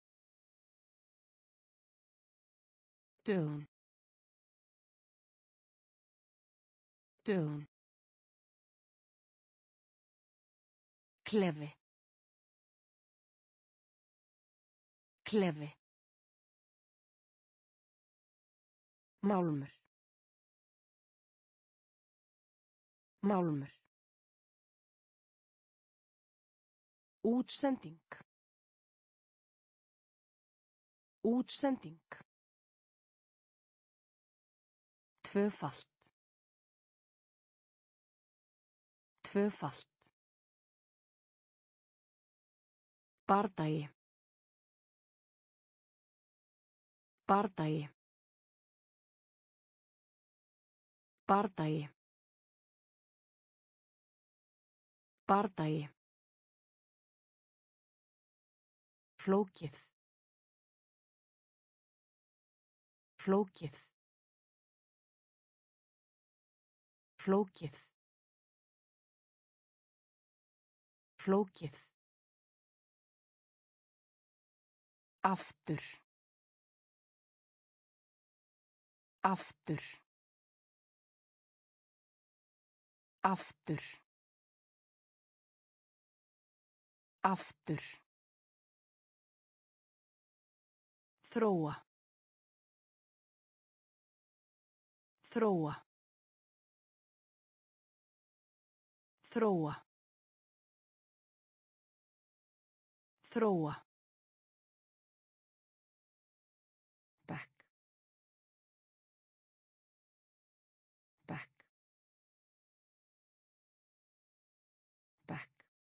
Dögun. Dögun. Klefi. Klefi. Málmur. Málmur. Útsending. Útsending. Tvöfalt. Tvöfalt. Bardagi. Bardagi. Bardagi. Bardagi. Flókið. Flókið. Flókið. Flókið. Aftur. Aftur. Aftur. Aftur. Þróa. Þróa. Þróa. Þróa. Back. Back. Back.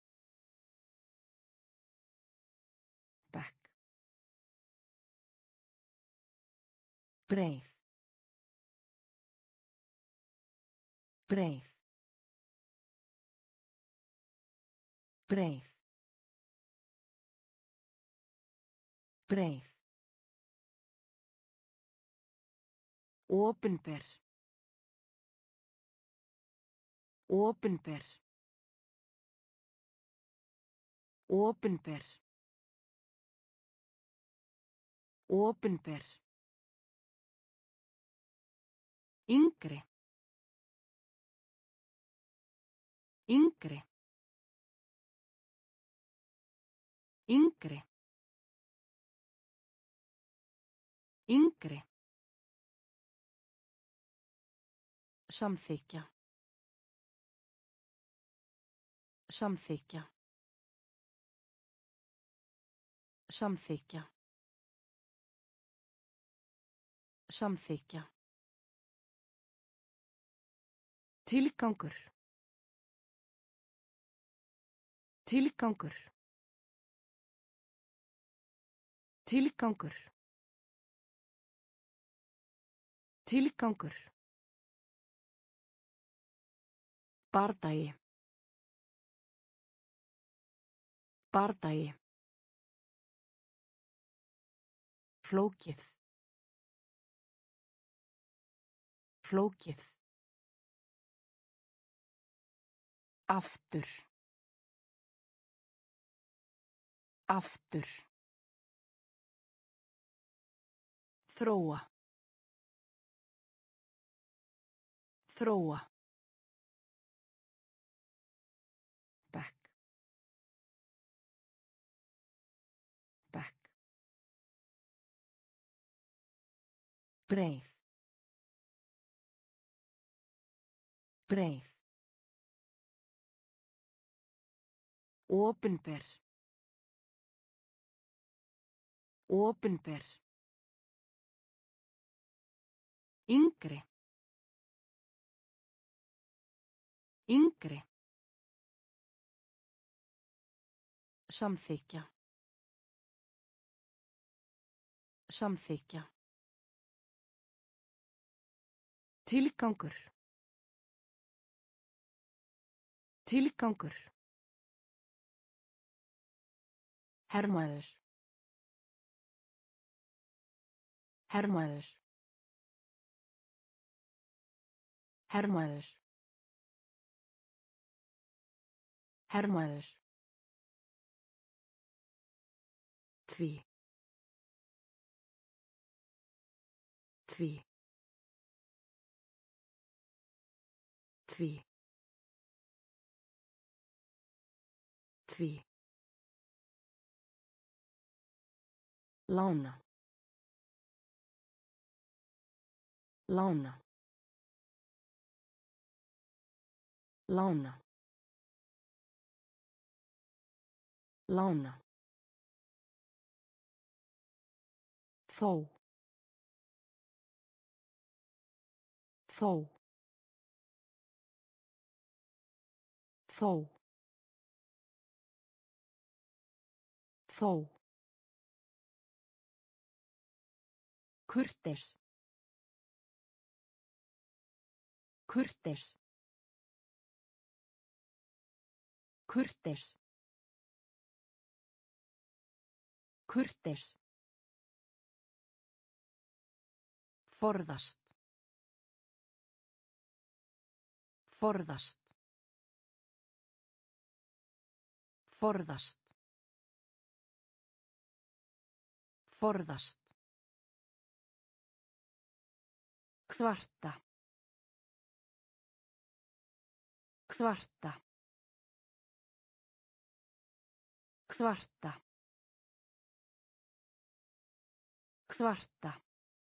Back. Breið. Breið. Breið. Breið. Opinber. Opinber. Opinber. Opinber. Yngri. Yngri. Yngri. Yngri. Samþykkja. Samþykkja. Samþykkja. Samþykkja. Tilgangur. Tilgangur. Tilgangur. Tilgangur. Bardagi. Bardagi. Flókið. Flókið. Aftur. Aftur. Þróa. Þróa. Back. Back. Breið. Breið. Opinber. Opinber. Yngri. Yngri. Samþykkja. Samþykkja. Tilgangur. Tilgangur. Hermaður. Hermaður. Hermaður. Hermaður. Því. Því. Því. Því. Lána. Lána. Lána. Lána. Þó. Þó. Þó. Þó. Kurteis. Kurteis. Kurteis. Kurteis. Forðast. Forðast. Forðast. Forðast. Kvarta. Kvarta. Kvarta. Kvarta.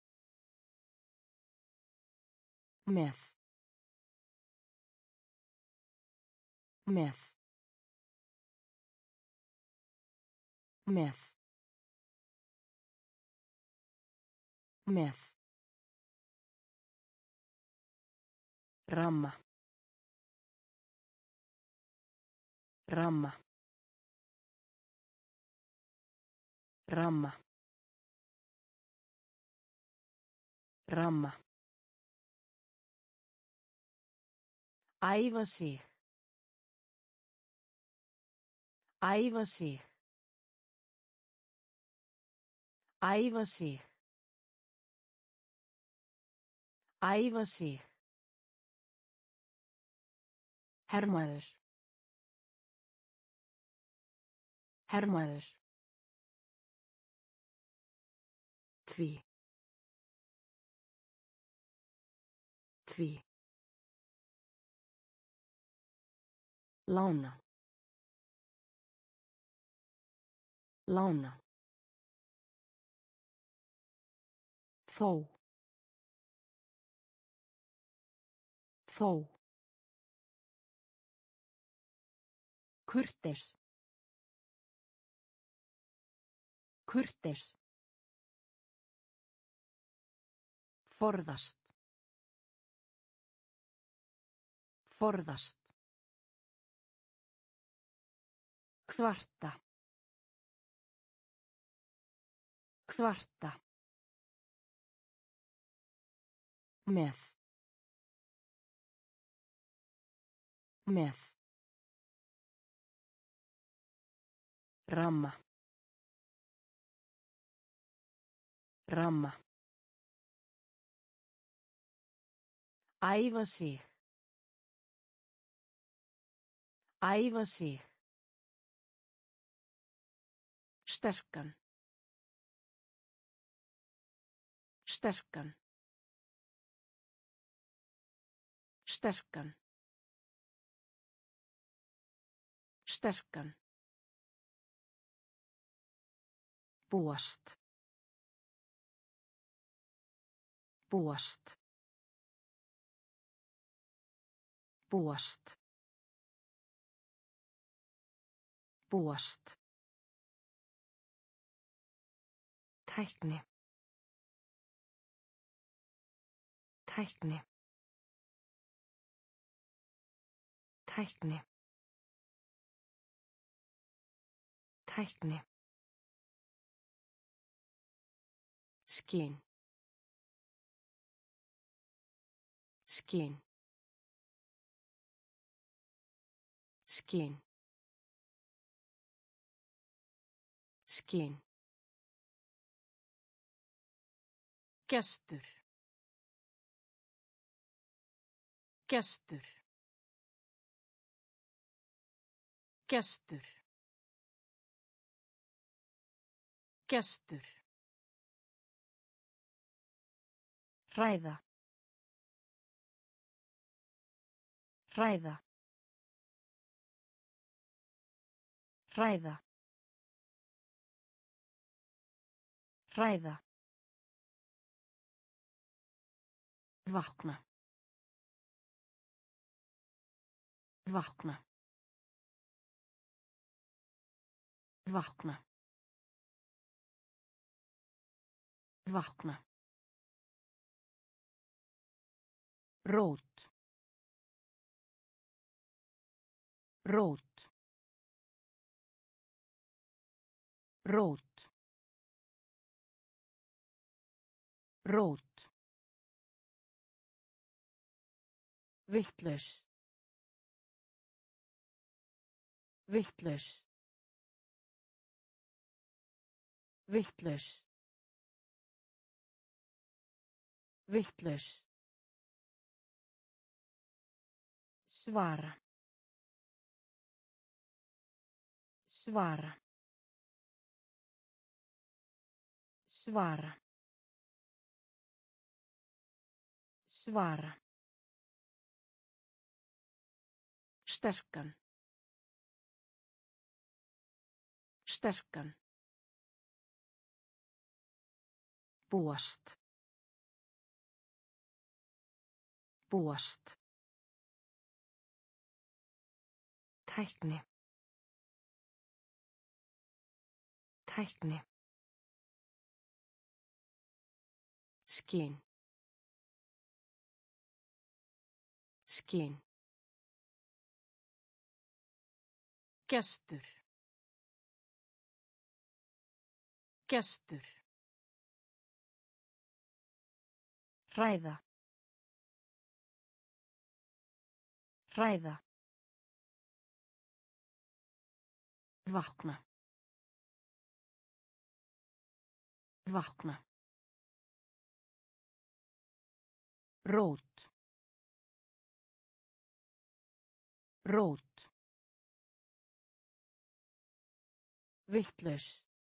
Með. Með. Með. Með. Ramma. Ramma. Ramma. Ramma. Æfa sig. Æfa sig. Æfa sig. Æfa sig. Hermaður. Hermaður. Því. Því. Lána. Lána. Þó. Þó. Kurteis. Kurteis. Forðast. Forðast. Kvarta. Kvarta. Með. Með. Ramma. Ramma. Æfa sig. Æfa sig. Sterkan. Sterkan. Sterkan. Sterkan. Búast. Búast. Búast. Búast. Tækni. Tækni. Tækni. Tækni. Skyn. Skyn. Skyn. Skinn. Gestur. Gestur. Gestur. Gestur. Ræða. Ræða. Ræða. Ræða. Vakna. Vakna. Vakna. Vakna. Rót. Rót. Rót. Rót. Vitlaus. Vitlaus. Vitlaus. Vitlaus. Svara. Svara. Svara. Svara. Sterkan. Sterkan. Búast. Búast. Tækni. Tækni. Skinn. Skinn. Gestur. Gestur. Ræða. Ræða. Vakna. Vakna. Rót. Rót. Vitlaus.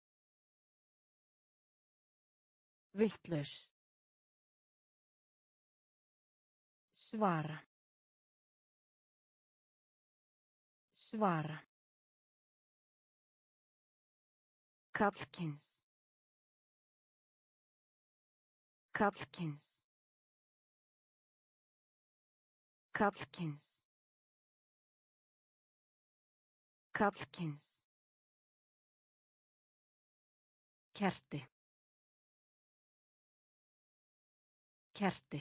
Vitlaus. Svara. Svara. Karlkyns. Karlkyns. Karlkyns. Karlkyns. Kerti. Kerti.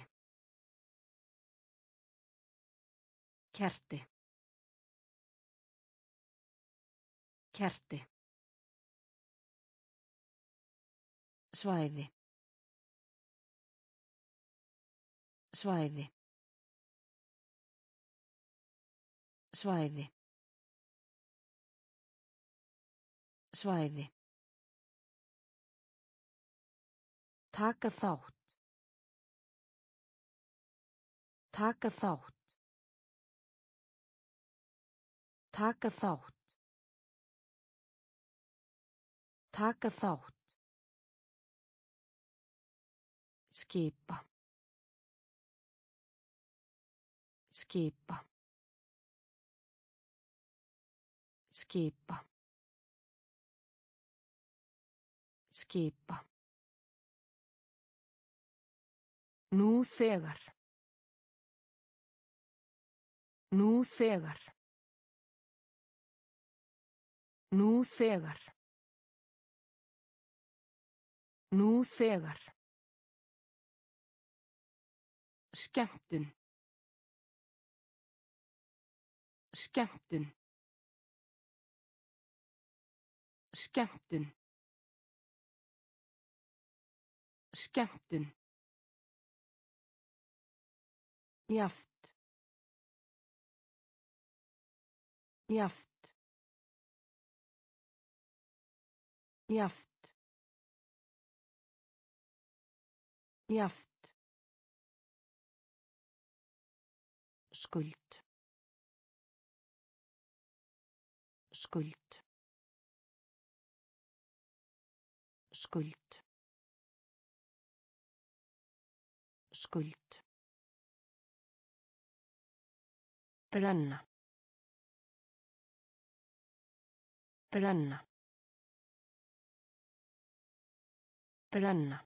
Kerti. Kerti. Svæði. Svæði. Svæði. Svæði. Taka þátt. Taka þátt. Taka þátt. Taka þátt. Skipa. Skipa. Skipa. Skipa. Nú þegar. Nú þegar. Nú þegar. Nú þegar. Skemmtun. Skemmtun. Skemmtun. Skemmtun. Jaft. Jaft. Jaft. Jaft. Skuld. Skuld. Skuld. Skuld. Brenna. Brenna. Brenna.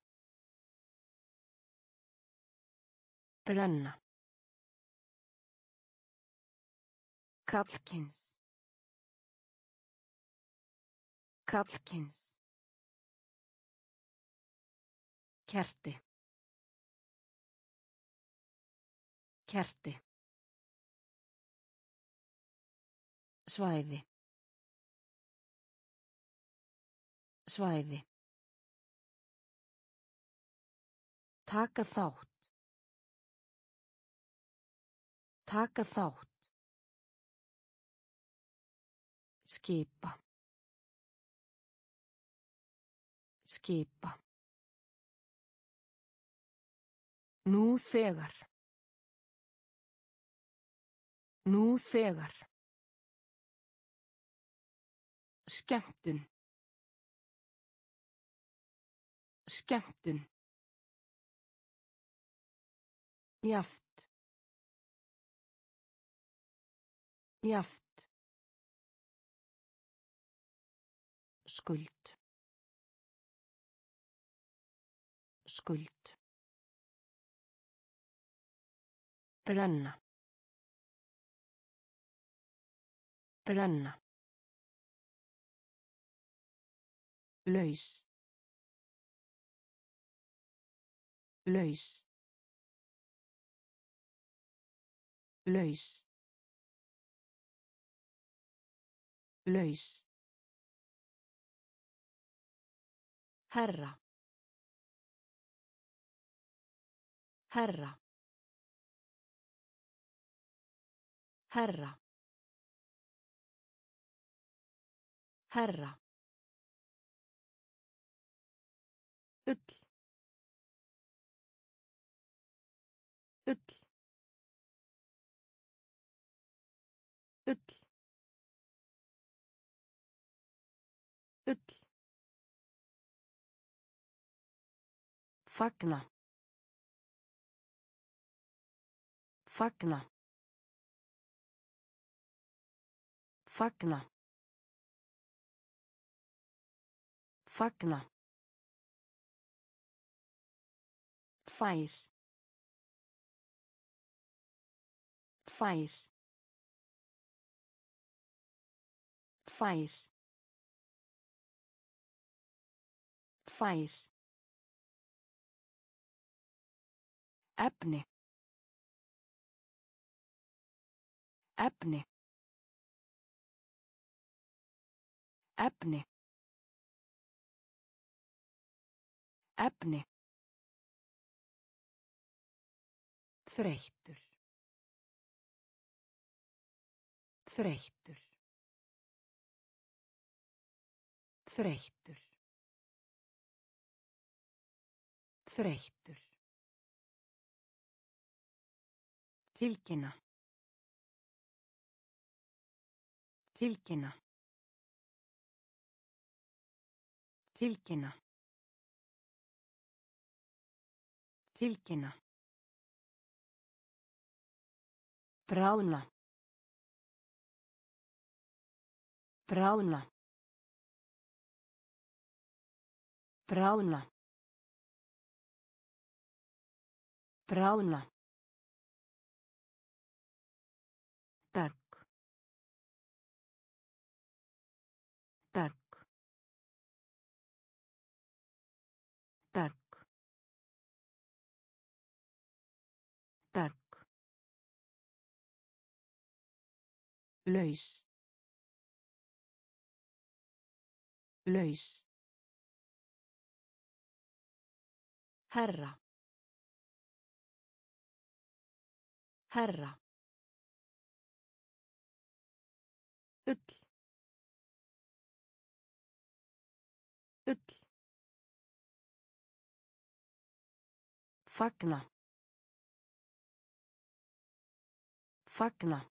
Brenna. Karlkyns. Karlkyns. Kerti. Kerti. Svæði. Svæði. Taka þátt. Taka þátt. Skipa. Skipa. Nú þegar. Nú þegar. Skemmtun. Skemmtun. Jaft. Jaft. Skuld. Skuld. Brenna. Brenna. Laus. Laus. Laus. Laus. Herra. Herra. Herra. Herra. Ull. Ull. Ull. Ull. Fagna. Fagna. Fagna. Fagna. Fær. Fær. Fær. Fær. Efni. Efni. Efni. Efni. Þreyttur. Þreyttur. Þreyttur. Þreyttur. Tilkynna. Tilkynna. Tilkynna. Tilkynna. Bráðna. Bráðna. Bráðna. Bráðna. Berg. Berg. Berg. Berg. Laus. Laus. Herra. Herra. Ull. Ull. Fagna. Fagna.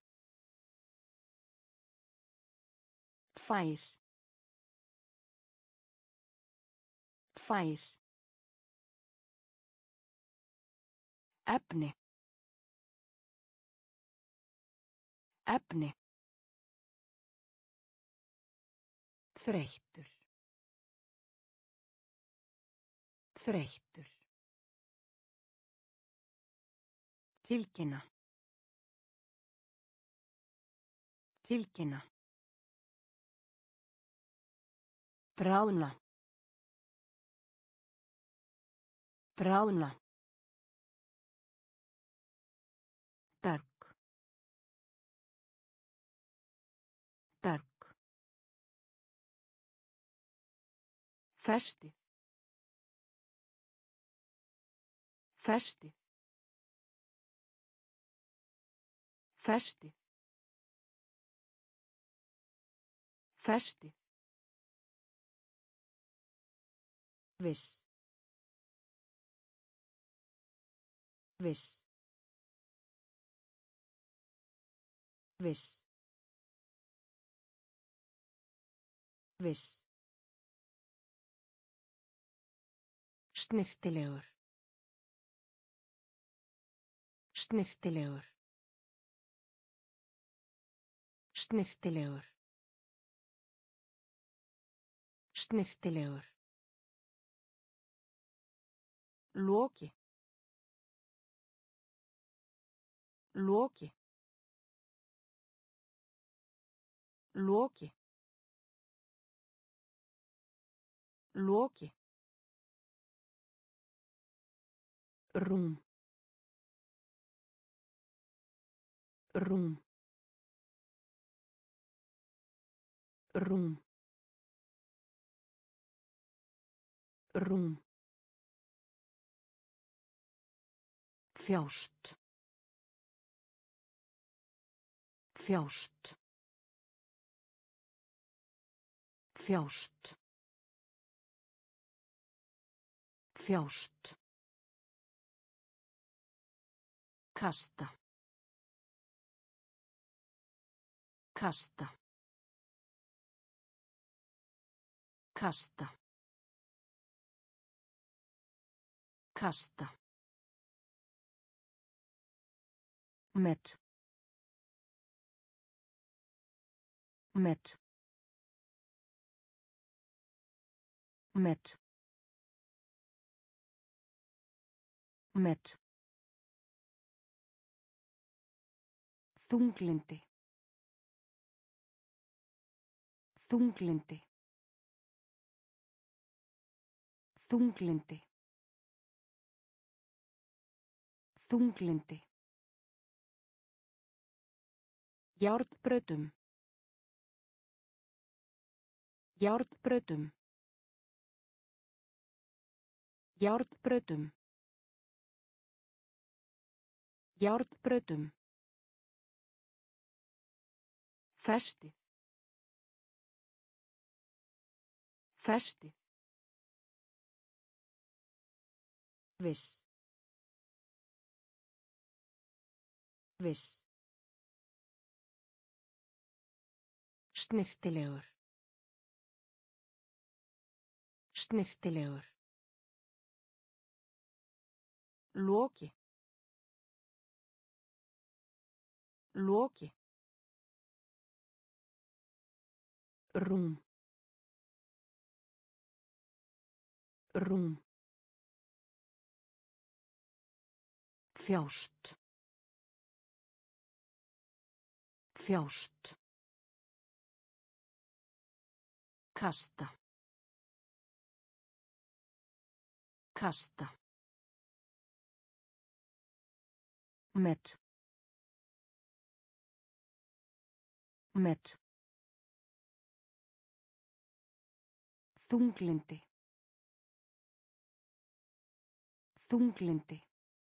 Fær. Fær. Efni. Efni. Þreyttur. Þreyttur. Tilkynna. Tilkynna. Bráðna. Bráðna. Berg. Berg. Festið. Festið. Festið. Festið. Viss. Viss. Viss. Viss. Snyrtilegur. Snyrtilegur. Snyrtilegur. Snyrtilegur. Loki. Loki. Loki. Loki. Rúm. Rúm. Rúm. Rúm. Þjást. Þjást. Þjást. Þjást. Kasta. Kasta. Kasta. Kasta. Met. Met. Met. Met. Þunglindi. Þunglindi. Þunglindi. Þunglindi. Járnbrautum. Járnbrautum. Járnbrautum. Járnbrautum. Festið. Festið. Viss. Viss. Snyrtilegur. Snyrtilegur. Loki. Loki. Rúm. Rúm. Þjást. Þjást. Kasta. Kasta. Met. Met. Þunglindi. Þunglindi.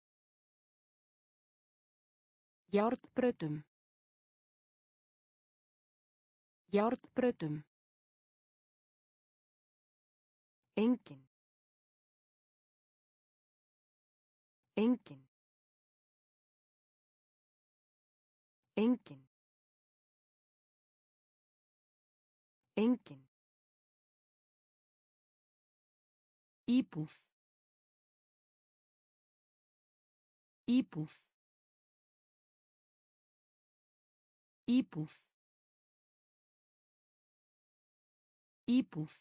Járnbrautum. Járnbrautum. Engin. Engin. Engin. Engin. Íbúð. Íbúð. Íbúð. Íbúð.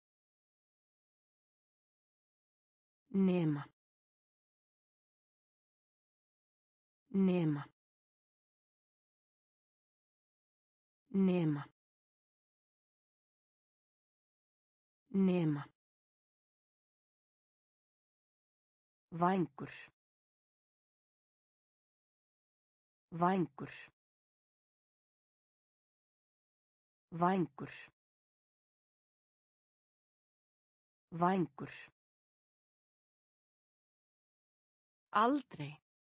Nema. Nema. Nema. Nema. Vængur. Vængur. Vængur. Vængur. Aldrei.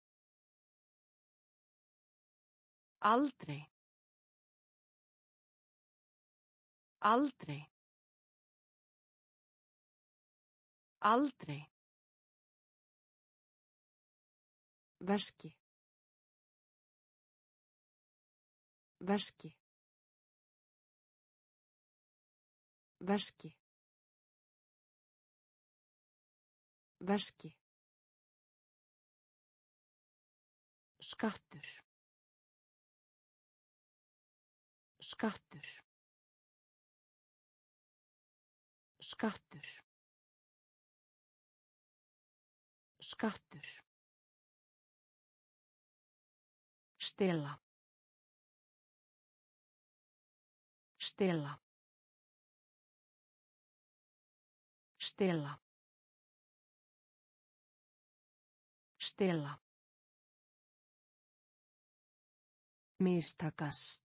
Aldrei. Aldrei. Aldrei. Veski. Veski. Veski. Veski. Skattur. Skattur. Skattur. Skattur. Stela. Stela. Stela. Stela. Mistakast.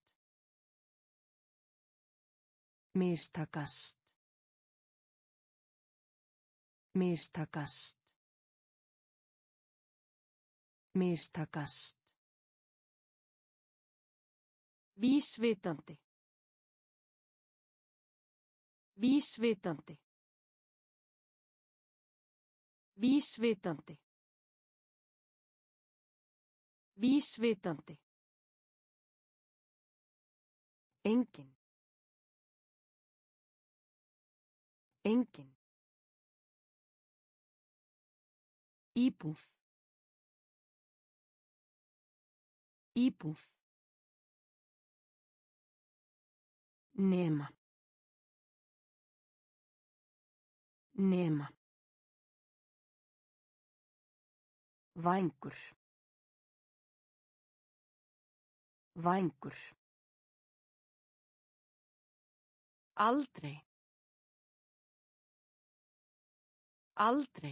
Mistakast. Mistakast. Mistakast. Vísvitandi. Vísvitandi. Vísvitandi. Vísvitandi. Engin. Engin. Íbúð. Íbúð. Nema. Nema. Vængur. Vængur. Aldrei. Aldrei.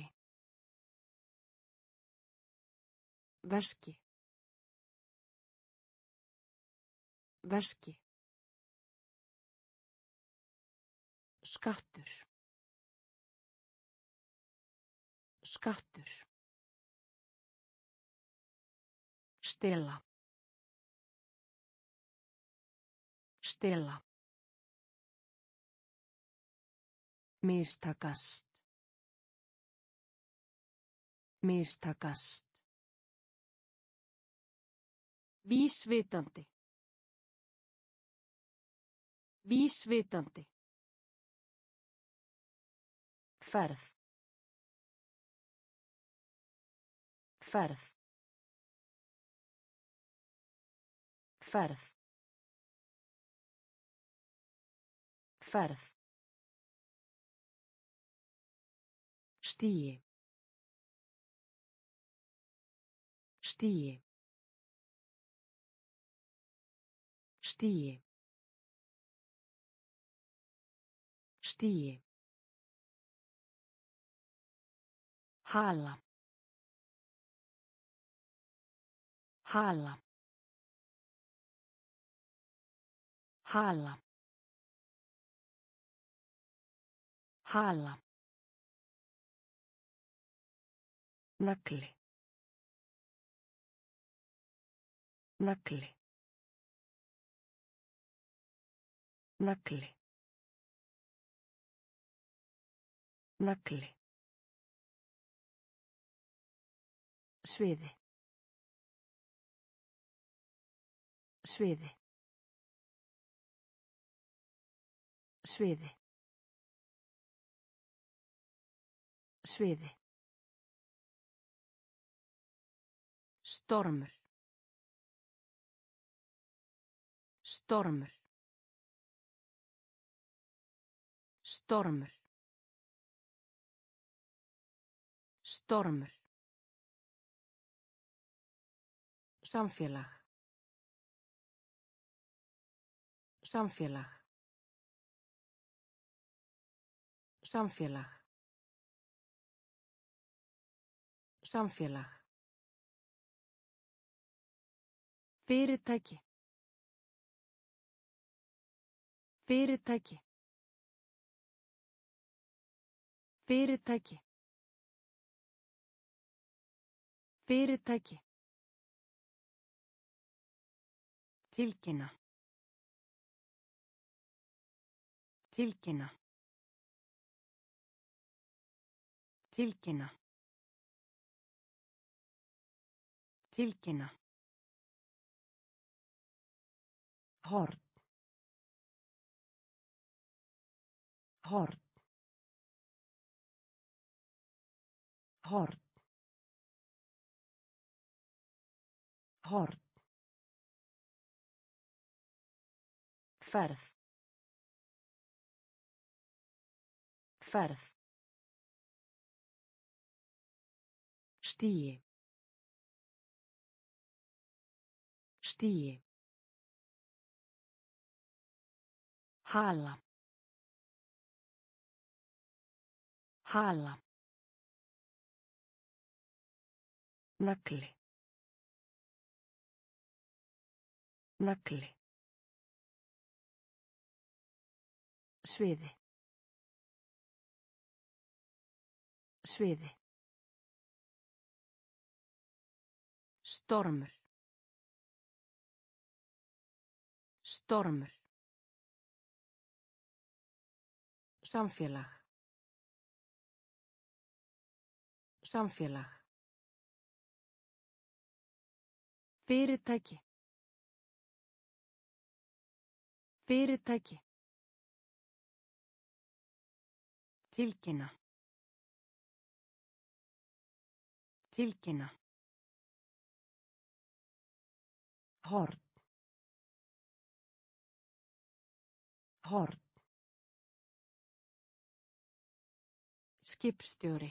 Veski. Veski. Skattur. Skattur. Stela. Stela. Mistakast. Mistakast. Vísvitandi. Vísvitandi. Ferð. Ferð. Ferð. Ferð. Stigi. Stigi. Stigi. Stigi. Hala. Hala. Hala. Hala. Nagli. Nagli. Nagli. Nagli. Sviði. Sviði. Sviði. Sviði. Stormur. Stormur. Stormur. Stormur. Samfélag. Samfélag. Samfélag. Samfélag. Fyrirtæki. Fyrirtæki. Fyrirtæki. Fyrirtæki. Tilkynna. Tilkynna. Tilkynna. Tilkynna. Horn. Horn. Horn. Horn. Ferð. Ferð. Stigi. Stigi. Hala. Hala. Nagli. Nagli. Sviði. Sviði. Stormur. Stormur. Samfélag. Samfélag. Fyrirtæki. Fyrirtæki. Tilkynna. Tilkynna. Horn. Horn. Skipstjóri.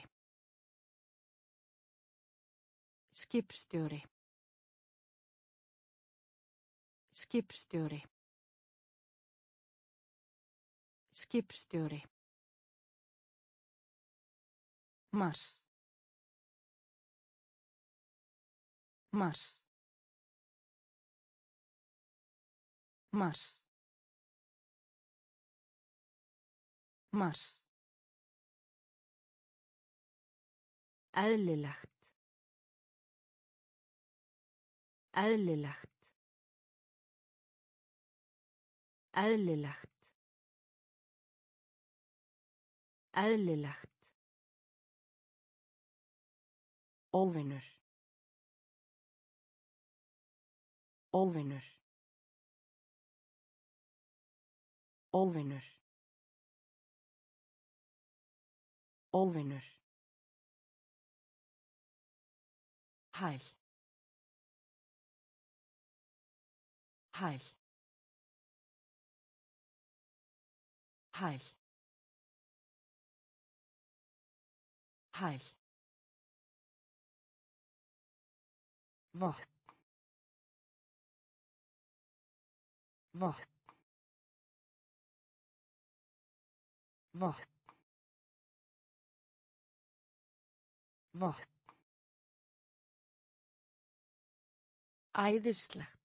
Skipstjóri. Skipstjóri. Skipstjóri. Mars. Mars. Mars. Mars. Eðlilegt. Eðlilegt. Eðlilegt. Eðlilegt. Óvinur. Óvinur. Óvinur. Óvinur. Hæl. Hæl. Hæl. Hæl. Vopn. Vopn. Vopn. Vopn. Æðislegt.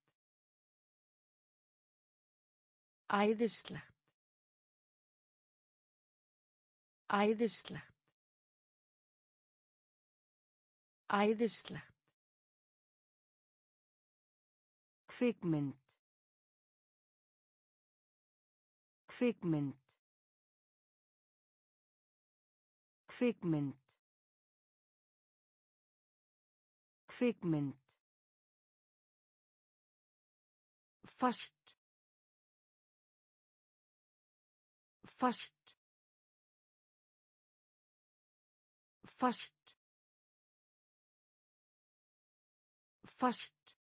Æðislegt. Æðislegt. Æðislegt. Kvikmynd. Kvikmynd. Kvikmynd. Kvikmynd. Fast. Fast. Fast. Fast.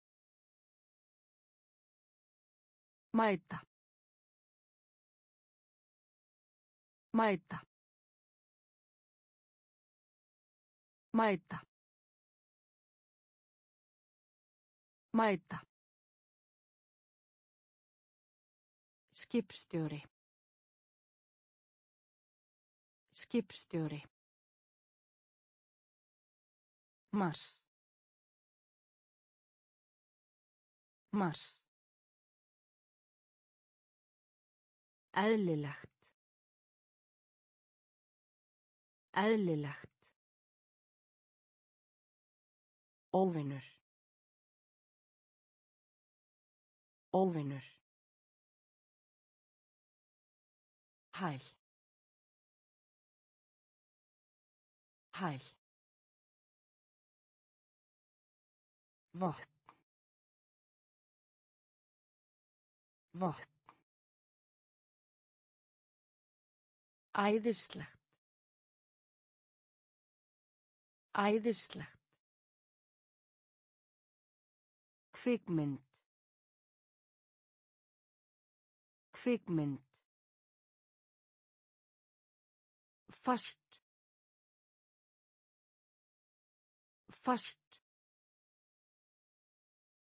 Mæta. Mæta. Mæta. Mæta. Skipstjóri. Skipstjóri. Mars. Mars. Eðlilegt. Eðlilegt. Óvinur. Óvinur. Hæl. Hæl. Vopn. Vopn. Æðislegt. Æðislegt. Kvikmynd. Kvikmynd. Fast. Fast.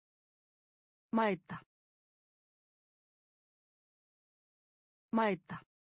Mæta. Mæta.